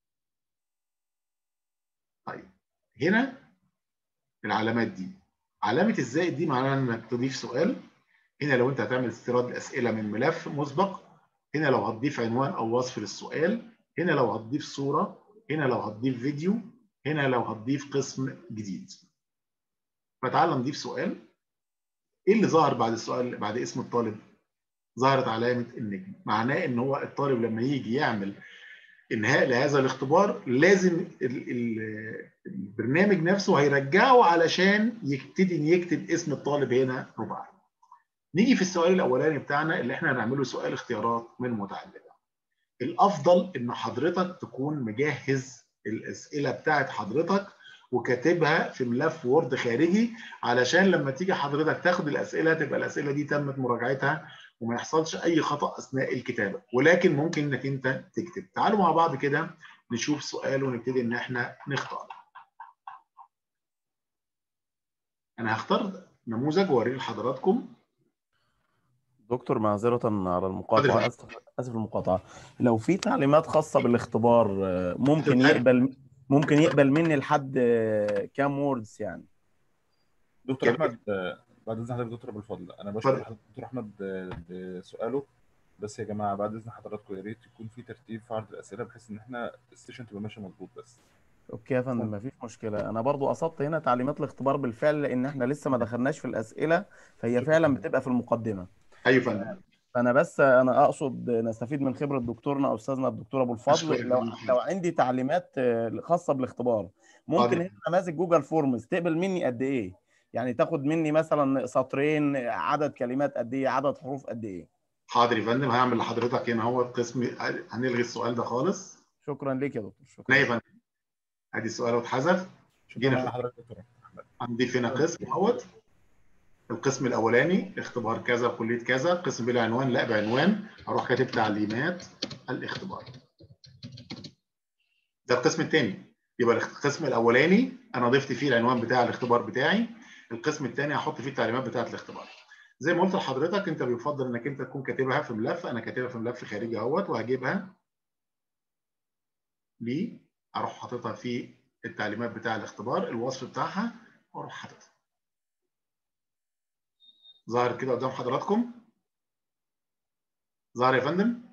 طيب هنا العلامات دي، علامه الزائد دي معناها انك تضيف سؤال. هنا لو انت هتعمل استيراد الاسئله من ملف مسبق، هنا لو هتضيف عنوان او وصف للسؤال، هنا لو هتضيف صوره، هنا لو هتضيف فيديو، هنا لو هتضيف قسم جديد. فتعال نضيف سؤال. ايه اللي ظهر بعد السؤال بعد اسم الطالب؟ ظهرت علامه النجم، معناه ان هو الطالب لما يجي يعمل انهاء لهذا الاختبار لازم البرنامج نفسه هيرجعه علشان يبتدي يكتب اسم الطالب هنا رباعي. نيجي في السؤال الاولاني بتاعنا اللي احنا هنعمله سؤال اختيارات من متعدده. الافضل ان حضرتك تكون مجهز الاسئله بتاعت حضرتك وكاتبها في ملف وورد خارجي، علشان لما تيجي حضرتك تاخد الاسئله تبقى الاسئله دي تمت مراجعتها وما يحصلش اي خطا اثناء الكتابه. ولكن ممكن انك انت تكتب. تعالوا مع بعض كده نشوف سؤال ونبتدي ان احنا نختار. انا هختار نموذج واوريه لحضراتكم. دكتور معذرة على المقاطعة، اسف اسف المقاطعة. لو في تعليمات خاصة بالاختبار ممكن يقبل ممكن يقبل مني لحد كام ووردز يعني؟ دكتور احمد بعد اذن حضرتك دكتور ابو الفضل، انا بشكر حضرتك دكتور احمد بسؤاله. بس يا جماعه بعد اذن حضراتكم يا ريت يكون في ترتيب في عرض الاسئله بحيث ان احنا السيشن تبقى ماشيه مظبوط. بس اوكي يا فندم مفيش مشكله. انا برضو قصدت هنا تعليمات الاختبار بالفعل لان احنا لسه ما دخلناش في الاسئله، فهي فعلا بتبقى في المقدمه. ايوه يا فندم. فانا بس انا اقصد نستفيد من خبره دكتورنا استاذنا الدكتور ابو الفضل. لو لو عندي تعليمات خاصه بالاختبار ممكن هنا نماذج جوجل فورمز تقبل مني قد ايه؟ يعني تاخد مني مثلا سطرين، عدد كلمات قد ايه، عدد حروف قد ايه؟ حاضر يا فندم، هعمل لحضرتك هنا هو القسم. هنلغي السؤال ده خالص. شكرا ليك يا دكتور. شكرا يا فندم. ادي السؤال اتحذف. شكرا لحضرتك دكتور احمد. هنضيف هنا قسم اهوت. القسم الاولاني اختبار كذا كليه كذا، قسم بلا عنوان لا بعنوان، هروح كاتب تعليمات الاختبار. ده القسم الثاني. يبقى القسم الاولاني انا ضفت فيه العنوان بتاع الاختبار بتاعي، القسم الثاني هحط فيه التعليمات بتاعه الاختبار. زي ما قلت لحضرتك انت بيفضل انك انت تكون كاتبها في ملف. انا كاتبها في ملف خارجي اهوت، وهجيبها ليه اروح حاططها في التعليمات بتاع الاختبار، الوصف بتاعها، واروح حاططها. ظاهر كده قدام حضراتكم؟ ظاهر يا فندم؟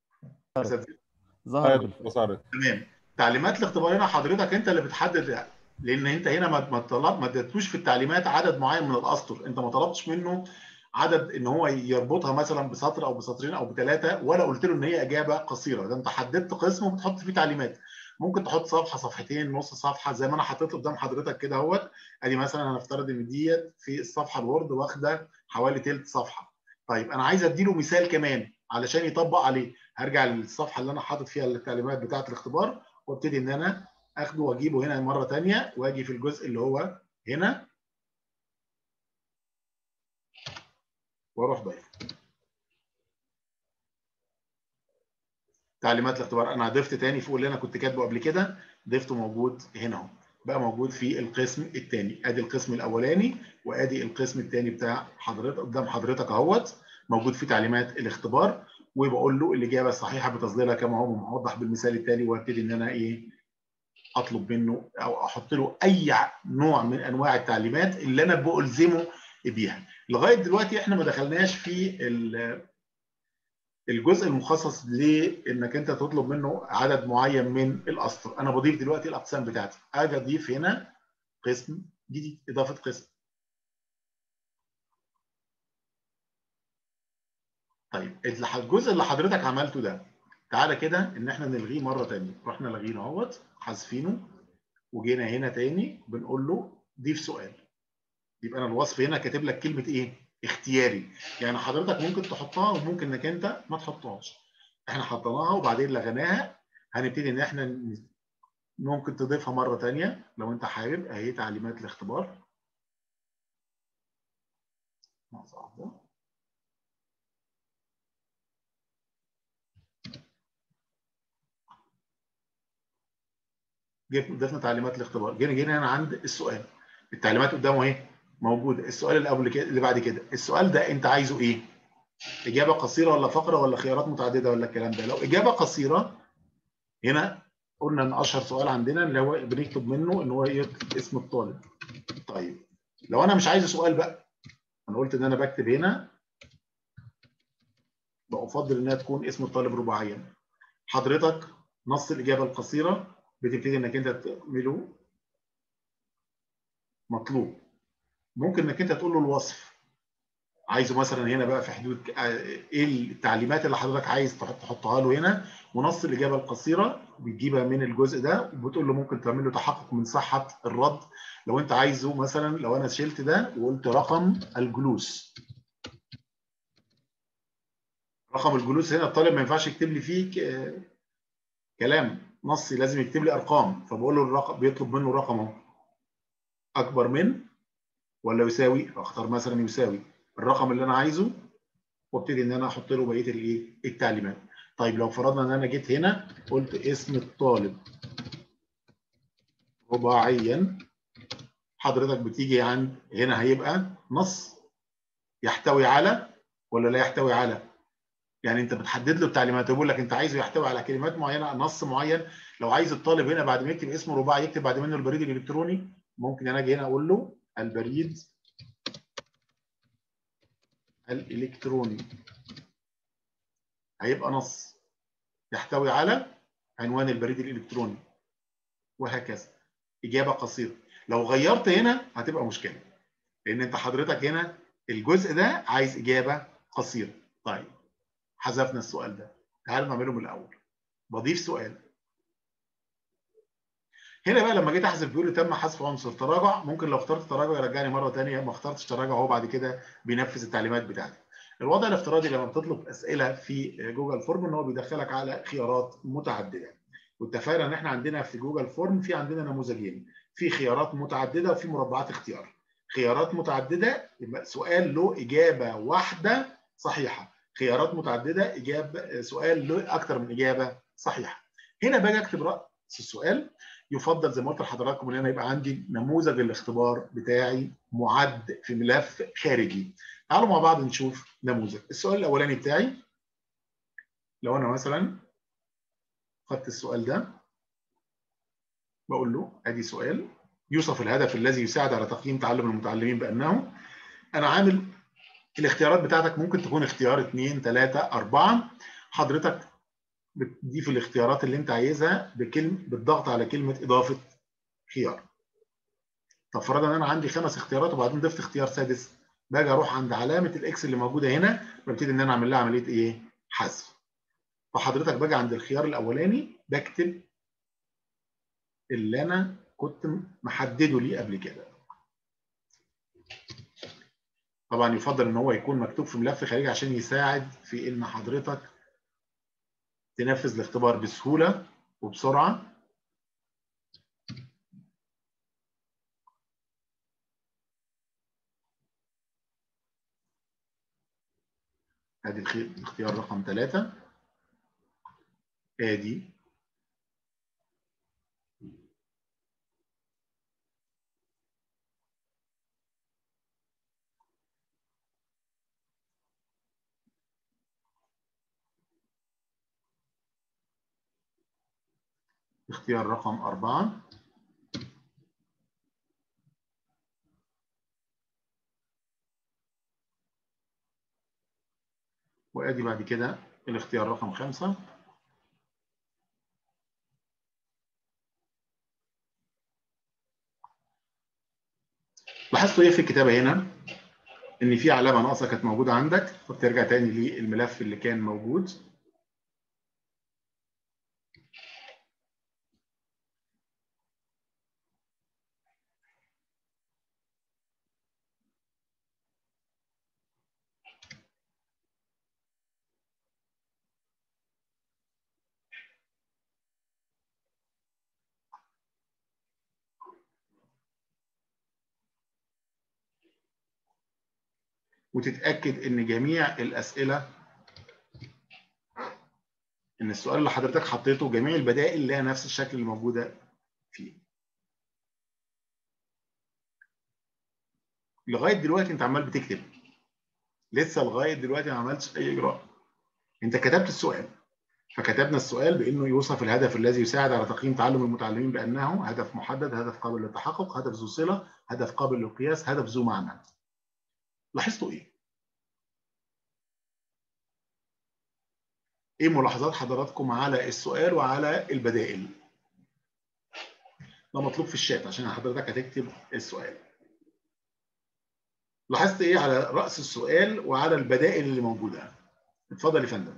ظهرت ظهرت ظهرت. تمام. تعليمات الاختبار هنا حضرتك انت اللي بتحدد لان انت هنا ما ما طلب ما اديتوش في التعليمات عدد معين من الاسطر، انت ما طلبتش منه عدد ان هو يربطها مثلا بسطر او بسطرين او بثلاثه، ولا قلت له ان هي اجابه قصيره. ده انت حددت قسم وبتحط فيه تعليمات. ممكن تحط صفحه صفحتين نص صفحه زي ما انا حطيت قدام حضرتك كده اهوت. ادي مثلا هنفترض ان ديت في الصفحه الوورد واخده حوالي ثلث صفحه. طيب انا عايز اديله مثال كمان علشان يطبق عليه، هرجع للصفحه اللي انا حاطط فيها التعليمات بتاعه الاختبار وابتدي ان انا اخده واجيبه هنا مره ثانيه، واجي في الجزء اللي هو هنا واروح ضايفه تعليمات الاختبار. انا ضفت تاني فوق اللي انا كنت كاتبه قبل كده، ضفته موجود هنا اهو، بقى موجود في القسم الثاني. ادي القسم الاولاني وادي القسم الثاني بتاع حضرتك قدام حضرتك اهوت، موجود في تعليمات الاختبار، وبقول له الاجابه الصحيحه بتظليلها كما هو موضح بالمثال التالي، وابتدي ان انا ايه اطلب منه او احط له اي نوع من انواع التعليمات اللي انا بلزمه بيها. لغايه دلوقتي احنا ما دخلناش في الجزء المخصص لانك انت تطلب منه عدد معين من الاسطر. انا بضيف دلوقتي الاقسام بتاعتي، اجي اضيف هنا قسم جديد، اضافه قسم. طيب الجزء اللي حضرتك عملته ده تعالى كده ان احنا نلغيه مره ثانيه. رحنا لاغينه اهوت حذفينه، وجينا هنا تاني بنقول له ضيف سؤال. يبقى انا الوصف هنا كاتب لك كلمه ايه؟ اختياري. يعني حضرتك ممكن تحطها وممكن انك انت ما تحطهاش. احنا حطيناها وبعدين لغيناها. هنبتدي ان احنا ممكن تضيفها مره ثانيه لو انت حابب. اهي تعليمات الاختبار. لحظه واحده. ضفنا تعليمات الاختبار. جينا جينا هنا عند السؤال. التعليمات قدامه اهي موجوده. السؤال اللي قبل كده اللي بعد كده، السؤال ده انت عايزه ايه؟ اجابه قصيره ولا فقره ولا خيارات متعدده ولا الكلام ده؟ لو اجابه قصيره هنا قلنا ان اشهر سؤال عندنا اللي هو بنكتب منه ان هو يكتب اسم الطالب. طيب لو انا مش عايز سؤال بقى، انا قلت ان انا بكتب هنا بفضل انها تكون اسم الطالب رباعيا. حضرتك نص الاجابه القصيره بتبتدي انك انت تعمله مطلوب. ممكن انك انت تقول له الوصف عايزه مثلا هنا بقى في حدود ايه التعليمات اللي حضرتك عايز تحطها له هنا، ونص الاجابه القصيره بتجيبها من الجزء ده، وبتقول له ممكن تعمل له تحقق من صحه الرد. لو انت عايزه مثلا، لو انا شلت ده وقلت رقم الجلوس، رقم الجلوس هنا الطالب ما ينفعش يكتب لي فيه كلام نصي، لازم يكتب لي ارقام. فبقول له الرقم، بيطلب منه رقم اهو، اكبر من ولا يساوي، اختار مثلا يساوي الرقم اللي انا عايزه، وابتدي ان انا احط له بقيه الايه التعليمات. طيب لو فرضنا ان انا جيت هنا قلت اسم الطالب رباعيا، حضرتك بتيجي عند هنا هيبقى نص يحتوي على ولا لا يحتوي على. يعني انت بتحدد له التعليمات، بيقول لك انت عايزه يحتوي على كلمات معينه، نص معين. لو عايز الطالب هنا بعد ما يكتب اسمه رباعي يكتب بعد منه البريد الالكتروني، ممكن انا اجي هنا اقول له البريد الالكتروني، هيبقى نص يحتوي على عنوان البريد الالكتروني، وهكذا. اجابه قصيره. لو غيرت هنا هتبقى مشكله، لان انت حضرتك هنا الجزء ده عايز اجابه قصيره. طيب حذفنا السؤال ده، تعالوا نعمله من الاول. بضيف سؤال هنا بقى. لما جيت احذف بيقول لي تم حذف عنصر تراجع. ممكن لو اخترت تراجع يرجعني مره ثانيه، ما اخترتش تراجع هو بعد كده بينفذ التعليمات بتاعتي. الوضع الافتراضي لما بتطلب اسئله في جوجل فورم ان هو بيدخلك على خيارات متعدده. واتفقنا ان احنا عندنا في جوجل فورم في عندنا نموذجين، في خيارات متعدده وفي مربعات اختيار. خيارات متعدده يبقى سؤال له اجابه واحده صحيحه، خيارات متعدده اجابه سؤال له اكثر من اجابه صحيحه. هنا باجي اكتب راس السؤال. يفضل زي ما قلت لحضراتكم ان انا يبقى عندي نموذج الاختبار بتاعي معد في ملف خارجي. تعالوا مع بعض نشوف نموذج. السؤال الاولاني بتاعي، لو انا مثلا خدت السؤال ده بقول له ادي سؤال يوصف الهدف الذي يساعد على تقييم تعلم المتعلمين بانه. انا عامل الاختيارات بتاعتك ممكن تكون اختيار اثنين ثلاثة أربعة. حضرتك بتضيف الاختيارات اللي انت عايزها بكلمه بالضغط على كلمه اضافه خيار. طب فرضا ان انا عندي خمس اختيارات وبعدين ضفت اختيار سادس، باجي اروح عند علامه الاكس اللي موجوده هنا ببتدي ان انا اعمل لها عمليه ايه؟ حذف. فحضرتك باجي عند الخيار الاولاني بكتب اللي انا كنت محدده ليه قبل كده. طبعا يفضل ان هو يكون مكتوب في ملف خارجي عشان يساعد في ان حضرتك تنفذ الاختبار بسهوله وبسرعه. ادي الاختيار رقم ثلاثة، ادي اختيار رقم أربعة، وادي بعد كده الاختيار رقم خمسة. لاحظتوا ايه في الكتابه هنا؟ ان في علامه ناقصه كانت موجوده عندك، فبترجع تاني للملف اللي كان موجود. وتتاكد ان جميع الاسئله، ان السؤال اللي حضرتك حطيته جميع البدائل لها نفس الشكل اللي موجوده فيه. لغايه دلوقتي انت عمال بتكتب، لسه لغايه دلوقتي ما عملتش اي اجراء. انت كتبت السؤال، فكتبنا السؤال بانه يوصف الهدف الذي يساعد على تقييم تعلم المتعلمين بانه هدف محدد، هدف قابل للتحقق، هدف ذو صله، هدف قابل للقياس، هدف ذو معنى. لاحظتوا ايه؟ ايه ملاحظات حضراتكم على السؤال وعلى البدائل؟ ده مطلوب في الشات عشان حضرتك هتكتب السؤال. لاحظت ايه على رأس السؤال وعلى البدائل اللي موجوده؟ اتفضل يا فندم.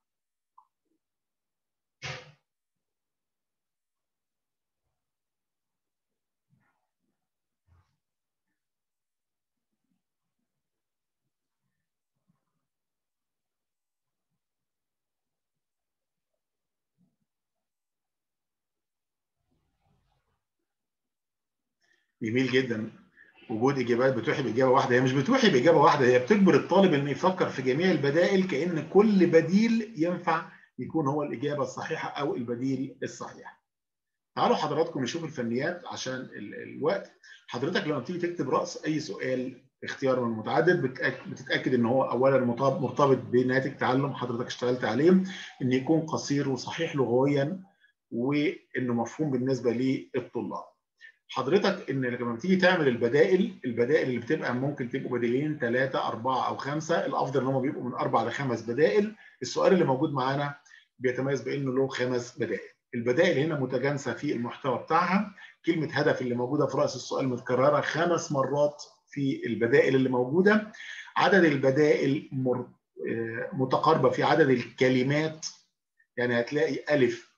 جميل جدا. وجود اجابات بتوحي باجابه واحده، هي مش بتوحي باجابه واحده، هي بتجبر الطالب انه يفكر في جميع البدائل كأن كل بديل ينفع يكون هو الاجابه الصحيحه او البديل الصحيح. تعالوا حضراتكم نشوف الفنيات عشان الوقت. حضرتك لما بتيجي تكتب رأس اي سؤال اختيار من متعدد بتتاكد ان هو اولا مرتبط بناتج تعلم حضرتك اشتغلت عليه، ان يكون قصير وصحيح لغويا، وانه مفهوم بالنسبه للطلاب. حضرتك ان لما بتيجي تعمل البدائل، البدائل اللي بتبقى ممكن تبقوا بديلين ثلاثه اربعه او خمسه، الافضل ان هم بيبقوا من اربع لخمس بدائل. السؤال اللي موجود معانا بيتميز بانه له خمس بدائل. البدائل هنا متجانسه في المحتوى بتاعها. كلمه هدف اللي موجوده في راس السؤال متكرره خمس مرات في البدائل اللي موجوده. عدد البدائل متقاربه في عدد الكلمات، يعني هتلاقي الف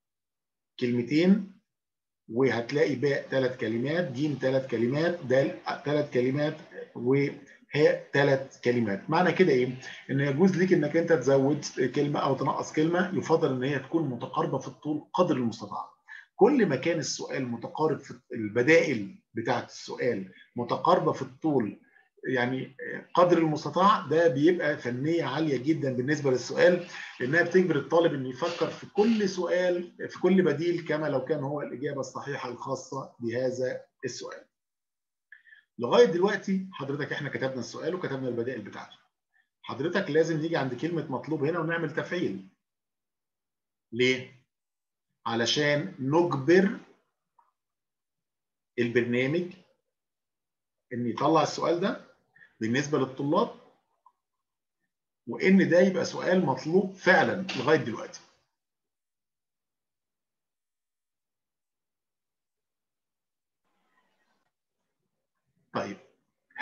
كلمتين، وهتلاقي باء ثلاث كلمات، جيم ثلاث كلمات، دال ثلاث كلمات، وهاء ثلاث كلمات. معنى كده ايه؟ ان يجوز ليك انك انت تزود كلمه او تنقص كلمه، يفضل ان هي تكون متقاربه في الطول قدر المستطاع. كل ما كان السؤال متقارب في البدائل بتاعه السؤال متقاربه في الطول يعني قدر المستطاع، ده بيبقى فنيه عاليه جدا بالنسبه للسؤال، لانها بتجبر الطالب انه يفكر في كل سؤال في كل بديل كما لو كان هو الاجابه الصحيحه الخاصه بهذا السؤال. لغايه دلوقتي حضرتك احنا كتبنا السؤال وكتبنا البدائل بتاعته. حضرتك لازم نيجي عند كلمه مطلوب هنا ونعمل تفعيل. ليه؟ علشان نجبر البرنامج ان يطلع السؤال ده بالنسبه للطلاب، وان ده يبقى سؤال مطلوب فعلا لغايه دلوقتي.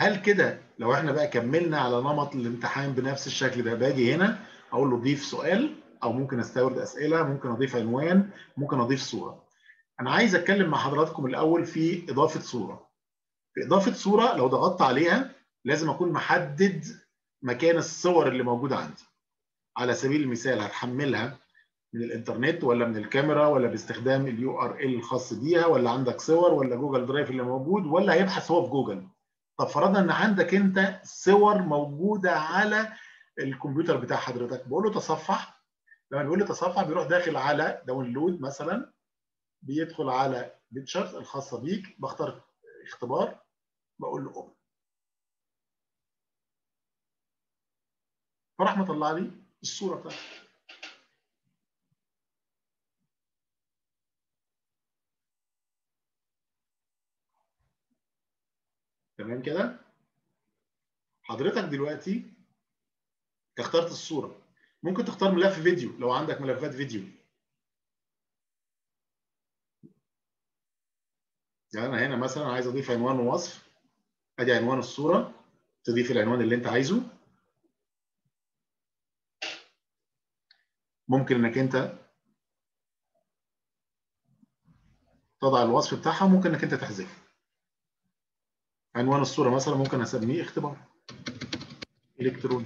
هل كده لو احنا بقى كملنا على نمط الامتحان بنفس الشكل ده، باجي هنا اقول له ضيف سؤال، او ممكن استورد اسئله، ممكن اضيف عنوان، ممكن اضيف صوره. انا عايز اتكلم مع حضراتكم الاول في اضافه صوره. في اضافه صوره لو ضغطت عليها لازم اكون محدد مكان الصور اللي موجوده عندي. على سبيل المثال هتحملها من الانترنت ولا من الكاميرا ولا باستخدام اليو ار ال الخاص بيها، ولا عندك صور ولا جوجل درايف اللي موجود، ولا هيبحث هو في جوجل. طب فرضنا ان عندك انت صور موجوده على الكمبيوتر بتاع حضرتك، بقول له تصفح. لما بيقول لي تصفح بيروح داخل على داونلود مثلا، بيدخل على بيكتشرز الخاصه بيك، بختار اختبار، بقول له اوبن، فراح مطلع لي الصوره بتاعتي. تمام كده؟ حضرتك دلوقتي اخترت الصوره، ممكن تختار ملف فيديو لو عندك ملفات فيديو. يعني انا هنا مثلا عايز اضيف عنوان ووصف، ادي عنوان الصوره، تضيف العنوان اللي انت عايزه. ممكن انك انت تضع الوصف بتاعها، وممكن انك انت تحذفه. عنوان الصوره مثلا ممكن اسميه اختبار الكتروني.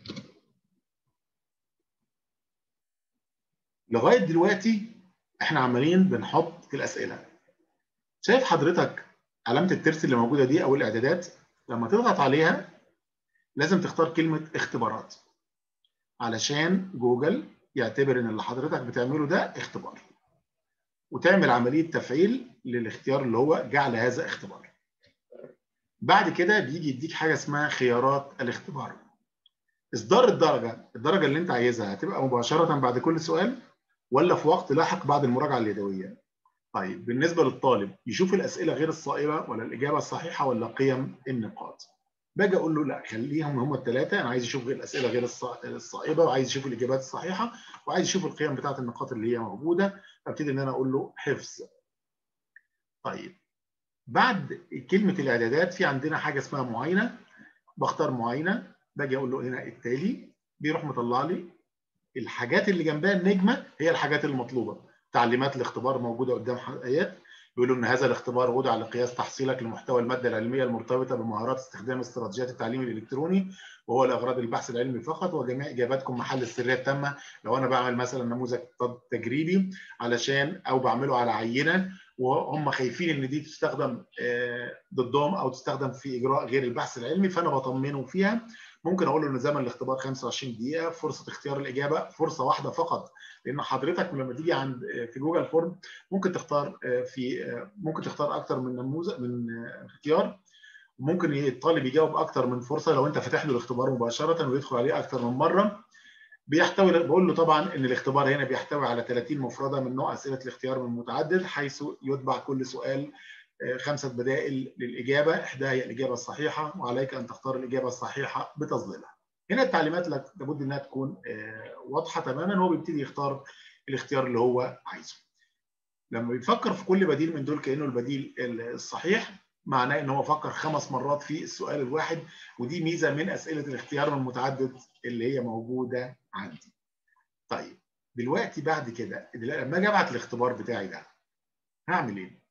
لغايه دلوقتي احنا عمالين بنحط في الاسئله. شايف حضرتك علامه الترس اللي موجوده دي او الاعدادات؟ لما تضغط عليها لازم تختار كلمه اختبارات علشان جوجل يعتبر ان اللي حضرتك بتعمله ده اختبار، وتعمل عمليه تفعيل للاختيار اللي هو جعل هذا اختبار. بعد كده بيجي يديك حاجه اسمها خيارات الاختبار. اصدار الدرجه، الدرجه اللي انت عايزها هتبقى مباشره بعد كل سؤال ولا في وقت لاحق بعد المراجعه اليدويه؟ طيب بالنسبه للطالب يشوف الاسئله غير الصائبه ولا الاجابه الصحيحه ولا قيم النقاط؟ باجي اقول له لا خليهم هم الثلاثه، انا عايز اشوف غير الاسئله غير الصائبه، وعايز اشوف الاجابات الصحيحه، وعايز اشوف القيم بتاعه النقاط اللي هي موجوده. فابتدي ان انا اقول له حفظ. طيب بعد كلمه الاعدادات في عندنا حاجه اسمها معاينه، بختار معاينه، باجي اقول له هنا التالي، بيروح مطلع لي الحاجات اللي جنبها النجمه هي الحاجات المطلوبه. تعليمات الاختبار موجوده قدام حضرتك، بيقولوا ان هذا الاختبار وضع لقياس تحصيلك لمحتوى الماده العلميه المرتبطه بمهارات استخدام استراتيجيات التعليم الالكتروني، وهو لاغراض البحث العلمي فقط، وجميع اجاباتكم محل السريه التامه. لو انا بعمل مثلا نموذج تجريبي علشان او بعمله على عينه وهم خايفين ان دي تستخدم ضدهم او تستخدم في اجراء غير البحث العلمي، فانا بطمنه فيها. ممكن اقول له ان زمن الاختبار خمسة وعشرين دقيقه، فرصه اختيار الاجابه فرصه واحده فقط، لان حضرتك لما تيجي عند في جوجل فورم ممكن تختار في ممكن تختار اكتر من نموذج من اختيار، ممكن الطالب يجاوب اكتر من فرصه لو انت فاتح له الاختبار مباشره ويدخل عليه اكتر من مره. بيحتوي، بقول له طبعا ان الاختبار هنا بيحتوي على ثلاثين مفرده من نوع اسئله الاختيار من متعدد، حيث يتبع كل سؤال خمسه بدائل للاجابه، احداها هي الاجابه الصحيحه، وعليك ان تختار الاجابه الصحيحه بتظليلها. هنا التعليمات لابد انها تكون واضحه تماما، هو بيبتدي يختار الاختيار اللي هو عايزه. لما بيفكر في كل بديل من دول كانه البديل الصحيح، معناه ان هو فكر خمس مرات في السؤال الواحد، ودي ميزه من اسئله الاختيار من المتعدد اللي هي موجوده عندي. طيب دلوقتي بعد كده لما اجي ابعت الاختبار بتاعي ده هعمل ايه؟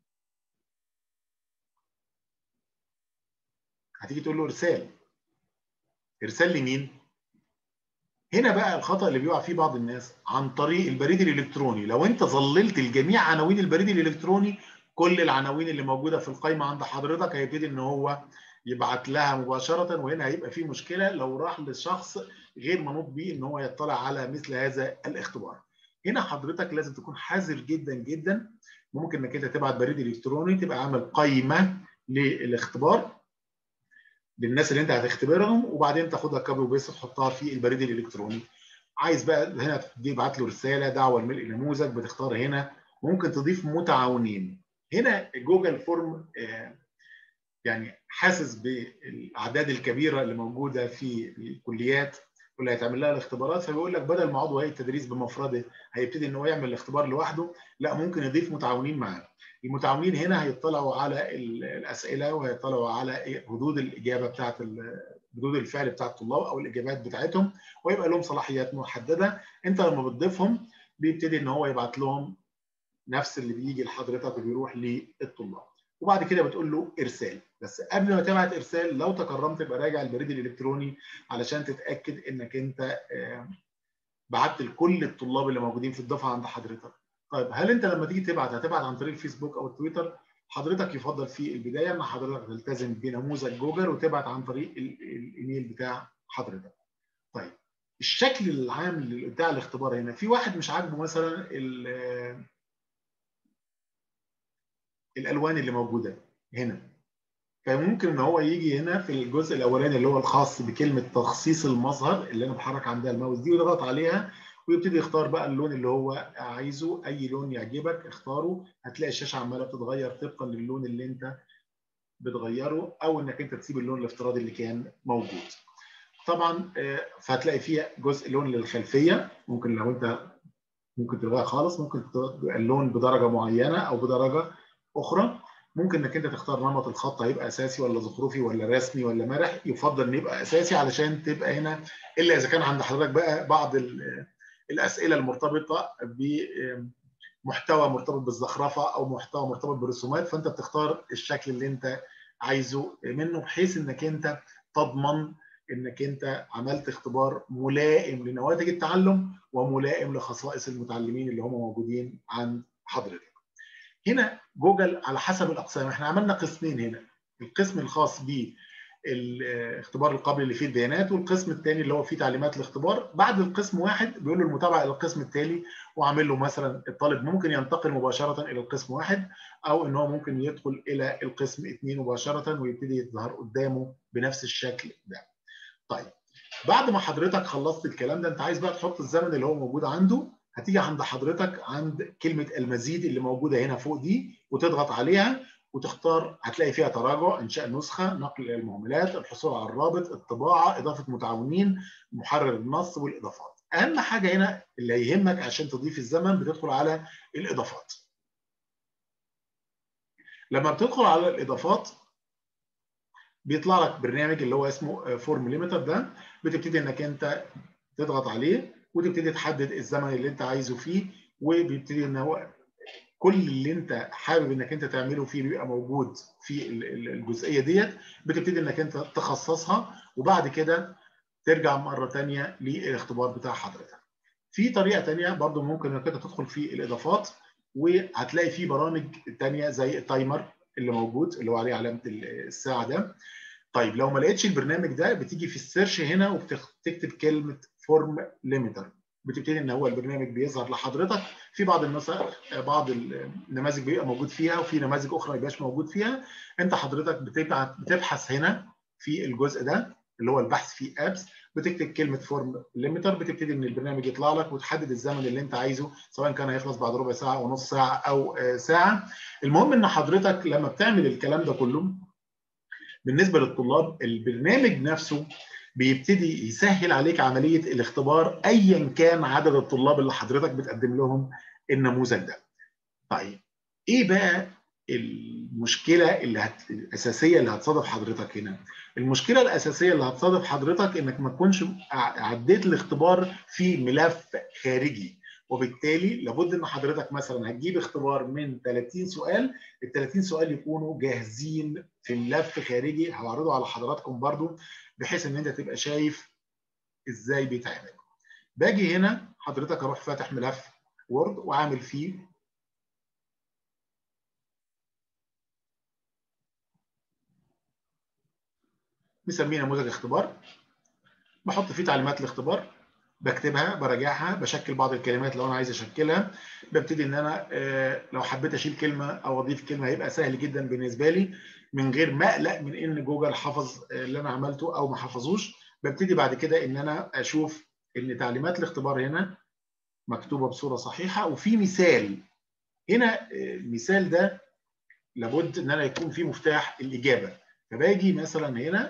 هتيجي تقول له ارسال. ارسال لمين؟ هنا بقى الخطأ اللي بيقع فيه بعض الناس عن طريق البريد الالكتروني. لو انت ظللت الجميع عناوين البريد الالكتروني، كل العناوين اللي موجوده في القائمه عند حضرتك هيبتدي ان هو يبعت لها مباشره، وهنا هيبقى في مشكله لو راح لشخص غير منوط به ان هو يطلع على مثل هذا الاختبار. هنا حضرتك لازم تكون حذر جدا جدا. ممكن انك انت تبعت بريد الكتروني تبقى عامل قائمه للاختبار للناس اللي انت هتختبرهم، وبعدين تاخدها كوبي وبيست تحطها في البريد الالكتروني. عايز بقى هنا تبعت له رساله دعوه لملء نموذج، بتختار هنا. ممكن تضيف متعاونين. هنا جوجل فورم يعني حاسس بالاعداد الكبيره اللي موجوده في الكليات واللي هيتعمل لها الاختبارات، فبيقول لك بدل ما عضو هيئه التدريس بمفرده هيبتدي ان هو يعمل الاختبار لوحده، لا ممكن يضيف متعاونين معاه. المتعاونين هنا هيطلعوا على الاسئله وهيطلعوا على ردود الاجابه بتاعت ردود الفعل بتاعت الطلاب او الاجابات بتاعتهم، ويبقى لهم صلاحيات محدده. انت لما بتضيفهم بيبتدي ان هو يبعت لهم نفس اللي بيجي لحضرتك وبيروح للطلاب، وبعد كده بتقول له ارسال. بس قبل ما تبعت ارسال لو تكرمت يبقى راجع البريد الالكتروني علشان تتاكد انك انت بعت لكل الطلاب اللي موجودين في الدفعه عند حضرتك. طيب هل انت لما تيجي تبعت هتبعت عن طريق الفيسبوك او التويتر؟ حضرتك يفضل في البدايه ان حضرتك تلتزم بنموذج جوجل وتبعت عن طريق الايميل بتاع حضرتك. طيب الشكل العام بتاع الاختبار هنا، في واحد مش عاجبه مثلا الالوان اللي موجوده هنا، فممكن ان هو يجي هنا في الجزء الاولاني اللي هو الخاص بكلمه تخصيص المظهر اللي انا بحرك عندها الماوس دي ويضغط عليها ويبتدي يختار بقى اللون اللي هو عايزه. اي لون يعجبك اختاره، هتلاقي الشاشه عماله بتتغير طبقا للون اللي انت بتغيره، او انك انت تسيب اللون الافتراضي اللي كان موجود. طبعا فهتلاقي فيها جزء لون للخلفيه، ممكن لو انت ممكن تلغيها خالص، ممكن اللون بدرجه معينه او بدرجه اخرى. ممكن انك انت تختار نمط الخط هيبقى اساسي ولا زخرفي ولا رسمي ولا مرح، يفضل ان يبقى اساسي علشان تبقى هنا، الا اذا كان عند حضرتك بقى بعض الاسئله المرتبطه بمحتوى مرتبط بالزخرفه او محتوى مرتبط بالرسومات، فانت بتختار الشكل اللي انت عايزه منه بحيث انك انت تضمن انك انت عملت اختبار ملائم لنواتج التعلم وملائم لخصائص المتعلمين اللي هم موجودين عند حضرتك. هنا جوجل على حسب الاقسام، احنا عملنا قسمين هنا، القسم الخاص بالاختبار القابل اللي فيه البيانات، والقسم الثاني اللي هو فيه تعليمات الاختبار. بعد القسم واحد بيقول له المتابعه الى القسم التالي، وعامل له مثلا الطالب ممكن ينتقل مباشره الى القسم واحد، او ان هو ممكن يدخل الى القسم اثنين مباشره ويبتدي يظهر قدامه بنفس الشكل ده. طيب بعد ما حضرتك خلصت الكلام ده، انت عايز بقى تحط الزمن اللي هو موجود عنده، هتيجي عند حضرتك عند كلمه المزيد اللي موجوده هنا فوق دي وتضغط عليها وتختار، هتلاقي فيها تراجع، انشاء نسخه، نقل الى المهملات، الحصول على الرابط، الطباعه، اضافه متعاونين، محرر النص والاضافات. اهم حاجه هنا اللي يهمك عشان تضيف الزمن بتدخل على الاضافات. لما بتدخل على الاضافات بيطلع لك برنامج اللي هو اسمه فورم ليميتر ده، بتبتدي انك انت تضغط عليه وتبتدي تحدد الزمن اللي انت عايزه فيه، وبيبتدي ان هو كل اللي انت حابب انك انت تعمله فيه بيبقى موجود في الجزئيه ديت، بتبتدي انك انت تخصصها وبعد كده ترجع مره ثانيه للاختبار بتاع حضرتك. في طريقه ثانيه برضو ممكن انك انت تدخل في الاضافات وهتلاقي فيه برامج ثانيه زي التايمر اللي موجود اللي هو عليه علامه الساعه ده. طيب لو ما لقيتش البرنامج ده بتيجي في السيرش هنا وبتكتب كلمه فورم ليميتر، بتبتدي ان هو البرنامج بيظهر لحضرتك. في بعض النسخ بعض النماذج بيبقى موجود فيها وفي نماذج اخرى ما بيبقاش موجود فيها. انت حضرتك بتبعت بتبحث هنا في الجزء ده اللي هو البحث في ابس، بتكتب كلمه فورم ليميتر، بتبتدي ان البرنامج يطلع لك وتحدد الزمن اللي انت عايزه، سواء كان هيخلص بعد ربع ساعه ونص ساعه او ساعه. المهم ان حضرتك لما بتعمل الكلام ده كله بالنسبه للطلاب، البرنامج نفسه بيبتدي يسهل عليك عمليه الاختبار ايا كان عدد الطلاب اللي حضرتك بتقدم لهم النموذج ده. طيب ايه بقى المشكله اللي هت... الاساسيه اللي هتصادف حضرتك هنا؟ المشكله الاساسيه اللي هتصادف حضرتك انك ما تكونش عديت الاختبار في ملف خارجي، وبالتالي لابد ان حضرتك مثلا هتجيب اختبار من ثلاثين سؤال، ال ثلاثين سؤال يكونوا جاهزين في ملف خارجي هعرضه على حضراتكم برضو بحيث ان انت تبقى شايف ازاي بيتعمل. باجي هنا حضرتك اروح فاتح ملف وورد وعامل فيه مسميه نموذج اختبار، بحط فيه تعليمات الاختبار، بكتبها براجعها، بشكل بعض الكلمات لو انا عايز اشكلها، ببتدي ان انا لو حبيت اشيل كلمه او اضيف كلمه هيبقى سهل جدا بالنسبه لي من غير ما اقلق من ان جوجل حفظ اللي انا عملته او ما حفظوش. ببتدي بعد كده ان انا اشوف ان تعليمات الاختبار هنا مكتوبه بصوره صحيحه، وفي مثال هنا. المثال ده لابد ان انا يكون فيه مفتاح الاجابه، فباجي مثلا هنا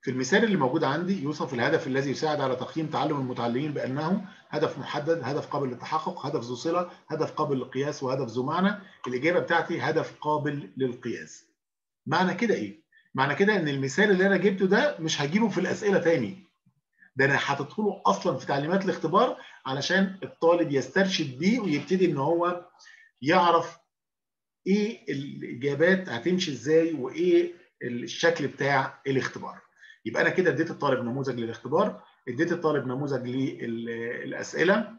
في المثال اللي موجود عندي يوصف الهدف الذي يساعد على تقييم تعلم المتعلمين بأنه هدف محدد، هدف قابل للتحقق، هدف ذو صلة، هدف قابل للقياس، وهدف ذو معنى. الإجابة بتاعتي هدف قابل للقياس. معنى كده إيه؟ معنى كده إن المثال اللي أنا جبته ده مش هجيبه في الأسئلة تاني، ده أنا حاطط له أصلا في تعليمات الاختبار علشان الطالب يسترشد بيه ويبتدي إن هو يعرف إيه الإجابات هتمشي إزاي وإيه الشكل بتاع الاختبار. يبقى انا كده اديت الطالب نموذج للاختبار، اديت الطالب نموذج للاسئله،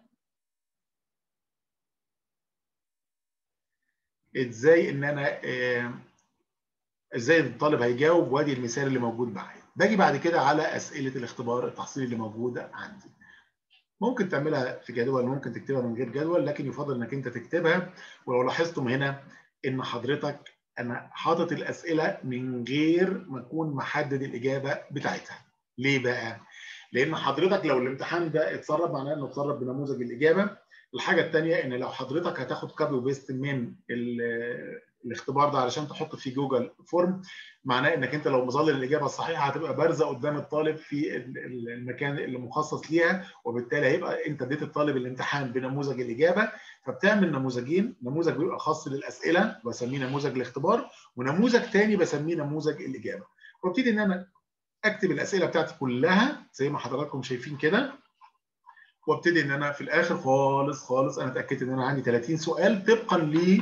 ازاي ان انا ازاي الطالب هيجاوب، وادي المثال اللي موجود معايا. باجي بعد كده على اسئله الاختبار التحصيلي اللي موجوده عندي. ممكن تعملها في جدول، ممكن تكتبها من غير جدول، لكن يفضل انك انت تكتبها. ولو لاحظتم هنا ان حضرتك انا حاطط الاسئله من غير ما اكون محدد الاجابه بتاعتها. ليه بقى؟ لان حضرتك لو الامتحان ده اتسرب معناه انه اتسرب بنموذج الاجابه. الحاجه الثانيه ان لو حضرتك هتاخد كوبي وبيست من الاختبار ده علشان تحط في جوجل فورم، معناه انك انت لو مظلل الاجابه الصحيحه هتبقى بارزه قدام الطالب في المكان اللي مخصص ليها، وبالتالي هيبقى انت اديت الطالب الامتحان بنموذج الاجابه. فبتعمل نموذجين، نموذج بيبقى خاص للاسئله بسميه نموذج الاختبار، ونموذج ثاني بسميه نموذج الاجابه. وابتدي ان انا اكتب الاسئله بتاعتي كلها زي ما حضراتكم شايفين كده، وابتدي ان انا في الاخر خالص خالص انا اتاكدت ان انا عندي ثلاثين سؤال طبقا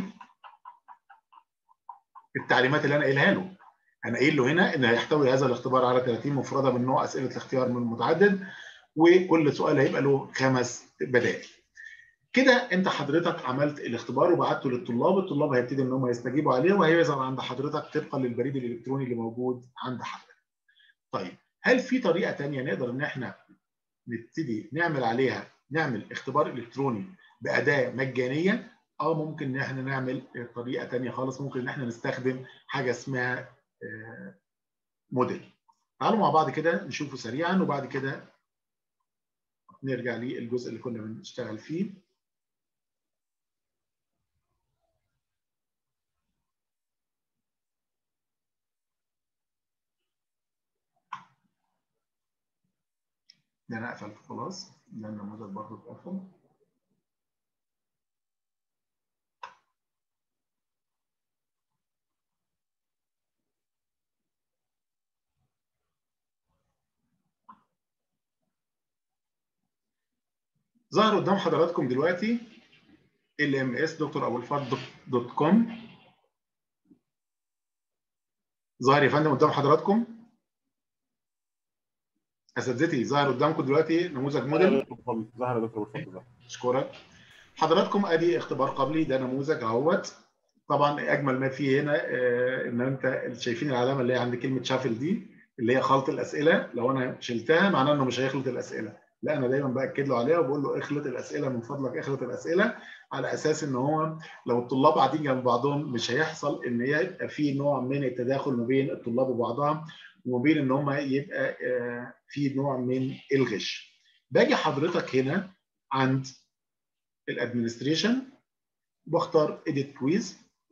للتعليمات اللي انا قايلها له. انا قايل له هنا ان هيحتوي هذا الاختبار على ثلاثين مفرده من نوع اسئله الاختيار من المتعدد، وكل سؤال هيبقى له خمس بدائل. كده انت حضرتك عملت الاختبار وبعته للطلاب، الطلاب هيبتدي ان هم يستجيبوا عليه وهيظهر عند حضرتك طبقا للبريد الالكتروني اللي موجود عند حضرتك. طيب هل في طريقه ثانيه نقدر ان احنا نبتدي نعمل عليها نعمل اختبار الكتروني باداه مجانيه؟ اه ممكن ان احنا نعمل طريقه ثانيه خالص، ممكن ان احنا نستخدم حاجه اسمها موديل. تعالوا مع بعض كده نشوفه سريعا وبعد كده نرجع للجزء اللي كنا بنشتغل فيه. ده انا قفلت خلاص، ده النموذج برضه اتقفل. ظهر قدام حضراتكم دلوقتي ال ام اس دكتور ابو الفضل دوت كوم. ظاهر يا فندم قدام حضراتكم؟ اساتذتي ظاهر قدامكم دلوقتي نموذج موديل؟ ظهر يا دكتور ابو الفضل. اشكرك. حضراتكم ادي اختبار قبلي، ده نموذج اهوت. طبعا اجمل ما فيه هنا آه ان انت شايفين العلامه اللي هي عند كلمه شافل دي اللي هي خلط الاسئله، لو انا شلتها معناه انه مش هيخلط الاسئله، لا انا دايما باكد له عليها وبقول له اخلط الاسئله من فضلك، اخلط الاسئله، على اساس ان هو لو الطلاب قاعدين جنب بعضهم مش هيحصل ان يبقى في نوع من التداخل ما بين الطلاب وبعضها وما بين ان هم يبقى آه في نوع من الغش. باجي حضرتك هنا عند الادمنستريشن بختار edit quiz،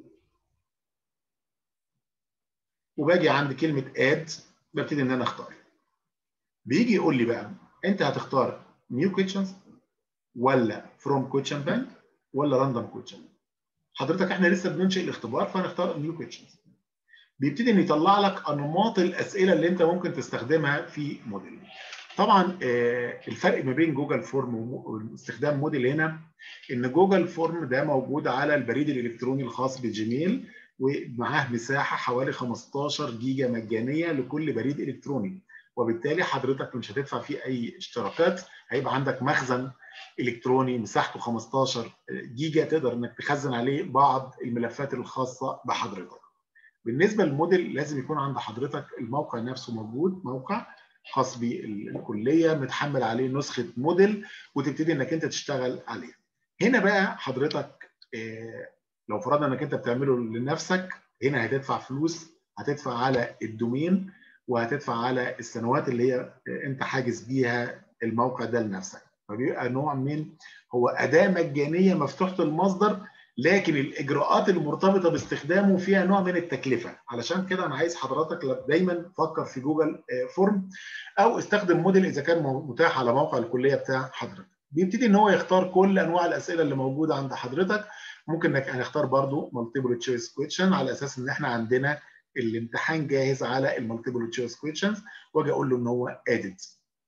وباجي عند كلمه add ببتدي ان انا اختار. بيجي يقول لي بقى انت هتختار new questions ولا from question bank ولا random question. حضرتك احنا لسه بننشئ الاختبار فهنختار new questions. بيبتدي ان يطلع لك انماط الاسئله اللي انت ممكن تستخدمها في موديل. طبعا الفرق ما بين جوجل فورم واستخدام موديل هنا ان جوجل فورم ده موجود على البريد الالكتروني الخاص بالجيميل، ومعاه مساحه حوالي خمستاشر جيجا مجانيه لكل بريد الكتروني، وبالتالي حضرتك مش هتدفع فيه اي اشتراكات، هيبقى عندك مخزن الكتروني مساحته خمستاشر جيجا تقدر انك تخزن عليه بعض الملفات الخاصه بحضرتك. بالنسبه للموديل لازم يكون عند حضرتك الموقع نفسه موجود، موقع خاص بالكليه متحمل عليه نسخه موديل وتبتدي انك انت تشتغل عليه. هنا بقى حضرتك لو فرضنا انك انت بتعمله لنفسك، هنا هتدفع فلوس، هتدفع على الدومين وهتدفع على السنوات اللي هي انت حاجز بيها الموقع ده لنفسك. فبيبقى نوع من هو اداه مجانيه مفتوحه المصدر لكن الاجراءات المرتبطه باستخدامه فيها نوع من التكلفه. علشان كده انا عايز حضرتك دايما فكر في جوجل فورم او استخدم موديل اذا كان متاح على موقع الكليه بتاع حضرتك. بيبتدي ان هو يختار كل انواع الاسئله اللي موجوده عند حضرتك. ممكن انك هنختار برضو مالتيبل تشويس كويشن على اساس ان احنا عندنا الامتحان جاهز على المالتيبل تشويس كويشنز، واجي اقول له ان هو اديت.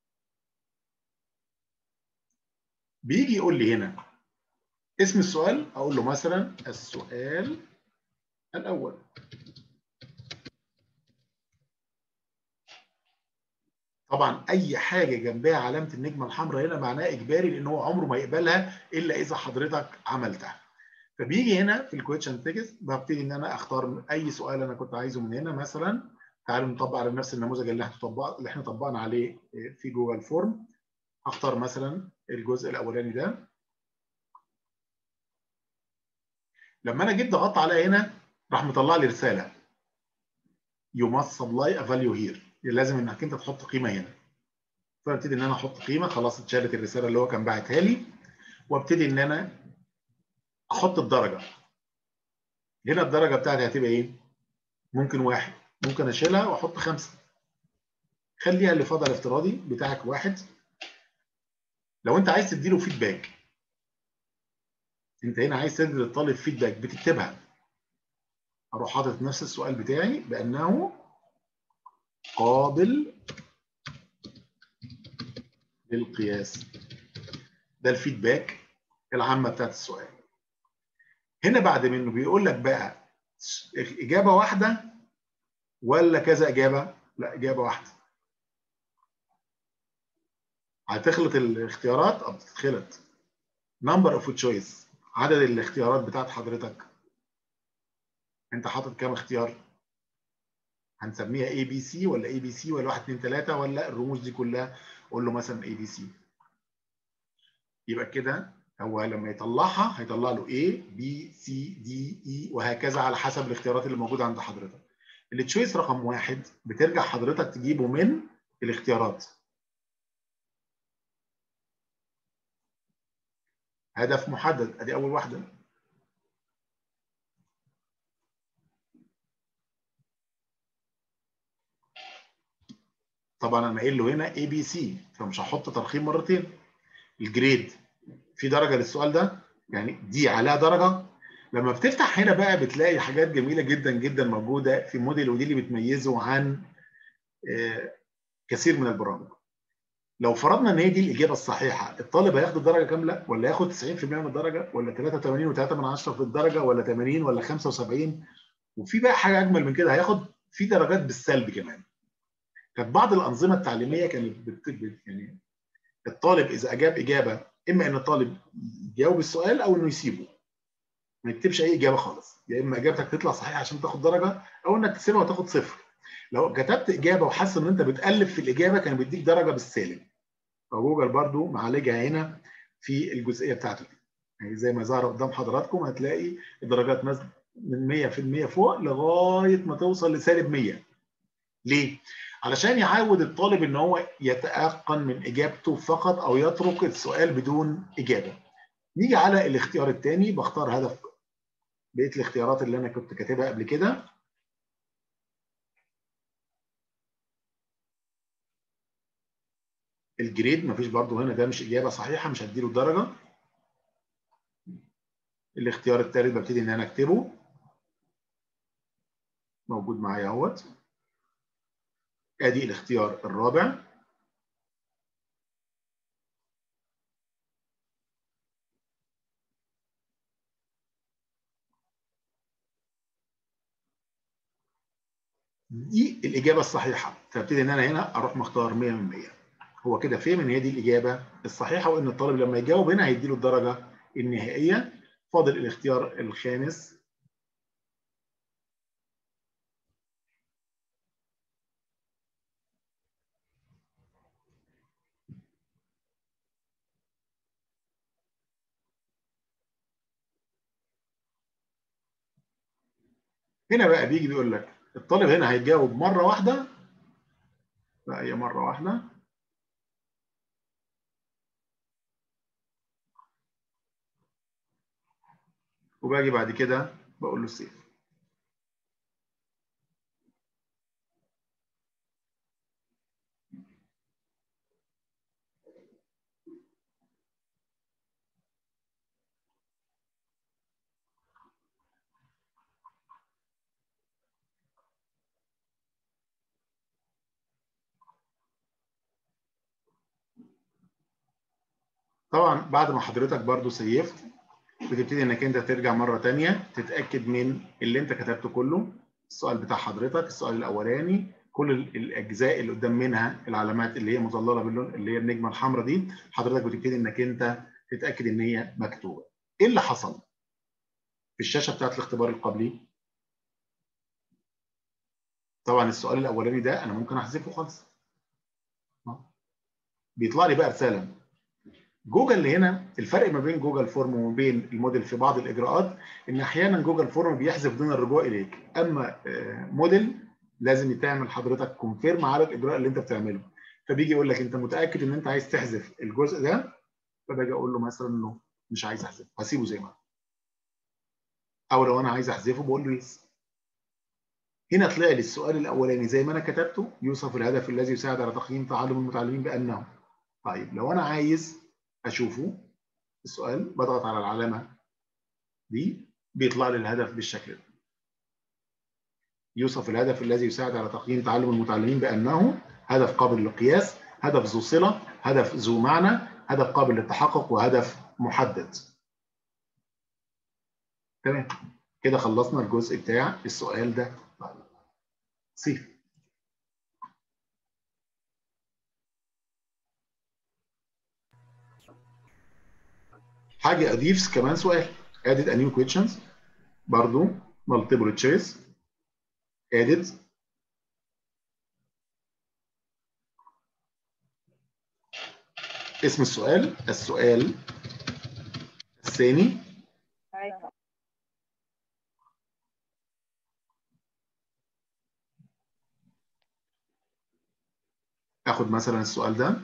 بيجي يقول لي هنا اسم السؤال، اقول له مثلا السؤال الاول. طبعا اي حاجه جنبها علامه النجمه الحمراء هنا معناه اجباري، لان هو عمره ما يقبلها الا اذا حضرتك عملتها. فبيجي هنا في الكويشن تكست ببتدي ان انا اختار اي سؤال انا كنت عايزه من هنا. مثلا تعالوا نطبق على نفس النموذج اللي احنا طبق اللي احنا طبقنا عليه في جوجل فورم. هختار مثلا الجزء الاولاني ده. لما انا جيت ضغطت عليها هنا راح مطلع لي رساله you must supply a value here، لازم انك انت تحط قيمه هنا. فابتدي ان انا احط قيمه، خلاص اتشالت الرساله اللي هو كان باعتها لي، وابتدي ان انا احط الدرجه. هنا الدرجه بتاعتي هتبقى ايه؟ ممكن واحد، ممكن اشيلها واحط خمسه. خليها اللي فاضل الافتراضي بتاعك واحد. لو انت عايز تديله فيدباك، انت هنا عايز تدي للطالب فيدباك بتكتبها. اروح حاطط نفس السؤال بتاعي بانه قابل للقياس. ده الفيدباك العامه بتاعت السؤال. هنا بعد منه بيقول لك بقى اجابه واحده ولا كذا اجابه؟ لا، اجابه واحده. هتخلط الاختيارات او بتتخلط نمبر اوف تشويس، عدد الاختيارات بتاعت حضرتك. انت حاطط كام اختيار؟ هنسميها اي بي سي ولا اي بي سي ولا واحد اتنين تلاته ولا الرموز دي كلها؟ قول له مثلا اي بي سي. يبقى كده هو لما يطلعها هيطلع له A B C D E وهكذا على حسب الاختيارات اللي موجوده عند حضرتك. التشويس رقم واحد بترجع حضرتك تجيبه من الاختيارات. هدف محدد، ادي اول واحده. طبعا انا قايل له هنا اي بي سي فمش هحط ترقيم مرتين. الجريد في درجه للسؤال ده، يعني دي عليها درجه. لما بتفتح هنا بقى بتلاقي حاجات جميله جدا جدا موجوده في موديل، ودي اللي بتميزه عن كثير من البرامج. لو فرضنا ان هي دي الاجابه الصحيحه، الطالب هياخد الدرجه كامله ولا ياخد تسعين في المية من الدرجه ولا تلاتة وتمانين وتلاتة من عشرة في الدرجه ولا تمانين ولا خمسة وسبعين؟ وفي بقى حاجه اجمل من كده، هياخد في درجات بالسلب كمان. كانت بعض الانظمه التعليميه كانت بت... يعني الطالب اذا اجاب اجابه، اما ان الطالب يجاوب السؤال او انه يسيبه ما يكتبش اي اجابه خالص، يا اما اجابتك تطلع صحيحه عشان تاخد درجه او انك تسيبها وتاخد صفر. لو كتبت اجابه وحاسس ان انت بتقلب في الاجابه كان بيديك درجه بالسالب. فجوجل برضو معالجها هنا في الجزئيه بتاعته دي. يعني زي ما ظهر قدام حضراتكم هتلاقي الدرجات نازله من مية في المية فوق لغايه ما توصل لسالب مية. ليه؟ علشان يعود الطالب ان هو يتيقن من اجابته فقط او يترك السؤال بدون اجابه. نيجي على الاختيار الثاني، بختار هدف بقيه الاختيارات اللي انا كنت كاتبها قبل كده. الجريد مفيش برضو هنا، ده مش اجابه صحيحه مش هديله الدرجه. الاختيار الثالث ببتدي ان انا اكتبه، موجود معايا اهوت. ادي الاختيار الرابع. دي الاجابه الصحيحه، فابتدي ان انا هنا اروح مختار مية من مية. هو كده فهم ان هي دي الاجابه الصحيحه، وان الطالب لما يجاوب هنا هيديله الدرجه النهائيه. فاضل الاختيار الخامس. هنا بقى بيجي بيقول لك الطالب هنا هيجاوب مره واحده. لا، هي مره واحده. وباجي بعد كده بقول له سيف. طبعا بعد ما حضرتك برضو سيفت بتبتدي انك انت ترجع مره ثانيه تتاكد من اللي انت كتبته كله، السؤال بتاع حضرتك، السؤال الاولاني، كل الاجزاء اللي قدام منها العلامات اللي هي مظلله باللون اللي هي النجمه الحمراء دي، حضرتك بتبتدي انك انت تتاكد ان هي مكتوبه. ايه اللي حصل في الشاشه بتاعت الاختبار القبلي؟ طبعا السؤال الاولاني ده انا ممكن احذفه خالص. بيطلع لي بقى رساله جوجل اللي هنا. الفرق ما بين جوجل فورم وما بين الموديل في بعض الاجراءات ان احيانا جوجل فورم بيحذف دون الرجوع اليك، اما موديل لازم يتعمل حضرتك كونفيرم على الاجراء اللي انت بتعمله، فبيجي يقول لك انت متاكد ان انت عايز تحذف الجزء ده، فباجي اقول له مثلا انه مش عايز احذفه، هسيبه زي ما هو. او لو انا عايز احذفه بقول له يس. هنا طلع لي السؤال الاولاني زي ما انا كتبته، يوصف الهدف الذي يساعد على تقييم تعلم المتعلمين بانه. طيب لو انا عايز اشوفه السؤال بضغط على العلامه دي بيطلع لي الهدف بالشكل ده. يوصف الهدف الذي يساعد على تقييم تعلم المتعلمين بانه هدف قابل للقياس، هدف ذو صله، هدف ذو معنى، هدف قابل للتحقق، وهدف محدد. تمام كده خلصنا الجزء بتاع السؤال ده. سيف. حاجه اضيف كمان سؤال added a new questions برضو multiple choice added اسم السؤال السؤال الثاني اخد مثلا السؤال ده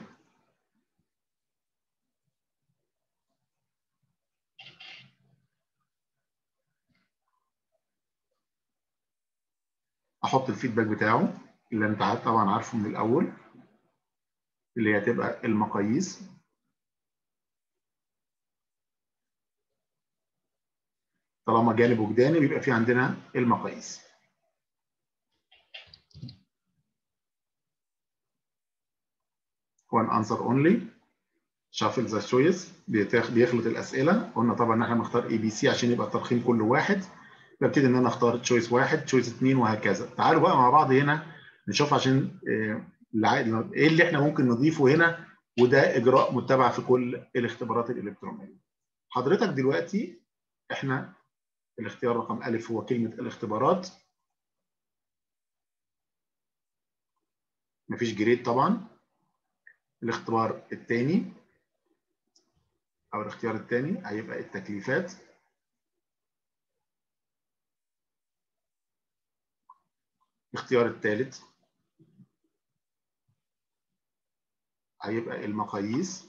احط الفيدباك بتاعه اللي انت طبعا عارفه من الاول اللي هي تبقى المقاييس. طالما جانب وجداني بيبقى في عندنا المقاييس. one answer only shuffle the choice بيخلط الاسئله. قلنا طبعا ان احنا بنختار اي بي سي عشان يبقى الترقيم كله واحد. ببتدي ان انا اختار تشويس واحد تشويس اثنين وهكذا. تعالوا بقى مع بعض هنا نشوف عشان ايه اللي احنا ممكن نضيفه هنا، وده اجراء متبع في كل الاختبارات الالكترونيه. حضرتك دلوقتي احنا الاختيار رقم ألف هو كلمه الاختبارات، مفيش جريد طبعا. الاختبار الثاني او الاختيار الثاني هيبقى التكليفات. الاختيار الثالث هيبقى المقاييس.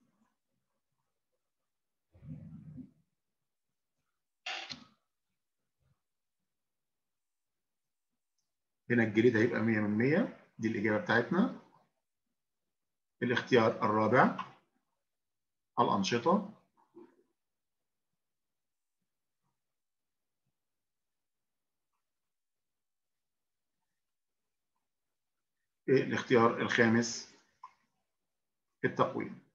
هنا الجريد هيبقى مية من مية، دي الإجابة بتاعتنا. الاختيار الرابع الأنشطة. الاختيار الخامس التقويم.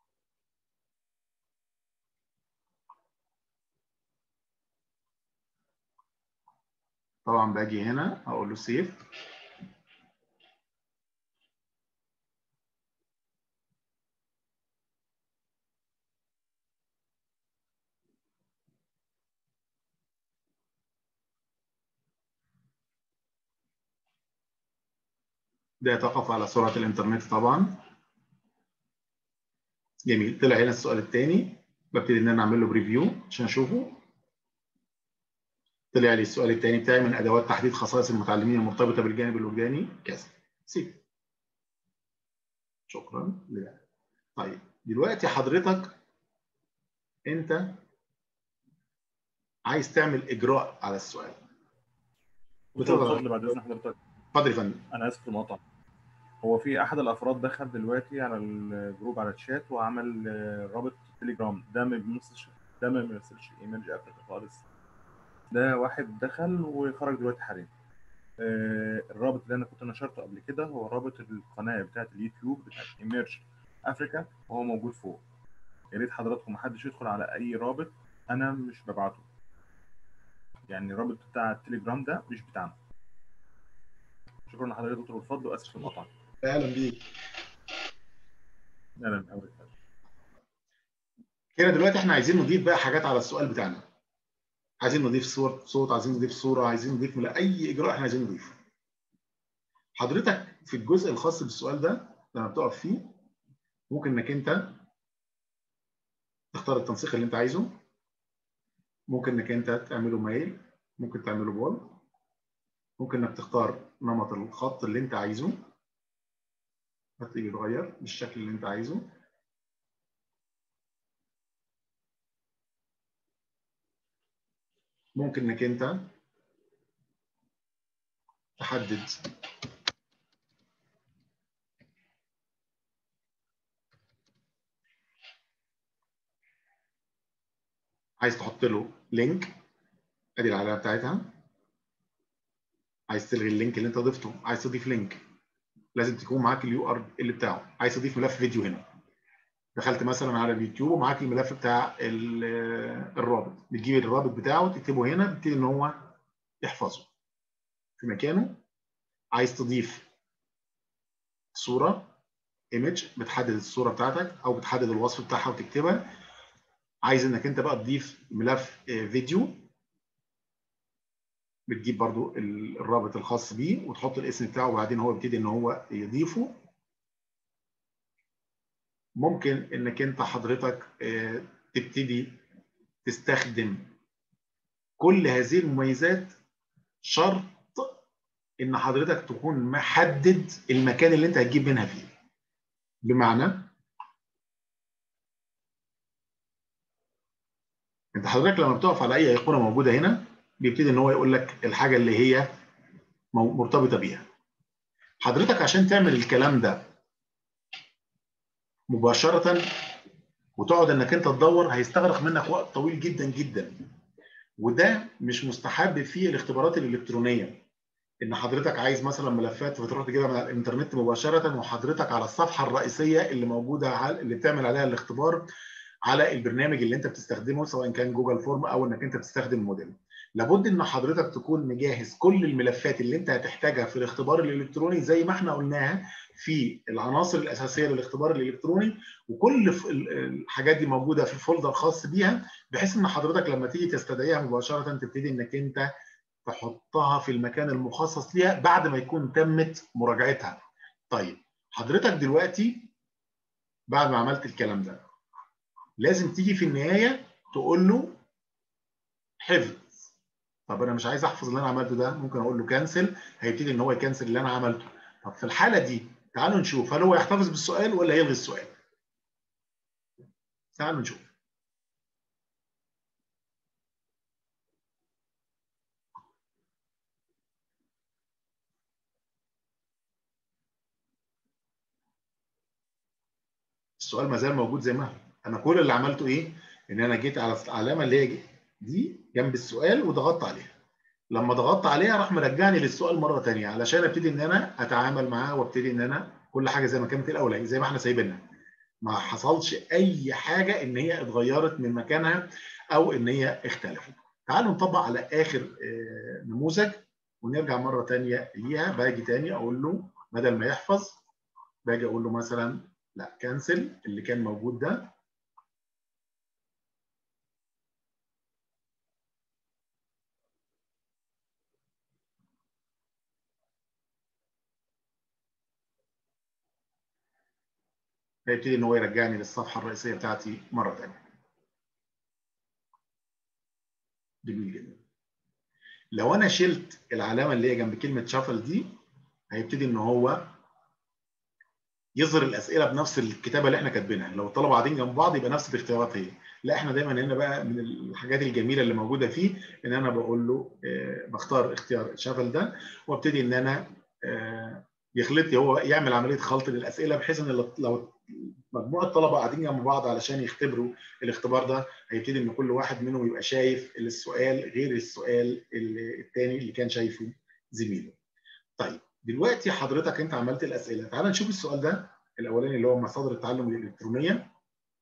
طبعا باجي هنا اقول له سيف. ده يتوقف على سرعة الإنترنت طبعا. جميل. طلع هنا السؤال الثاني، ببتدي إن أنا أعمل له بريفيو عشان أشوفه. طلع لي السؤال الثاني بتاعي من أدوات تحديد خصائص المتعلمين المرتبطة بالجانب الوجداني كذا. سيف. شكرا لله. طيب دلوقتي حضرتك أنت عايز تعمل اجراء على السؤال. اتفضل بعد اذن حضرتك. اتفضل يا فندم. انا اسف في المقاطعه. هو في احد الافراد دخل دلوقتي على الجروب على الشات وعمل رابط تليجرام، ده ما بيمثلش ده ما بيمثلش ايميرج افريكا خالص. ده واحد دخل وخرج دلوقتي حاليا. الرابط اللي انا كنت نشرته قبل كده هو رابط القناه بتاعه اليوتيوب بتاعه ايميرج افريكا، وهو موجود فوق. يا ريت حضراتكم محدش يدخل على اي رابط انا مش ببعته، يعني الرابط بتاع التليجرام ده مش بتاعنا. شكرا لحضرتك يا دكتور أبوالفضل، واسف في المقاطعه. اهلا بيك. اهلا اهلا. كده دلوقتي احنا عايزين نضيف بقى حاجات على السؤال بتاعنا. عايزين نضيف صور صوت، عايزين نضيف صوره، عايزين نضيف اي اجراء احنا عايزين نضيفه. حضرتك في الجزء الخاص بالسؤال ده لما بتقف فيه ممكن انك انت تختار التنسيق اللي انت عايزه، ممكن انك انت تعمله مايل، ممكن تعمله بول، ممكن انك تختار نمط الخط اللي انت عايزه هتلاقيه يتغير بالشكل اللي انت عايزه. ممكن انك انت تحدد عايز تحط له لينك، ادي العلامه بتاعتها. عايز تلغي اللينك اللي انت ضفته، عايز تضيف لينك لازم تكون معاك اليو ار ال بتاعه. عايز تضيف ملف فيديو هنا، دخلت مثلا على اليوتيوب ومعاك الملف بتاع الرابط، بتجيب الرابط بتاعه تكتبه هنا، بيبتدي ان هو يحفظه في مكانه. عايز تضيف صوره ايمج، بتحدد الصوره بتاعتك او بتحدد الوصف بتاعها وتكتبها. عايز انك انت بقى تضيف ملف فيديو، بتجيب برضو الرابط الخاص بيه وتحط الاسم بتاعه وبعدين هو بيبتدي ان هو يضيفه. ممكن انك انت حضرتك تبتدي تستخدم كل هذه المميزات، شرط ان حضرتك تكون محدد المكان اللي انت هتجيب منها فيه. بمعنى انت حضرتك لما بتقف على اي ايقونه موجوده هنا بيبتدي ان هو يقول لك الحاجه اللي هي مرتبطه بيها. حضرتك عشان تعمل الكلام ده مباشره وتقعد انك انت تدور هيستغرق منك وقت طويل جدا جدا، وده مش مستحب في الاختبارات الالكترونيه. ان حضرتك عايز مثلا ملفات فتروح تجيبها من على الانترنت مباشره وحضرتك على الصفحه الرئيسيه اللي موجوده على اللي بتعمل عليها الاختبار على البرنامج اللي انت بتستخدمه، سواء كان جوجل فورم او انك انت بتستخدم موديل. لابد ان حضرتك تكون مجهز كل الملفات اللي انت هتحتاجها في الاختبار الالكتروني زي ما احنا قلناها في العناصر الاساسيه للاختبار الالكتروني، وكل الحاجات دي موجوده في فولدر خاص بيها، بحيث ان حضرتك لما تيجي تستدعيها مباشره تبتدي انك انت تحطها في المكان المخصص ليها بعد ما يكون تمت مراجعتها. طيب حضرتك دلوقتي بعد ما عملت الكلام ده لازم تيجي في النهايه تقول له حفظ. طب انا مش عايز احفظ اللي انا عملته ده، ممكن اقول له كانسل، هيبتدي ان هو يكنسل اللي انا عملته. طب في الحاله دي تعالوا نشوف هل هو يحتفظ بالسؤال ولا يلغي السؤال. تعالوا نشوف. السؤال ما زال موجود زي ما هو. انا كل اللي عملته ايه؟ ان انا جيت على العلامه اللي هي دي جنب السؤال وضغطت عليها. لما ضغطت عليها راح مرجعني للسؤال مره ثانيه علشان ابتدي ان انا اتعامل معاه وابتدي ان انا كل حاجه زي ما كانت الاول زي ما احنا سايبينها. ما حصلش اي حاجه ان هي اتغيرت من مكانها او ان هي اختلفت. تعالوا نطبق على اخر نموذج ونرجع مره ثانيه ليها. باجي ثاني اقول له بدل ما يحفظ باجي اقول له مثلا لا كانسل اللي كان موجود ده. هيبتدي ان هو يرجعني للصفحه الرئيسيه بتاعتي مره ثانيه. جميل جدا. لو انا شلت العلامه اللي هي جنب كلمه شافل دي هيبتدي ان هو يظهر الاسئله بنفس الكتابه اللي احنا كاتبينها. لو الطلبه قاعدين جنب بعض يبقى نفس الاختيارات هي. لا، احنا دايما هنا بقى من الحاجات الجميله اللي موجوده فيه ان انا بقول له آه بختار اختيار الشفل ده، وابتدي ان انا آه يخلط هو يعمل عمليه خلط للاسئله، بحيث ان لو مجموعه طلبه قاعدين جنب بعض علشان يختبروا الاختبار ده، هيبتدي ان كل واحد منهم يبقى شايف السؤال غير السؤال الثاني اللي كان شايفه زميله. طيب دلوقتي حضرتك انت عملت الاسئله، تعال نشوف السؤال ده الاولاني اللي هو مصادر التعلم الالكترونيه.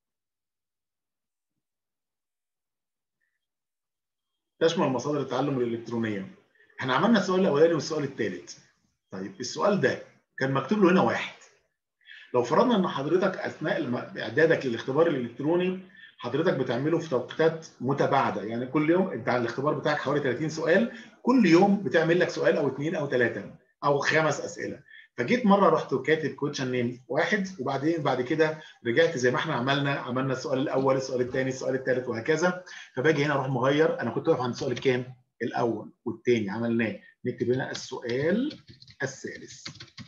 تشمل مصادر التعلم الالكترونيه. احنا عملنا السؤال الاولاني والسؤال الثالث. طيب السؤال ده كان مكتوب له هنا واحد. لو فرضنا ان حضرتك اثناء اعدادك للاختبار الالكتروني حضرتك بتعمله في توقيتات متباعده، يعني كل يوم انت على الاختبار بتاعك حوالي ثلاثين سؤال، كل يوم بتعمل لك سؤال او اثنين او ثلاثه او خمس اسئله. فجيت مره رحت كاتب كويشن نيم واحد، وبعدين بعد كده رجعت زي ما احنا عملنا عملنا السؤال الاول السؤال الثاني السؤال الثالث وهكذا. فباجي هنا اروح مغير، انا كنت واقف عند السؤال الكام؟ الاول والثاني عملناه، نكتب هنا السؤال الثالث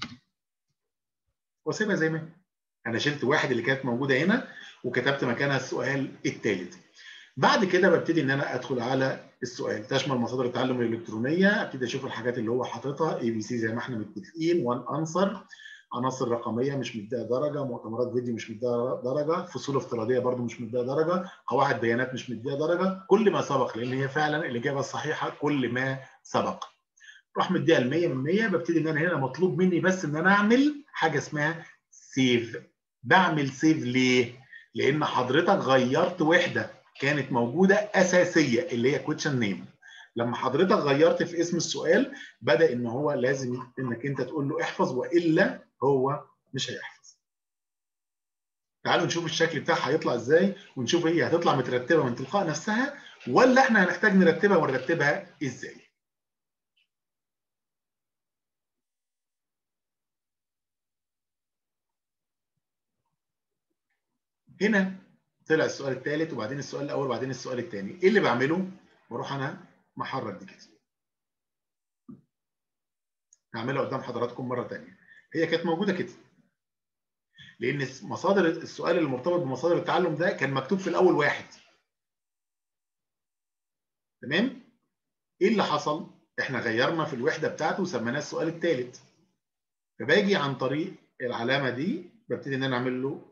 واسيبها زي ما هي. انا شلت واحد اللي كانت موجوده هنا وكتبت مكانها السؤال الثالث. بعد كده ببتدي ان انا ادخل على السؤال تشمل مصادر التعلم الالكترونيه، ابتدي اشوف الحاجات اللي هو حاططها اي بي سي زي ما احنا متفقين، وان انسر، عناصر رقميه مش مديها درجه، مؤتمرات فيديو مش مديها درجه، فصول افتراضيه برضو مش مديها درجه، قواعد بيانات مش مديها درجه، كل ما سبق، لان هي فعلا الاجابه الصحيحه كل ما سبق. راح مديها ال مية من مية. ببتدي ان انا هنا مطلوب مني بس ان انا اعمل حاجه اسمها سيف. بعمل سيف ليه؟ لان حضرتك غيرت وحده كانت موجوده اساسيه اللي هي كويشن نيم. لما حضرتك غيرت في اسم السؤال بدا ان هو لازم انك انت تقول له احفظ، والا هو مش هيحفظ. تعالوا نشوف الشكل بتاعها هيطلع ازاي، ونشوف هي هتطلع مترتبه من تلقاء نفسها ولا احنا هنحتاج نرتبها ونرتبها ازاي. هنا طلع السؤال الثالث وبعدين السؤال الاول وبعدين السؤال الثاني. ايه اللي بعمله؟ بروح انا محرك دي كده، هعملها قدام حضراتكم مره ثانيه. هي كانت موجوده كده لان مصادر السؤال اللي مرتبط بمصادر التعلم ده كان مكتوب في الاول واحد. تمام؟ ايه اللي حصل؟ احنا غيرنا في الوحده بتاعته وسميناه السؤال الثالث. فباجي عن طريق العلامه دي ببتدي ان انا اعمل له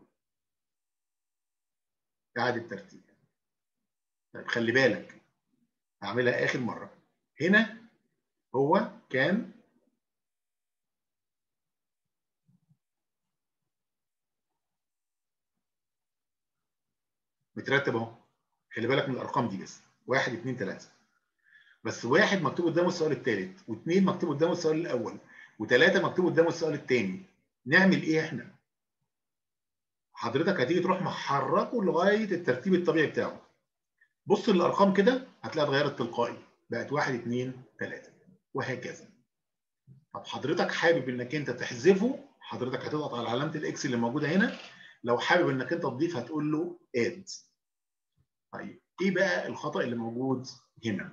اعاده ترتيب. طيب خلي بالك هعملها اخر مره. هنا هو كان مترتب اهو، خلي بالك من الارقام دي بس، واحد اثنين ثلاثة. بس واحد مكتوب قدامه السؤال الثالث، واثنين مكتوب قدامه السؤال الاول، وثلاثة مكتوب قدامه السؤال الثاني. نعمل ايه احنا؟ حضرتك هتيجي تروح محركه لغايه الترتيب الطبيعي بتاعه. بص للارقام كده هتلاقيها اتغيرت تلقائي، بقت واحد اثنين ثلاثة وهكذا. طب حضرتك حابب انك انت تحذفه، حضرتك هتضغط على علامه الاكس اللي موجوده هنا. لو حابب انك انت تضيف هتقول له اد. طيب ايه بقى الخطأ اللي موجود هنا؟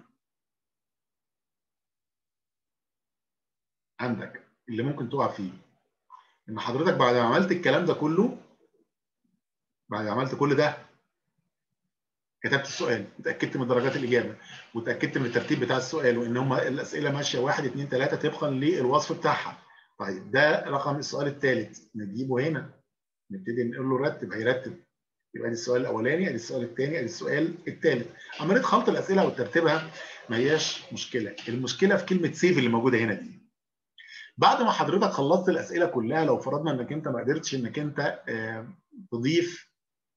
عندك اللي ممكن تقع فيه ان حضرتك بعد ما عملت الكلام ده كله، بعد ما عملت كل ده كتبت السؤال وتاكدت من درجات الاجابه وتاكدت من الترتيب بتاع السؤال وان هم الاسئله ماشيه واحد اثنين ثلاثة طبقا للوصف بتاعها. طيب ده رقم السؤال الثالث، نجيبه هنا نبتدي نقول له رتب، هيرتب. يبقى دي السؤال الاولاني، ادي السؤال الثاني، ادي السؤال الثالث. عمليه خلط الاسئله وترتيبها ما هياش مشكله، المشكله في كلمه سيف اللي موجوده هنا دي. بعد ما حضرتك خلصت الاسئله كلها، لو فرضنا انك انت ما قدرتش انك انت تضيف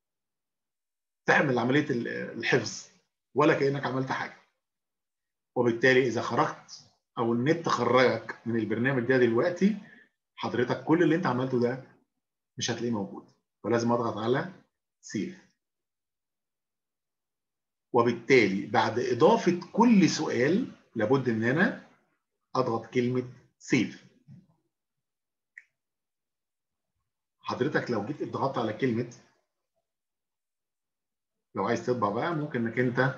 تعمل عمليه الحفظ ولا كانك عملت حاجه، وبالتالي اذا خرجت او النت خرجك من البرنامج ده دلوقتي، حضرتك كل اللي انت عملته ده مش هتلاقيه موجود، فلازم اضغط على سيف. وبالتالي بعد اضافه كل سؤال لابد ان انا اضغط كلمه سيف. حضرتك لو جيت اضغطت على كلمه، لو عايز تطبع بقى ممكن انك انت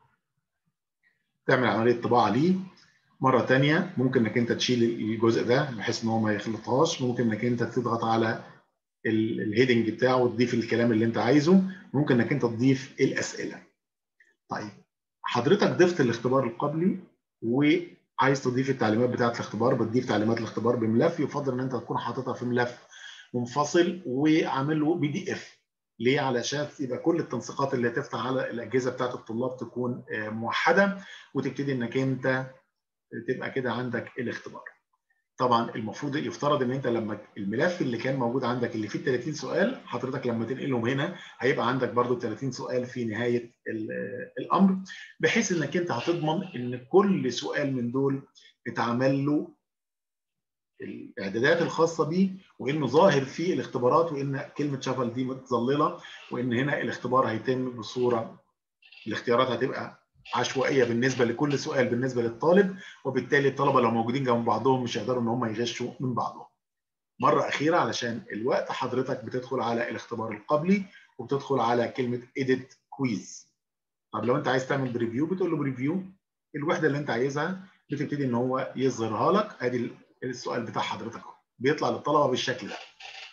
تعمل عمليه طباعه ليه مره ثانيه. ممكن انك انت تشيل الجزء ده بحيث ان هو ما يخلطهاش. ممكن انك انت تضغط على الهيدنج بتاعه وتضيف الكلام اللي انت عايزه، ممكن انك انت تضيف الاسئله. طيب حضرتك ضفت الاختبار القبلي وعايز تضيف التعليمات بتاعه الاختبار، بتضيف تعليمات الاختبار بملف، يفضل ان انت تكون حاططها في ملف منفصل وعامل له بي دي اف. ليه؟ علشان يبقى كل التنسيقات اللي هتفتح على الاجهزه بتاعه الطلاب تكون موحده، وتبتدي انك انت تبقى كده عندك الاختبار. طبعا المفروض يفترض ان انت لما الملف اللي كان موجود عندك اللي فيه ثلاثين سؤال، حضرتك لما تنقلهم هنا هيبقى عندك برضو ثلاثين سؤال في نهايه الامر، بحيث انك انت هتضمن ان كل سؤال من دول اتعمل له الاعدادات الخاصه بيه، وانه ظاهر في الاختبارات، وان كلمه شفل دي متظلله، وان هنا الاختبار هيتم بصوره، الاختيارات هتبقى عشوائيه بالنسبه لكل سؤال بالنسبه للطالب، وبالتالي الطلبه لو موجودين جنب بعضهم مش هيقدروا ان هم يغشوا من بعضهم. مره اخيره علشان الوقت، حضرتك بتدخل على الاختبار القبلي وبتدخل على كلمه edit quiz. طب لو انت عايز تعمل بريفيو بتقول له بريفيو، الوحده اللي انت عايزها بتبتدي ان هو يظهرها لك. ادي السؤال بتاع حضرتك اهو بيطلع للطلبه بالشكل ده.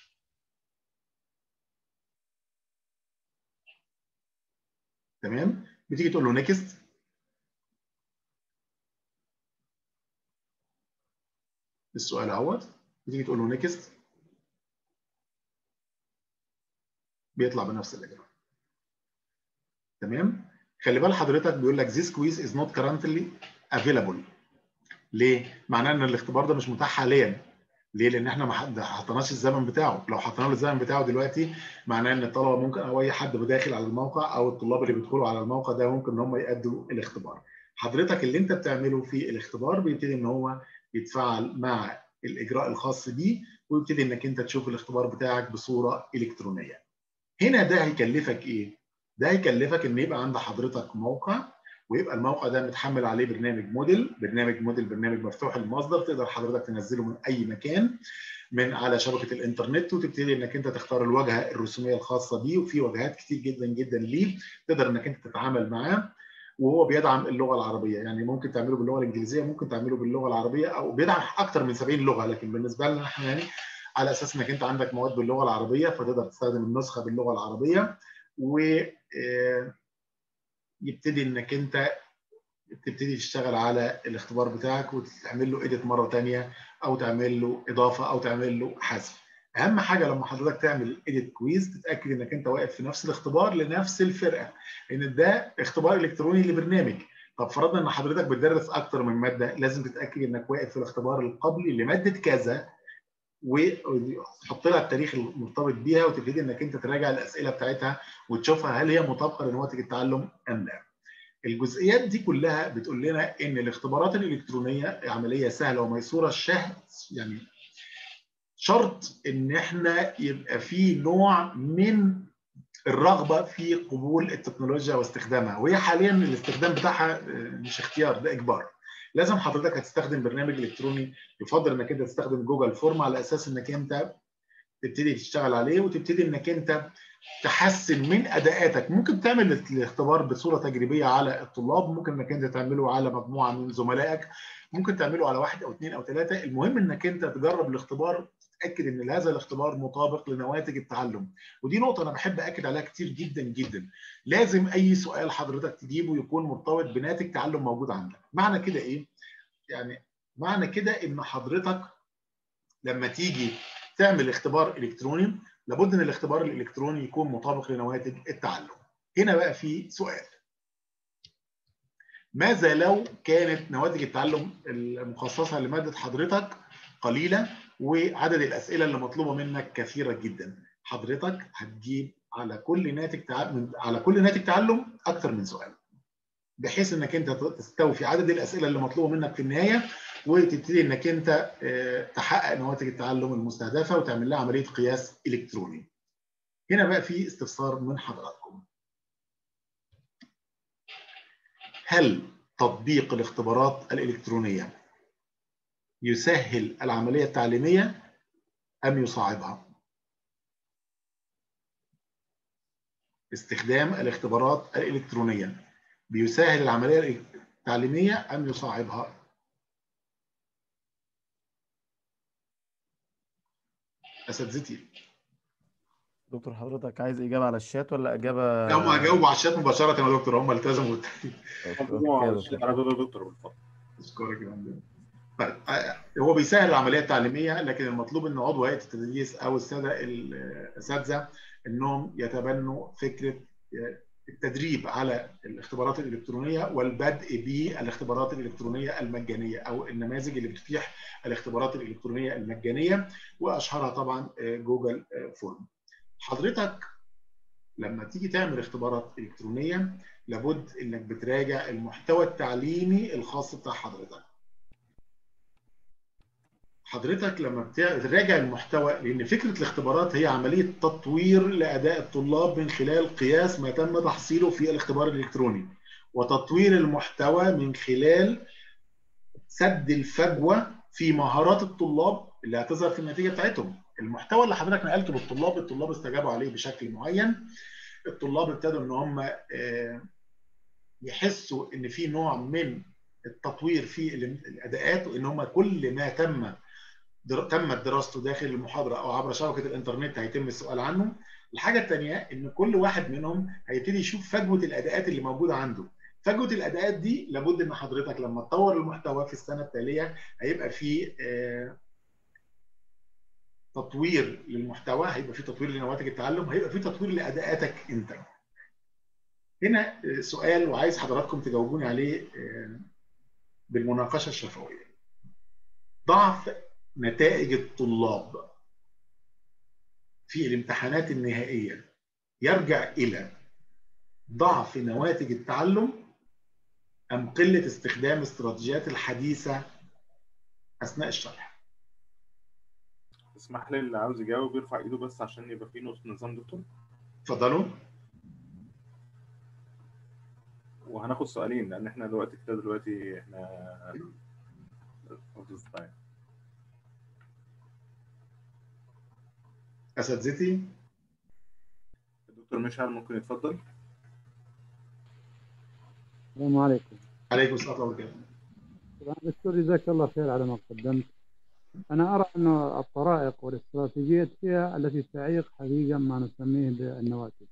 تمام؟ بتيجي تقول له نيكست، السؤال اهوت، بتيجي تقول له نيكست، بيطلع بنفس الاجابه. تمام؟ خلي بال حضرتك بيقول لك this quiz is not currently available. ليه؟ معناه ان الاختبار ده مش متاح حاليا. ليه؟ لان احنا ما حطيناش الزمن بتاعه. لو حطينا له الزمن بتاعه دلوقتي معناه ان الطلبه ممكن، او اي حد داخل على الموقع، او الطلاب اللي بيدخلوا على الموقع ده ممكن ان هم يأدوا الاختبار. حضرتك اللي انت بتعمله في الاختبار بيبتدي ان هو يتفاعل مع الاجراء الخاص بيه، ويبتدي انك انت تشوف الاختبار بتاعك بصوره الكترونيه. هنا ده هيكلفك ايه؟ ده هيكلفك ان يبقى عند حضرتك موقع، ويبقى الموقع ده متحمل عليه برنامج موديل. برنامج موديل برنامج مفتوح المصدر، تقدر حضرتك تنزله من اي مكان من على شبكه الانترنت، وتبتدي انك انت تختار الواجهه الرسوميه الخاصه بيه، وفي واجهات كتير جدا جدا ليه تقدر انك انت تتعامل معاه. وهو بيدعم اللغه العربيه، يعني ممكن تعمله باللغه الانجليزيه، ممكن تعمله باللغه العربيه، او بيدعم اكثر من سبعين لغه، لكن بالنسبه لنا احنا يعني على اساس انك انت عندك مواد باللغه العربيه فتقدر تستخدم النسخه باللغه العربيه، ويبتدي انك انت تبتدي تشتغل على الاختبار بتاعك وتعمل له ايديت مره ثانيه، او تعمل له اضافه، او تعمل له حذف. اهم حاجه لما حضرتك تعمل ايديت كويز تتاكد انك انت واقف في نفس الاختبار لنفس الفرقه، لان ده اختبار الكتروني لبرنامج. طب فرضنا ان حضرتك بتدرس اكتر من ماده، لازم تتاكد انك واقف في الاختبار القبلي لماده كذا، وتحط لها التاريخ المرتبط بيها، وتبتدي انك انت تراجع الاسئله بتاعتها وتشوفها هل هي مطابقه لنماذج التعلم ام لا. الجزئيات دي كلها بتقول لنا ان الاختبارات الالكترونيه عمليه سهله وميسوره. الشهر يعني شرط ان احنا يبقى في نوع من الرغبه في قبول التكنولوجيا واستخدامها، وهي حاليا الاستخدام بتاعها مش اختيار، ده اجبار. لازم حضرتك هتستخدم برنامج الكتروني، يفضل انك انت تستخدم جوجل فورم على اساس انك انت تبتدي تشتغل عليه، وتبتدي انك انت تحسن من اداءاتك. ممكن تعمل الاختبار بصوره تجريبيه على الطلاب، ممكن انك انت تعمله على مجموعه من زملائك، ممكن تعمله على واحد او اثنين او ثلاثه. المهم انك انت تجرب الاختبار، تتاكد ان هذا الاختبار مطابق لنواتج التعلم. ودي نقطه انا بحب اكد عليها كتير جدا جدا. لازم اي سؤال حضرتك تجيبه يكون مرتبط بناتج تعلم موجود عندك. معنى كده ايه؟ يعني معنى كده ان حضرتك لما تيجي تعمل اختبار الكتروني لابد ان الاختبار الالكتروني يكون مطابق لنواتج التعلم. هنا بقى في سؤال: ماذا لو كانت نواتج التعلم المخصصه لماده حضرتك قليله، وعدد الاسئله اللي مطلوبه منك كثيره جدا؟ حضرتك هتجيب على كل ناتج تعلم على كل ناتج تعلم اكثر من سؤال، بحيث انك انت تستوفي عدد الاسئله اللي مطلوبه منك في النهايه، وتبتدي انك انت تحقق نواتج التعلم المستهدفه وتعمل لها عمليه قياس الكتروني. هنا بقى في استفسار من حضراتكم: هل تطبيق الاختبارات الالكترونيه يسهل العمليه التعليميه ام يصعبها؟ استخدام الاختبارات الالكترونيه بيسهل العمليه التعليميه ام يصعبها؟ اساتذتي. دكتور حضرتك عايز اجابه على الشات ولا اجابه؟ لا، هم هجاوبوا على الشات مباشره يا دكتور، هم التزموا. مجموعة على الشات على دول دكتور بالفضل. اشكرك يا فندم. طيب هو بيسهل العمليه التعليميه، لكن المطلوب ان عضو هيئه التدريس او الساده الاساتذه انهم يتبنوا فكره التدريب على الاختبارات الالكترونيه والبدء بالاختبارات الالكترونيه المجانيه او النماذج اللي بتتيح الاختبارات الالكترونيه المجانيه، واشهرها طبعا جوجل فورم. حضرتك لما تيجي تعمل اختبارات الكترونيه لابد انك بتراجع المحتوى التعليمي الخاص بتاع حضرتك. حضرتك لما بتراجع المحتوى، لان فكره الاختبارات هي عمليه تطوير لاداء الطلاب من خلال قياس ما تم تحصيله في الاختبار الالكتروني، وتطوير المحتوى من خلال سد الفجوه في مهارات الطلاب اللي هتظهر في النتيجه بتاعتهم. المحتوى اللي حضرتك نقلته للطلاب، الطلاب استجابوا عليه بشكل معين، الطلاب ابتدوا ان هم يحسوا ان في نوع من التطوير في الاداءات، وان هم كل ما تم تمت دراسته داخل المحاضره او عبر شبكه الانترنت هيتم السؤال عنه. الحاجه الثانيه ان كل واحد منهم هيبتدي يشوف فجوه الاداءات اللي موجوده عنده. فجوه الاداءات دي لابد ان حضرتك لما تطور المحتوى في السنه التاليه هيبقى في تطوير للمحتوى، هيبقى في تطوير لنواتج التعلم، هيبقى في تطوير لاداءاتك انت. هنا سؤال وعايز حضراتكم تجاوبوني عليه بالمناقشه الشفويه. ضعف نتائج الطلاب في الامتحانات النهائيه يرجع الى ضعف نواتج التعلم ام قله استخدام الاستراتيجيات الحديثه اثناء الشرح؟ اسمح لي اللي عاوز يجاوب يرفع ايده بس عشان يبقى في نقطه نظام دكتور. اتفضلوا. وهناخد سؤالين لان احنا دلوقتي كده دلوقتي احنا اساتذتي. الدكتور مشعل ممكن يتفضل. السلام عليكم. عليكم السلام ورحمه الله وبركاته. دكتور جزاك الله خير على ما قدمت. انا ارى انه الطرائق والاستراتيجيات هي التي تعيق حقيقه ما نسميه بالنواتج.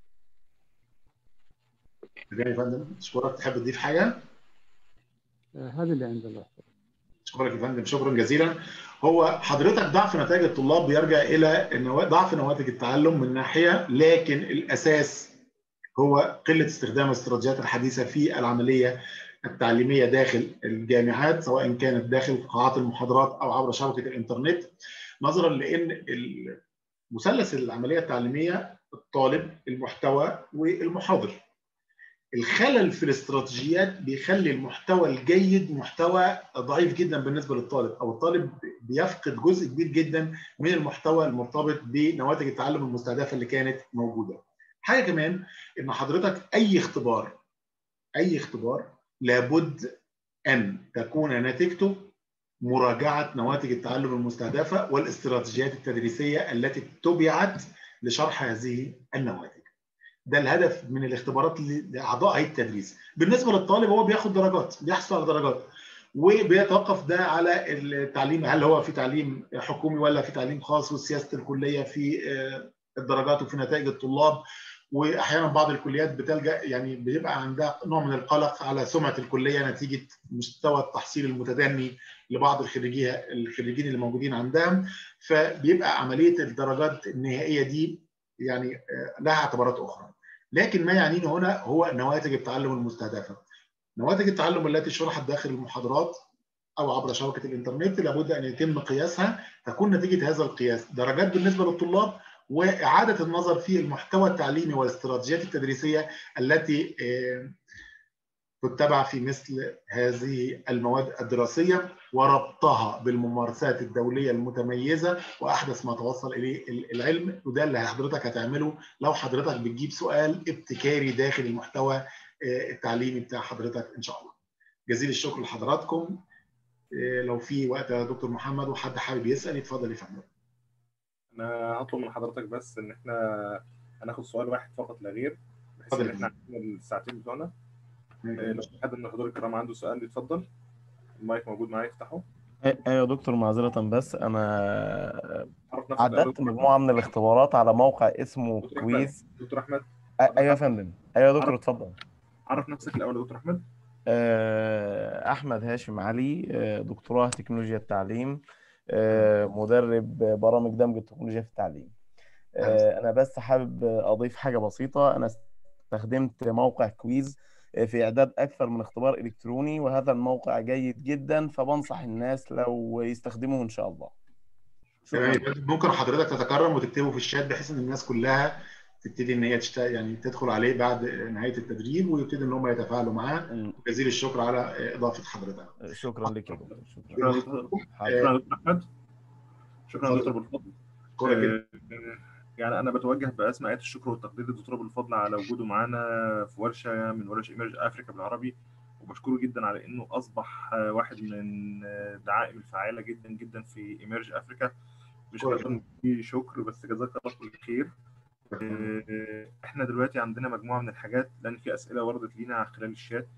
يا فندم اشكرك. تحب تضيف حاجه؟ هذا اللي عند الله. اشكرك يا فندم، شكرا جزيلا. هو حضرتك ضعف نتائج الطلاب بيرجع الى ضعف نواتج التعلم من ناحيه، لكن الاساس هو قله استخدام الاستراتيجيات الحديثه في العمليه التعليميه داخل الجامعات، سواء كانت داخل قاعات المحاضرات او عبر شبكه الانترنت، نظرا لان مثلث العمليه التعليميه الطالب، المحتوى، والمحاضر. الخلل في الاستراتيجيات بيخلي المحتوى الجيد محتوى ضعيف جدا بالنسبه للطالب، او الطالب بيفقد جزء كبير جدا من المحتوى المرتبط بنواتج التعلم المستهدفه اللي كانت موجوده. حاجه كمان ان حضرتك اي اختبار اي اختبار لابد ان تكون نتيجته مراجعه نواتج التعلم المستهدفه والاستراتيجيات التدريسيه التي اتبعت لشرح هذه النواتج. ده الهدف من الاختبارات لاعضاء هيئه التدريس. بالنسبه للطالب هو بياخد درجات، بيحصل على درجات، وبيتوقف ده على التعليم، هل هو في تعليم حكومي ولا في تعليم خاص، وسياسه الكليه في الدرجات وفي نتائج الطلاب. واحيانا بعض الكليات بتلجا يعني بيبقى عندها نوع من القلق على سمعه الكليه نتيجه مستوى التحصيل المتدني لبعض الخريجين الخريجين اللي موجودين عندهم، فبيبقى عمليه الدرجات النهائيه دي يعني لها اعتبارات اخرى. لكن ما يعنيني هنا هو نواتج التعلم المستهدفه. نواتج التعلم التي شرحت داخل المحاضرات او عبر شبكه الانترنت لابد ان يتم قياسها، تكون نتيجه هذا القياس درجات بالنسبه للطلاب، واعاده النظر في المحتوى التعليمي والاستراتيجيات التدريسيه التي تتبع في مثل هذه المواد الدراسيه، وربطها بالممارسات الدوليه المتميزه واحدث ما توصل اليه العلم. وده اللي حضرتك هتعمله لو حضرتك بتجيب سؤال ابتكاري داخل المحتوى التعليمي بتاع حضرتك ان شاء الله. جزيل الشكر لحضراتكم. لو في وقت يا دكتور محمد وحد حابب يسال يتفضل يا فندم. انا هطلب من حضرتك بس ان احنا هناخد سؤال واحد فقط لا غير، بحيث ان احنا عندنا الساعتين بتوعنا. لو حد من الحضور الكرام عنده سؤال يتفضل، المايك موجود معايا، يفتحه. ايوه يا دكتور، معذره بس انا نفسك. عدت مجموعه من الاختبارات على موقع اسمه دكتور كويز. احمد دكتور احمد ايوه يا فندم. ايوه يا دكتور اتفضل. عرف نفسك الاول يا دكتور احمد. احمد هاشم علي، دكتوراه تكنولوجيا التعليم، مدرب برامج دمج التكنولوجيا في التعليم. انا بس حابب اضيف حاجه بسيطه. انا استخدمت موقع كويز في اعداد اكثر من اختبار الكتروني، وهذا الموقع جيد جدا، فبنصح الناس لو يستخدموه ان شاء الله. تمام. ممكن حضرتك تتكرم وتكتبه في الشات بحيث ان الناس كلها تبتدي ان هي تشتغل، يعني تدخل عليه بعد نهايه التدريب ويبتدي ان هم يتفاعلوا معاه. جزيل الشكر على اضافه حضرتك. شكرا لك يا دكتور. شكرا دكتور احمد. شكرا دكتور ابوالفضل. آه يعني انا بتوجه باسماء آيات الشكر والتقدير للدكتور ابوالفضل على وجوده معانا في ورشه من ورش ايمرج افريكا بالعربي، وبشكره جدا على انه اصبح واحد من الدعائم الفعاله جدا جدا في ايمرج افريكا. مش هنقدر نكفي شكر، بس جزاك الله كل خير. احنا دلوقتي عندنا مجموعه من الحاجات، لان في اسئله وردت لينا خلال الشات.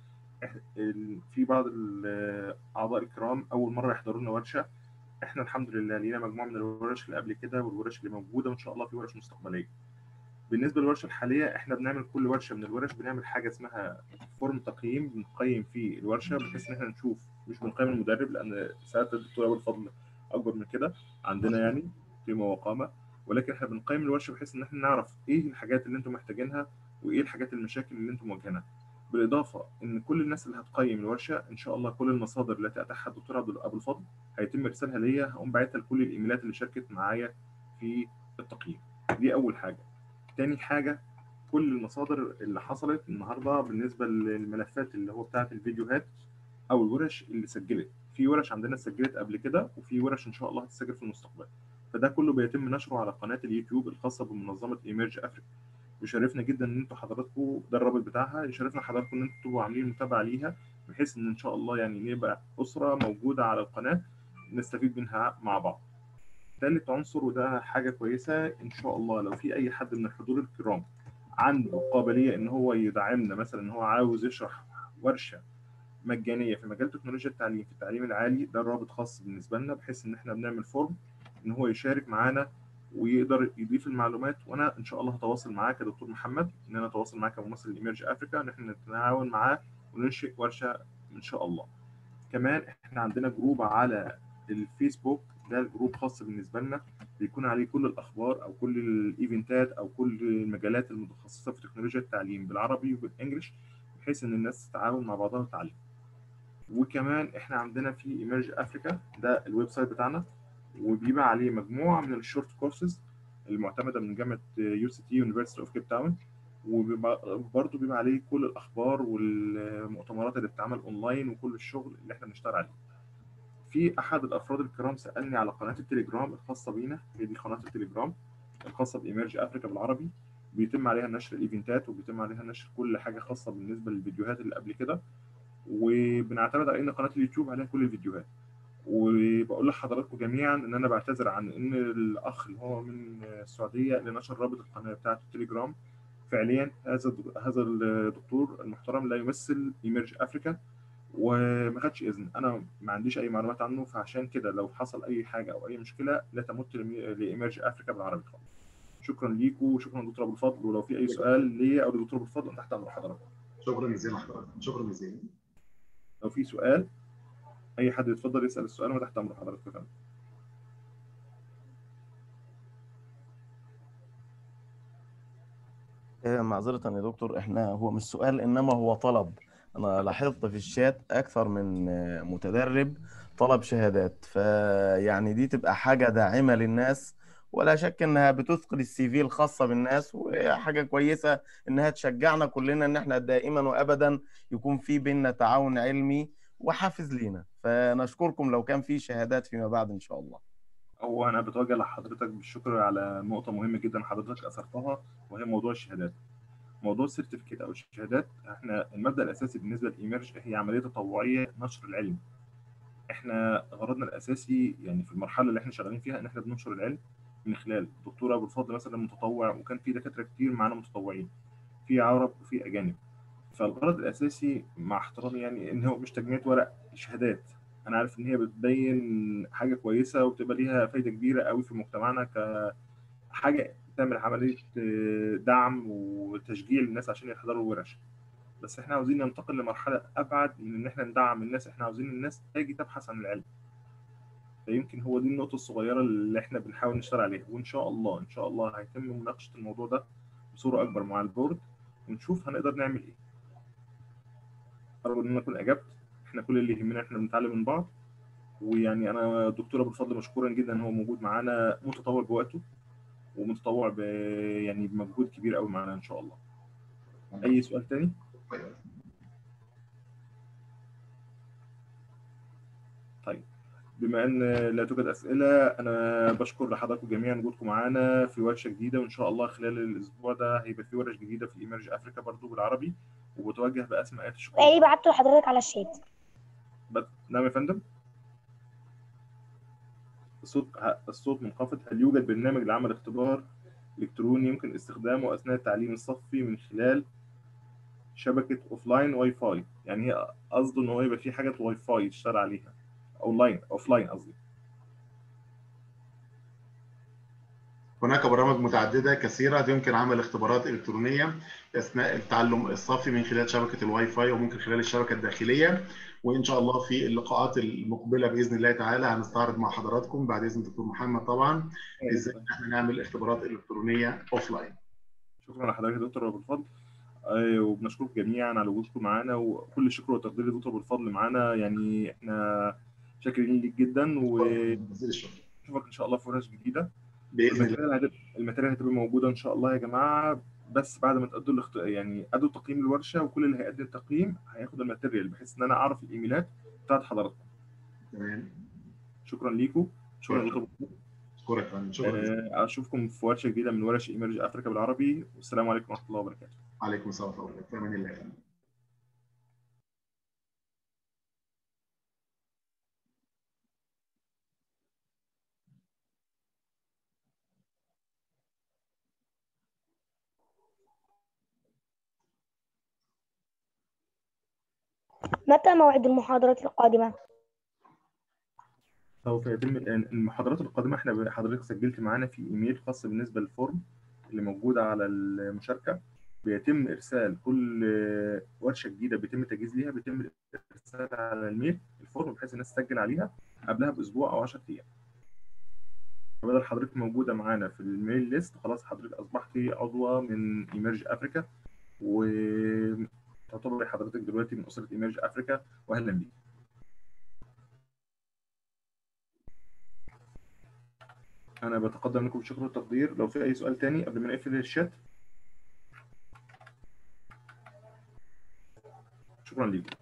في بعض الاعضاء الكرام اول مره يحضروا لنا ورشه. احنا الحمد لله لينا مجموعه من الورش اللي قبل كده والورش اللي موجوده، وان شاء الله في ورش مستقبليه. بالنسبه للورشه الحاليه، احنا بنعمل كل ورشه من الورش بنعمل حاجه اسمها فورم تقييم، بنقيم فيه الورشه بحيث ان احنا نشوف، مش بنقيم المدرب لان ساعات الدكتور ابوالفضل اكبر من كده عندنا يعني قيمه وقامه، ولكن احنا بنقيم الورشه بحيث ان احنا نعرف ايه الحاجات اللي انتم محتاجينها وايه الحاجات المشاكل اللي انتم مواجهينها. بالاضافه ان كل الناس اللي هتقيم الورشه ان شاء الله كل المصادر التي اتاحها الدكتور ابوالفضل هيتم ارسالها ليا، هقوم باعتها لكل الايميلات اللي شاركت معايا في التقييم. دي اول حاجه. تاني حاجه، كل المصادر اللي حصلت النهارده بالنسبه للملفات اللي هو بتاعه الفيديوهات او الورش اللي سجلت، في ورش عندنا سجلت قبل كده وفي ورش ان شاء الله هتسجل في المستقبل، فده كله بيتم نشره على قناه اليوتيوب الخاصه بمنظمه ايمرج افريكا. يشرفنا جدا ان انتوا حضراتكم، ده الرابط بتاعها، يشرفنا حضراتكم ان انتوا تبقوا عاملين متابعه ليها بحيث ان ان شاء الله يعني نبقى اسره موجوده على القناه نستفيد منها مع بعض. ثالث عنصر وده حاجه كويسه، ان شاء الله لو في اي حد من الحضور الكرام عنده قابليه ان هو يدعمنا، مثلا ان هو عاوز يشرح ورشه مجانيه في مجال تكنولوجيا التعليم في التعليم العالي، ده الرابط خاص بالنسبه لنا بحيث ان احنا بنعمل فورم ان هو يشارك معانا ويقدر يضيف المعلومات، وانا ان شاء الله هتواصل معاه كدكتور محمد، ان انا اتواصل معاه كممثل ايمرج افريكا ان احنا نتعاون معاه وننشئ ورشه ان شاء الله. كمان احنا عندنا جروب على الفيسبوك، ده الجروب خاص بالنسبه لنا بيكون عليه كل الاخبار او كل الايفنتات او كل المجالات المتخصصه في تكنولوجيا التعليم بالعربي وبالانجلش بحيث ان الناس تتعاون مع بعضها وتتعلم. وكمان احنا عندنا في ايمرج افريكا ده الويب سايت بتاعنا، وبيبقى عليه مجموعه من الشورت كورسز المعتمده من جامعه يو سي تي يونيفرسيتي اوف كيب تاون، وبرضه بيبقى عليه كل الاخبار والمؤتمرات اللي بتتعمل اونلاين وكل الشغل اللي احنا بنشتغل عليه. في احد الافراد الكرام سالني على قناه التليجرام الخاصه بينا، هي دي قناه التليجرام الخاصه بايمرج افريكا بالعربي، بيتم عليها نشر الايفنتات وبيتم عليها نشر كل حاجه خاصه بالنسبه للفيديوهات اللي قبل كده، وبنعتمد على ان قناه اليوتيوب عليها كل الفيديوهات. وبقول لحضراتكم جميعا ان انا بعتذر عن ان الاخ اللي هو من السعوديه اللي نشر رابط القناه بتاعه التليجرام، فعليا هذا هذا الدكتور المحترم لا يمثل ايمرج افريكا وما خدش اذن، انا ما عنديش اي معلومات عنه، فعشان كده لو حصل اي حاجه او اي مشكله لا تمت لايمرج افريكا بالعربي خالص. شكرا ليكم وشكرا لدكتور ابو الفضل، ولو في اي سؤال ليا او لدكتور ابو الفضل تحت امر حضرتك. شكرا جزيلا حضرتك. شكرا جزيلا. لو في سؤال اي حد يتفضل يسال السؤال وتحت امر حضرتك يا فندم. معذرة يا دكتور، احنا هو مش سؤال انما هو طلب. انا لاحظت في الشات اكثر من متدرب طلب شهادات، فيعني دي تبقى حاجة داعمة للناس، ولا شك انها بتثقل السي في الخاصة بالناس، وحاجة كويسة انها تشجعنا كلنا ان احنا دائما وابدا يكون في بيننا تعاون علمي وحافز لينا. فنشكركم لو كان في شهادات فيما بعد ان شاء الله. هو انا بتوجه لحضرتك بالشكر على نقطه مهمه جدا حضرتك اثرتها، وهي موضوع الشهادات. موضوع السيرتيفيكيت او الشهادات، احنا المبدا الاساسي بالنسبه للايمرج هي عمليه تطوعيه نشر العلم. احنا غرضنا الاساسي يعني في المرحله اللي احنا شغالين فيها ان احنا بننشر العلم من خلال الدكتور ابوالفضل مثلا متطوع، وكان في دكاتره كتير معانا متطوعين، في عرب وفي اجانب. فالغرض الاساسي مع احترامي يعني ان هو مش تجميع ورق شهادات، انا عارف ان هي بتبين حاجه كويسه وبتبقى ليها فايده كبيره قوي في مجتمعنا، كحاجه تعمل عمليه دعم وتشجيع للناس عشان يحضروا الورش. بس احنا عاوزين ننتقل لمرحله ابعد من ان احنا ندعم الناس، احنا عاوزين الناس تيجي تبحث عن العلم. فيمكن هو دي النقطه الصغيره اللي احنا بنحاول نشتغل عليها، وان شاء الله ان شاء الله هيتم مناقشه الموضوع ده بصوره اكبر مع البورد، ونشوف هنقدر نعمل ايه. ارجو ان انا اكون اجبت. احنا كل اللي يهمنا احنا بنتعلم من بعض، ويعني انا دكتور ابو الفضل مشكورا جدا ان هو موجود معانا، متطوع بوقته ومتطوع ب يعني بمجهود كبير قوي معانا ان شاء الله. اي سؤال تاني؟ طيب، بما ان لا توجد اسئله، انا بشكر لحضراتكم جميعا وجودكم معانا في ورشه جديده، وان شاء الله خلال الاسبوع ده هيبقى في ورش جديده في ايمرج افريكا برضو بالعربي، وبتوجه باسماء الشكر. ايه بعته لحضرتك على الشات. بت... نعم يا فندم. الصوت الصوت منخفض. هل يوجد برنامج لعمل اختبار الكتروني يمكن استخدامه اثناء التعليم الصفي من خلال شبكه اوفلاين واي فاي؟ يعني هي قصده ان هو يبقى في حاجه واي فاي يشتغل عليها، اونلاين اوفلاين قصدي. هناك برامج متعددة كثيرة يمكن عمل اختبارات إلكترونية أثناء التعلم الصفي من خلال شبكة الواي فاي وممكن خلال الشبكة الداخلية. وإن شاء الله في اللقاءات المقبلة بإذن الله تعالى هنستعرض مع حضراتكم بعد إذن الدكتور محمد طبعا إزاي إحنا نعمل اختبارات إلكترونية أوفلاين. شكرا لحضرتك يا دكتور أبو الفضل، وبنشكركم جميعا على وجودكم معانا، وكل الشكر والتقدير لدكتور أبو الفضل معانا. يعني احنا شاكرين ليك جدا، ونشوفك ان شاء الله في ورش جديده باذن الله. الماتيريال هتبقى الماتيريال هتبقى موجوده ان شاء الله يا جماعه، بس بعد ما تأدوا الاخت... يعني أدوا تقييم الورشه، وكل اللي هيقدم تقييم هياخد الماتيريال بحيث ان انا اعرف الايميلات بتاعت حضراتكم. تمام. شكرا ليكم. شكرا دكتور. شكرا فندم. شكرا. اشوفكم في ورشه جديده من ورش ايمرج افريكا بالعربي، والسلام عليكم ورحمه الله وبركاته. عليكم السلام ورحمه الله وبركاته. في امان الله يا فندم. متى موعد المحاضرات القادمة؟ سوف يتم المحاضرات القادمة. احنا حضرتك سجلت معانا في ايميل خاص بالنسبة للفورم اللي موجودة على المشاركة، بيتم ارسال كل ورشة جديدة بيتم تجهيز ليها، بيتم ارسال على الميل الفورم بحيث الناس تسجل عليها قبلها باسبوع او عشرة ايام. فبدل حضرتك موجودة معانا في الميل ليست، خلاص حضرتك اصبحتي عضوة من ايمرج افريكا، وتعتبري حضرتك دلوقتي من اسرة ايمرج افريكا، واهلا بيك. أنا بتقدم لكم بالشكر والتقدير. لو في أي سؤال تاني قبل ما نقفل الشات. شكرا لكم.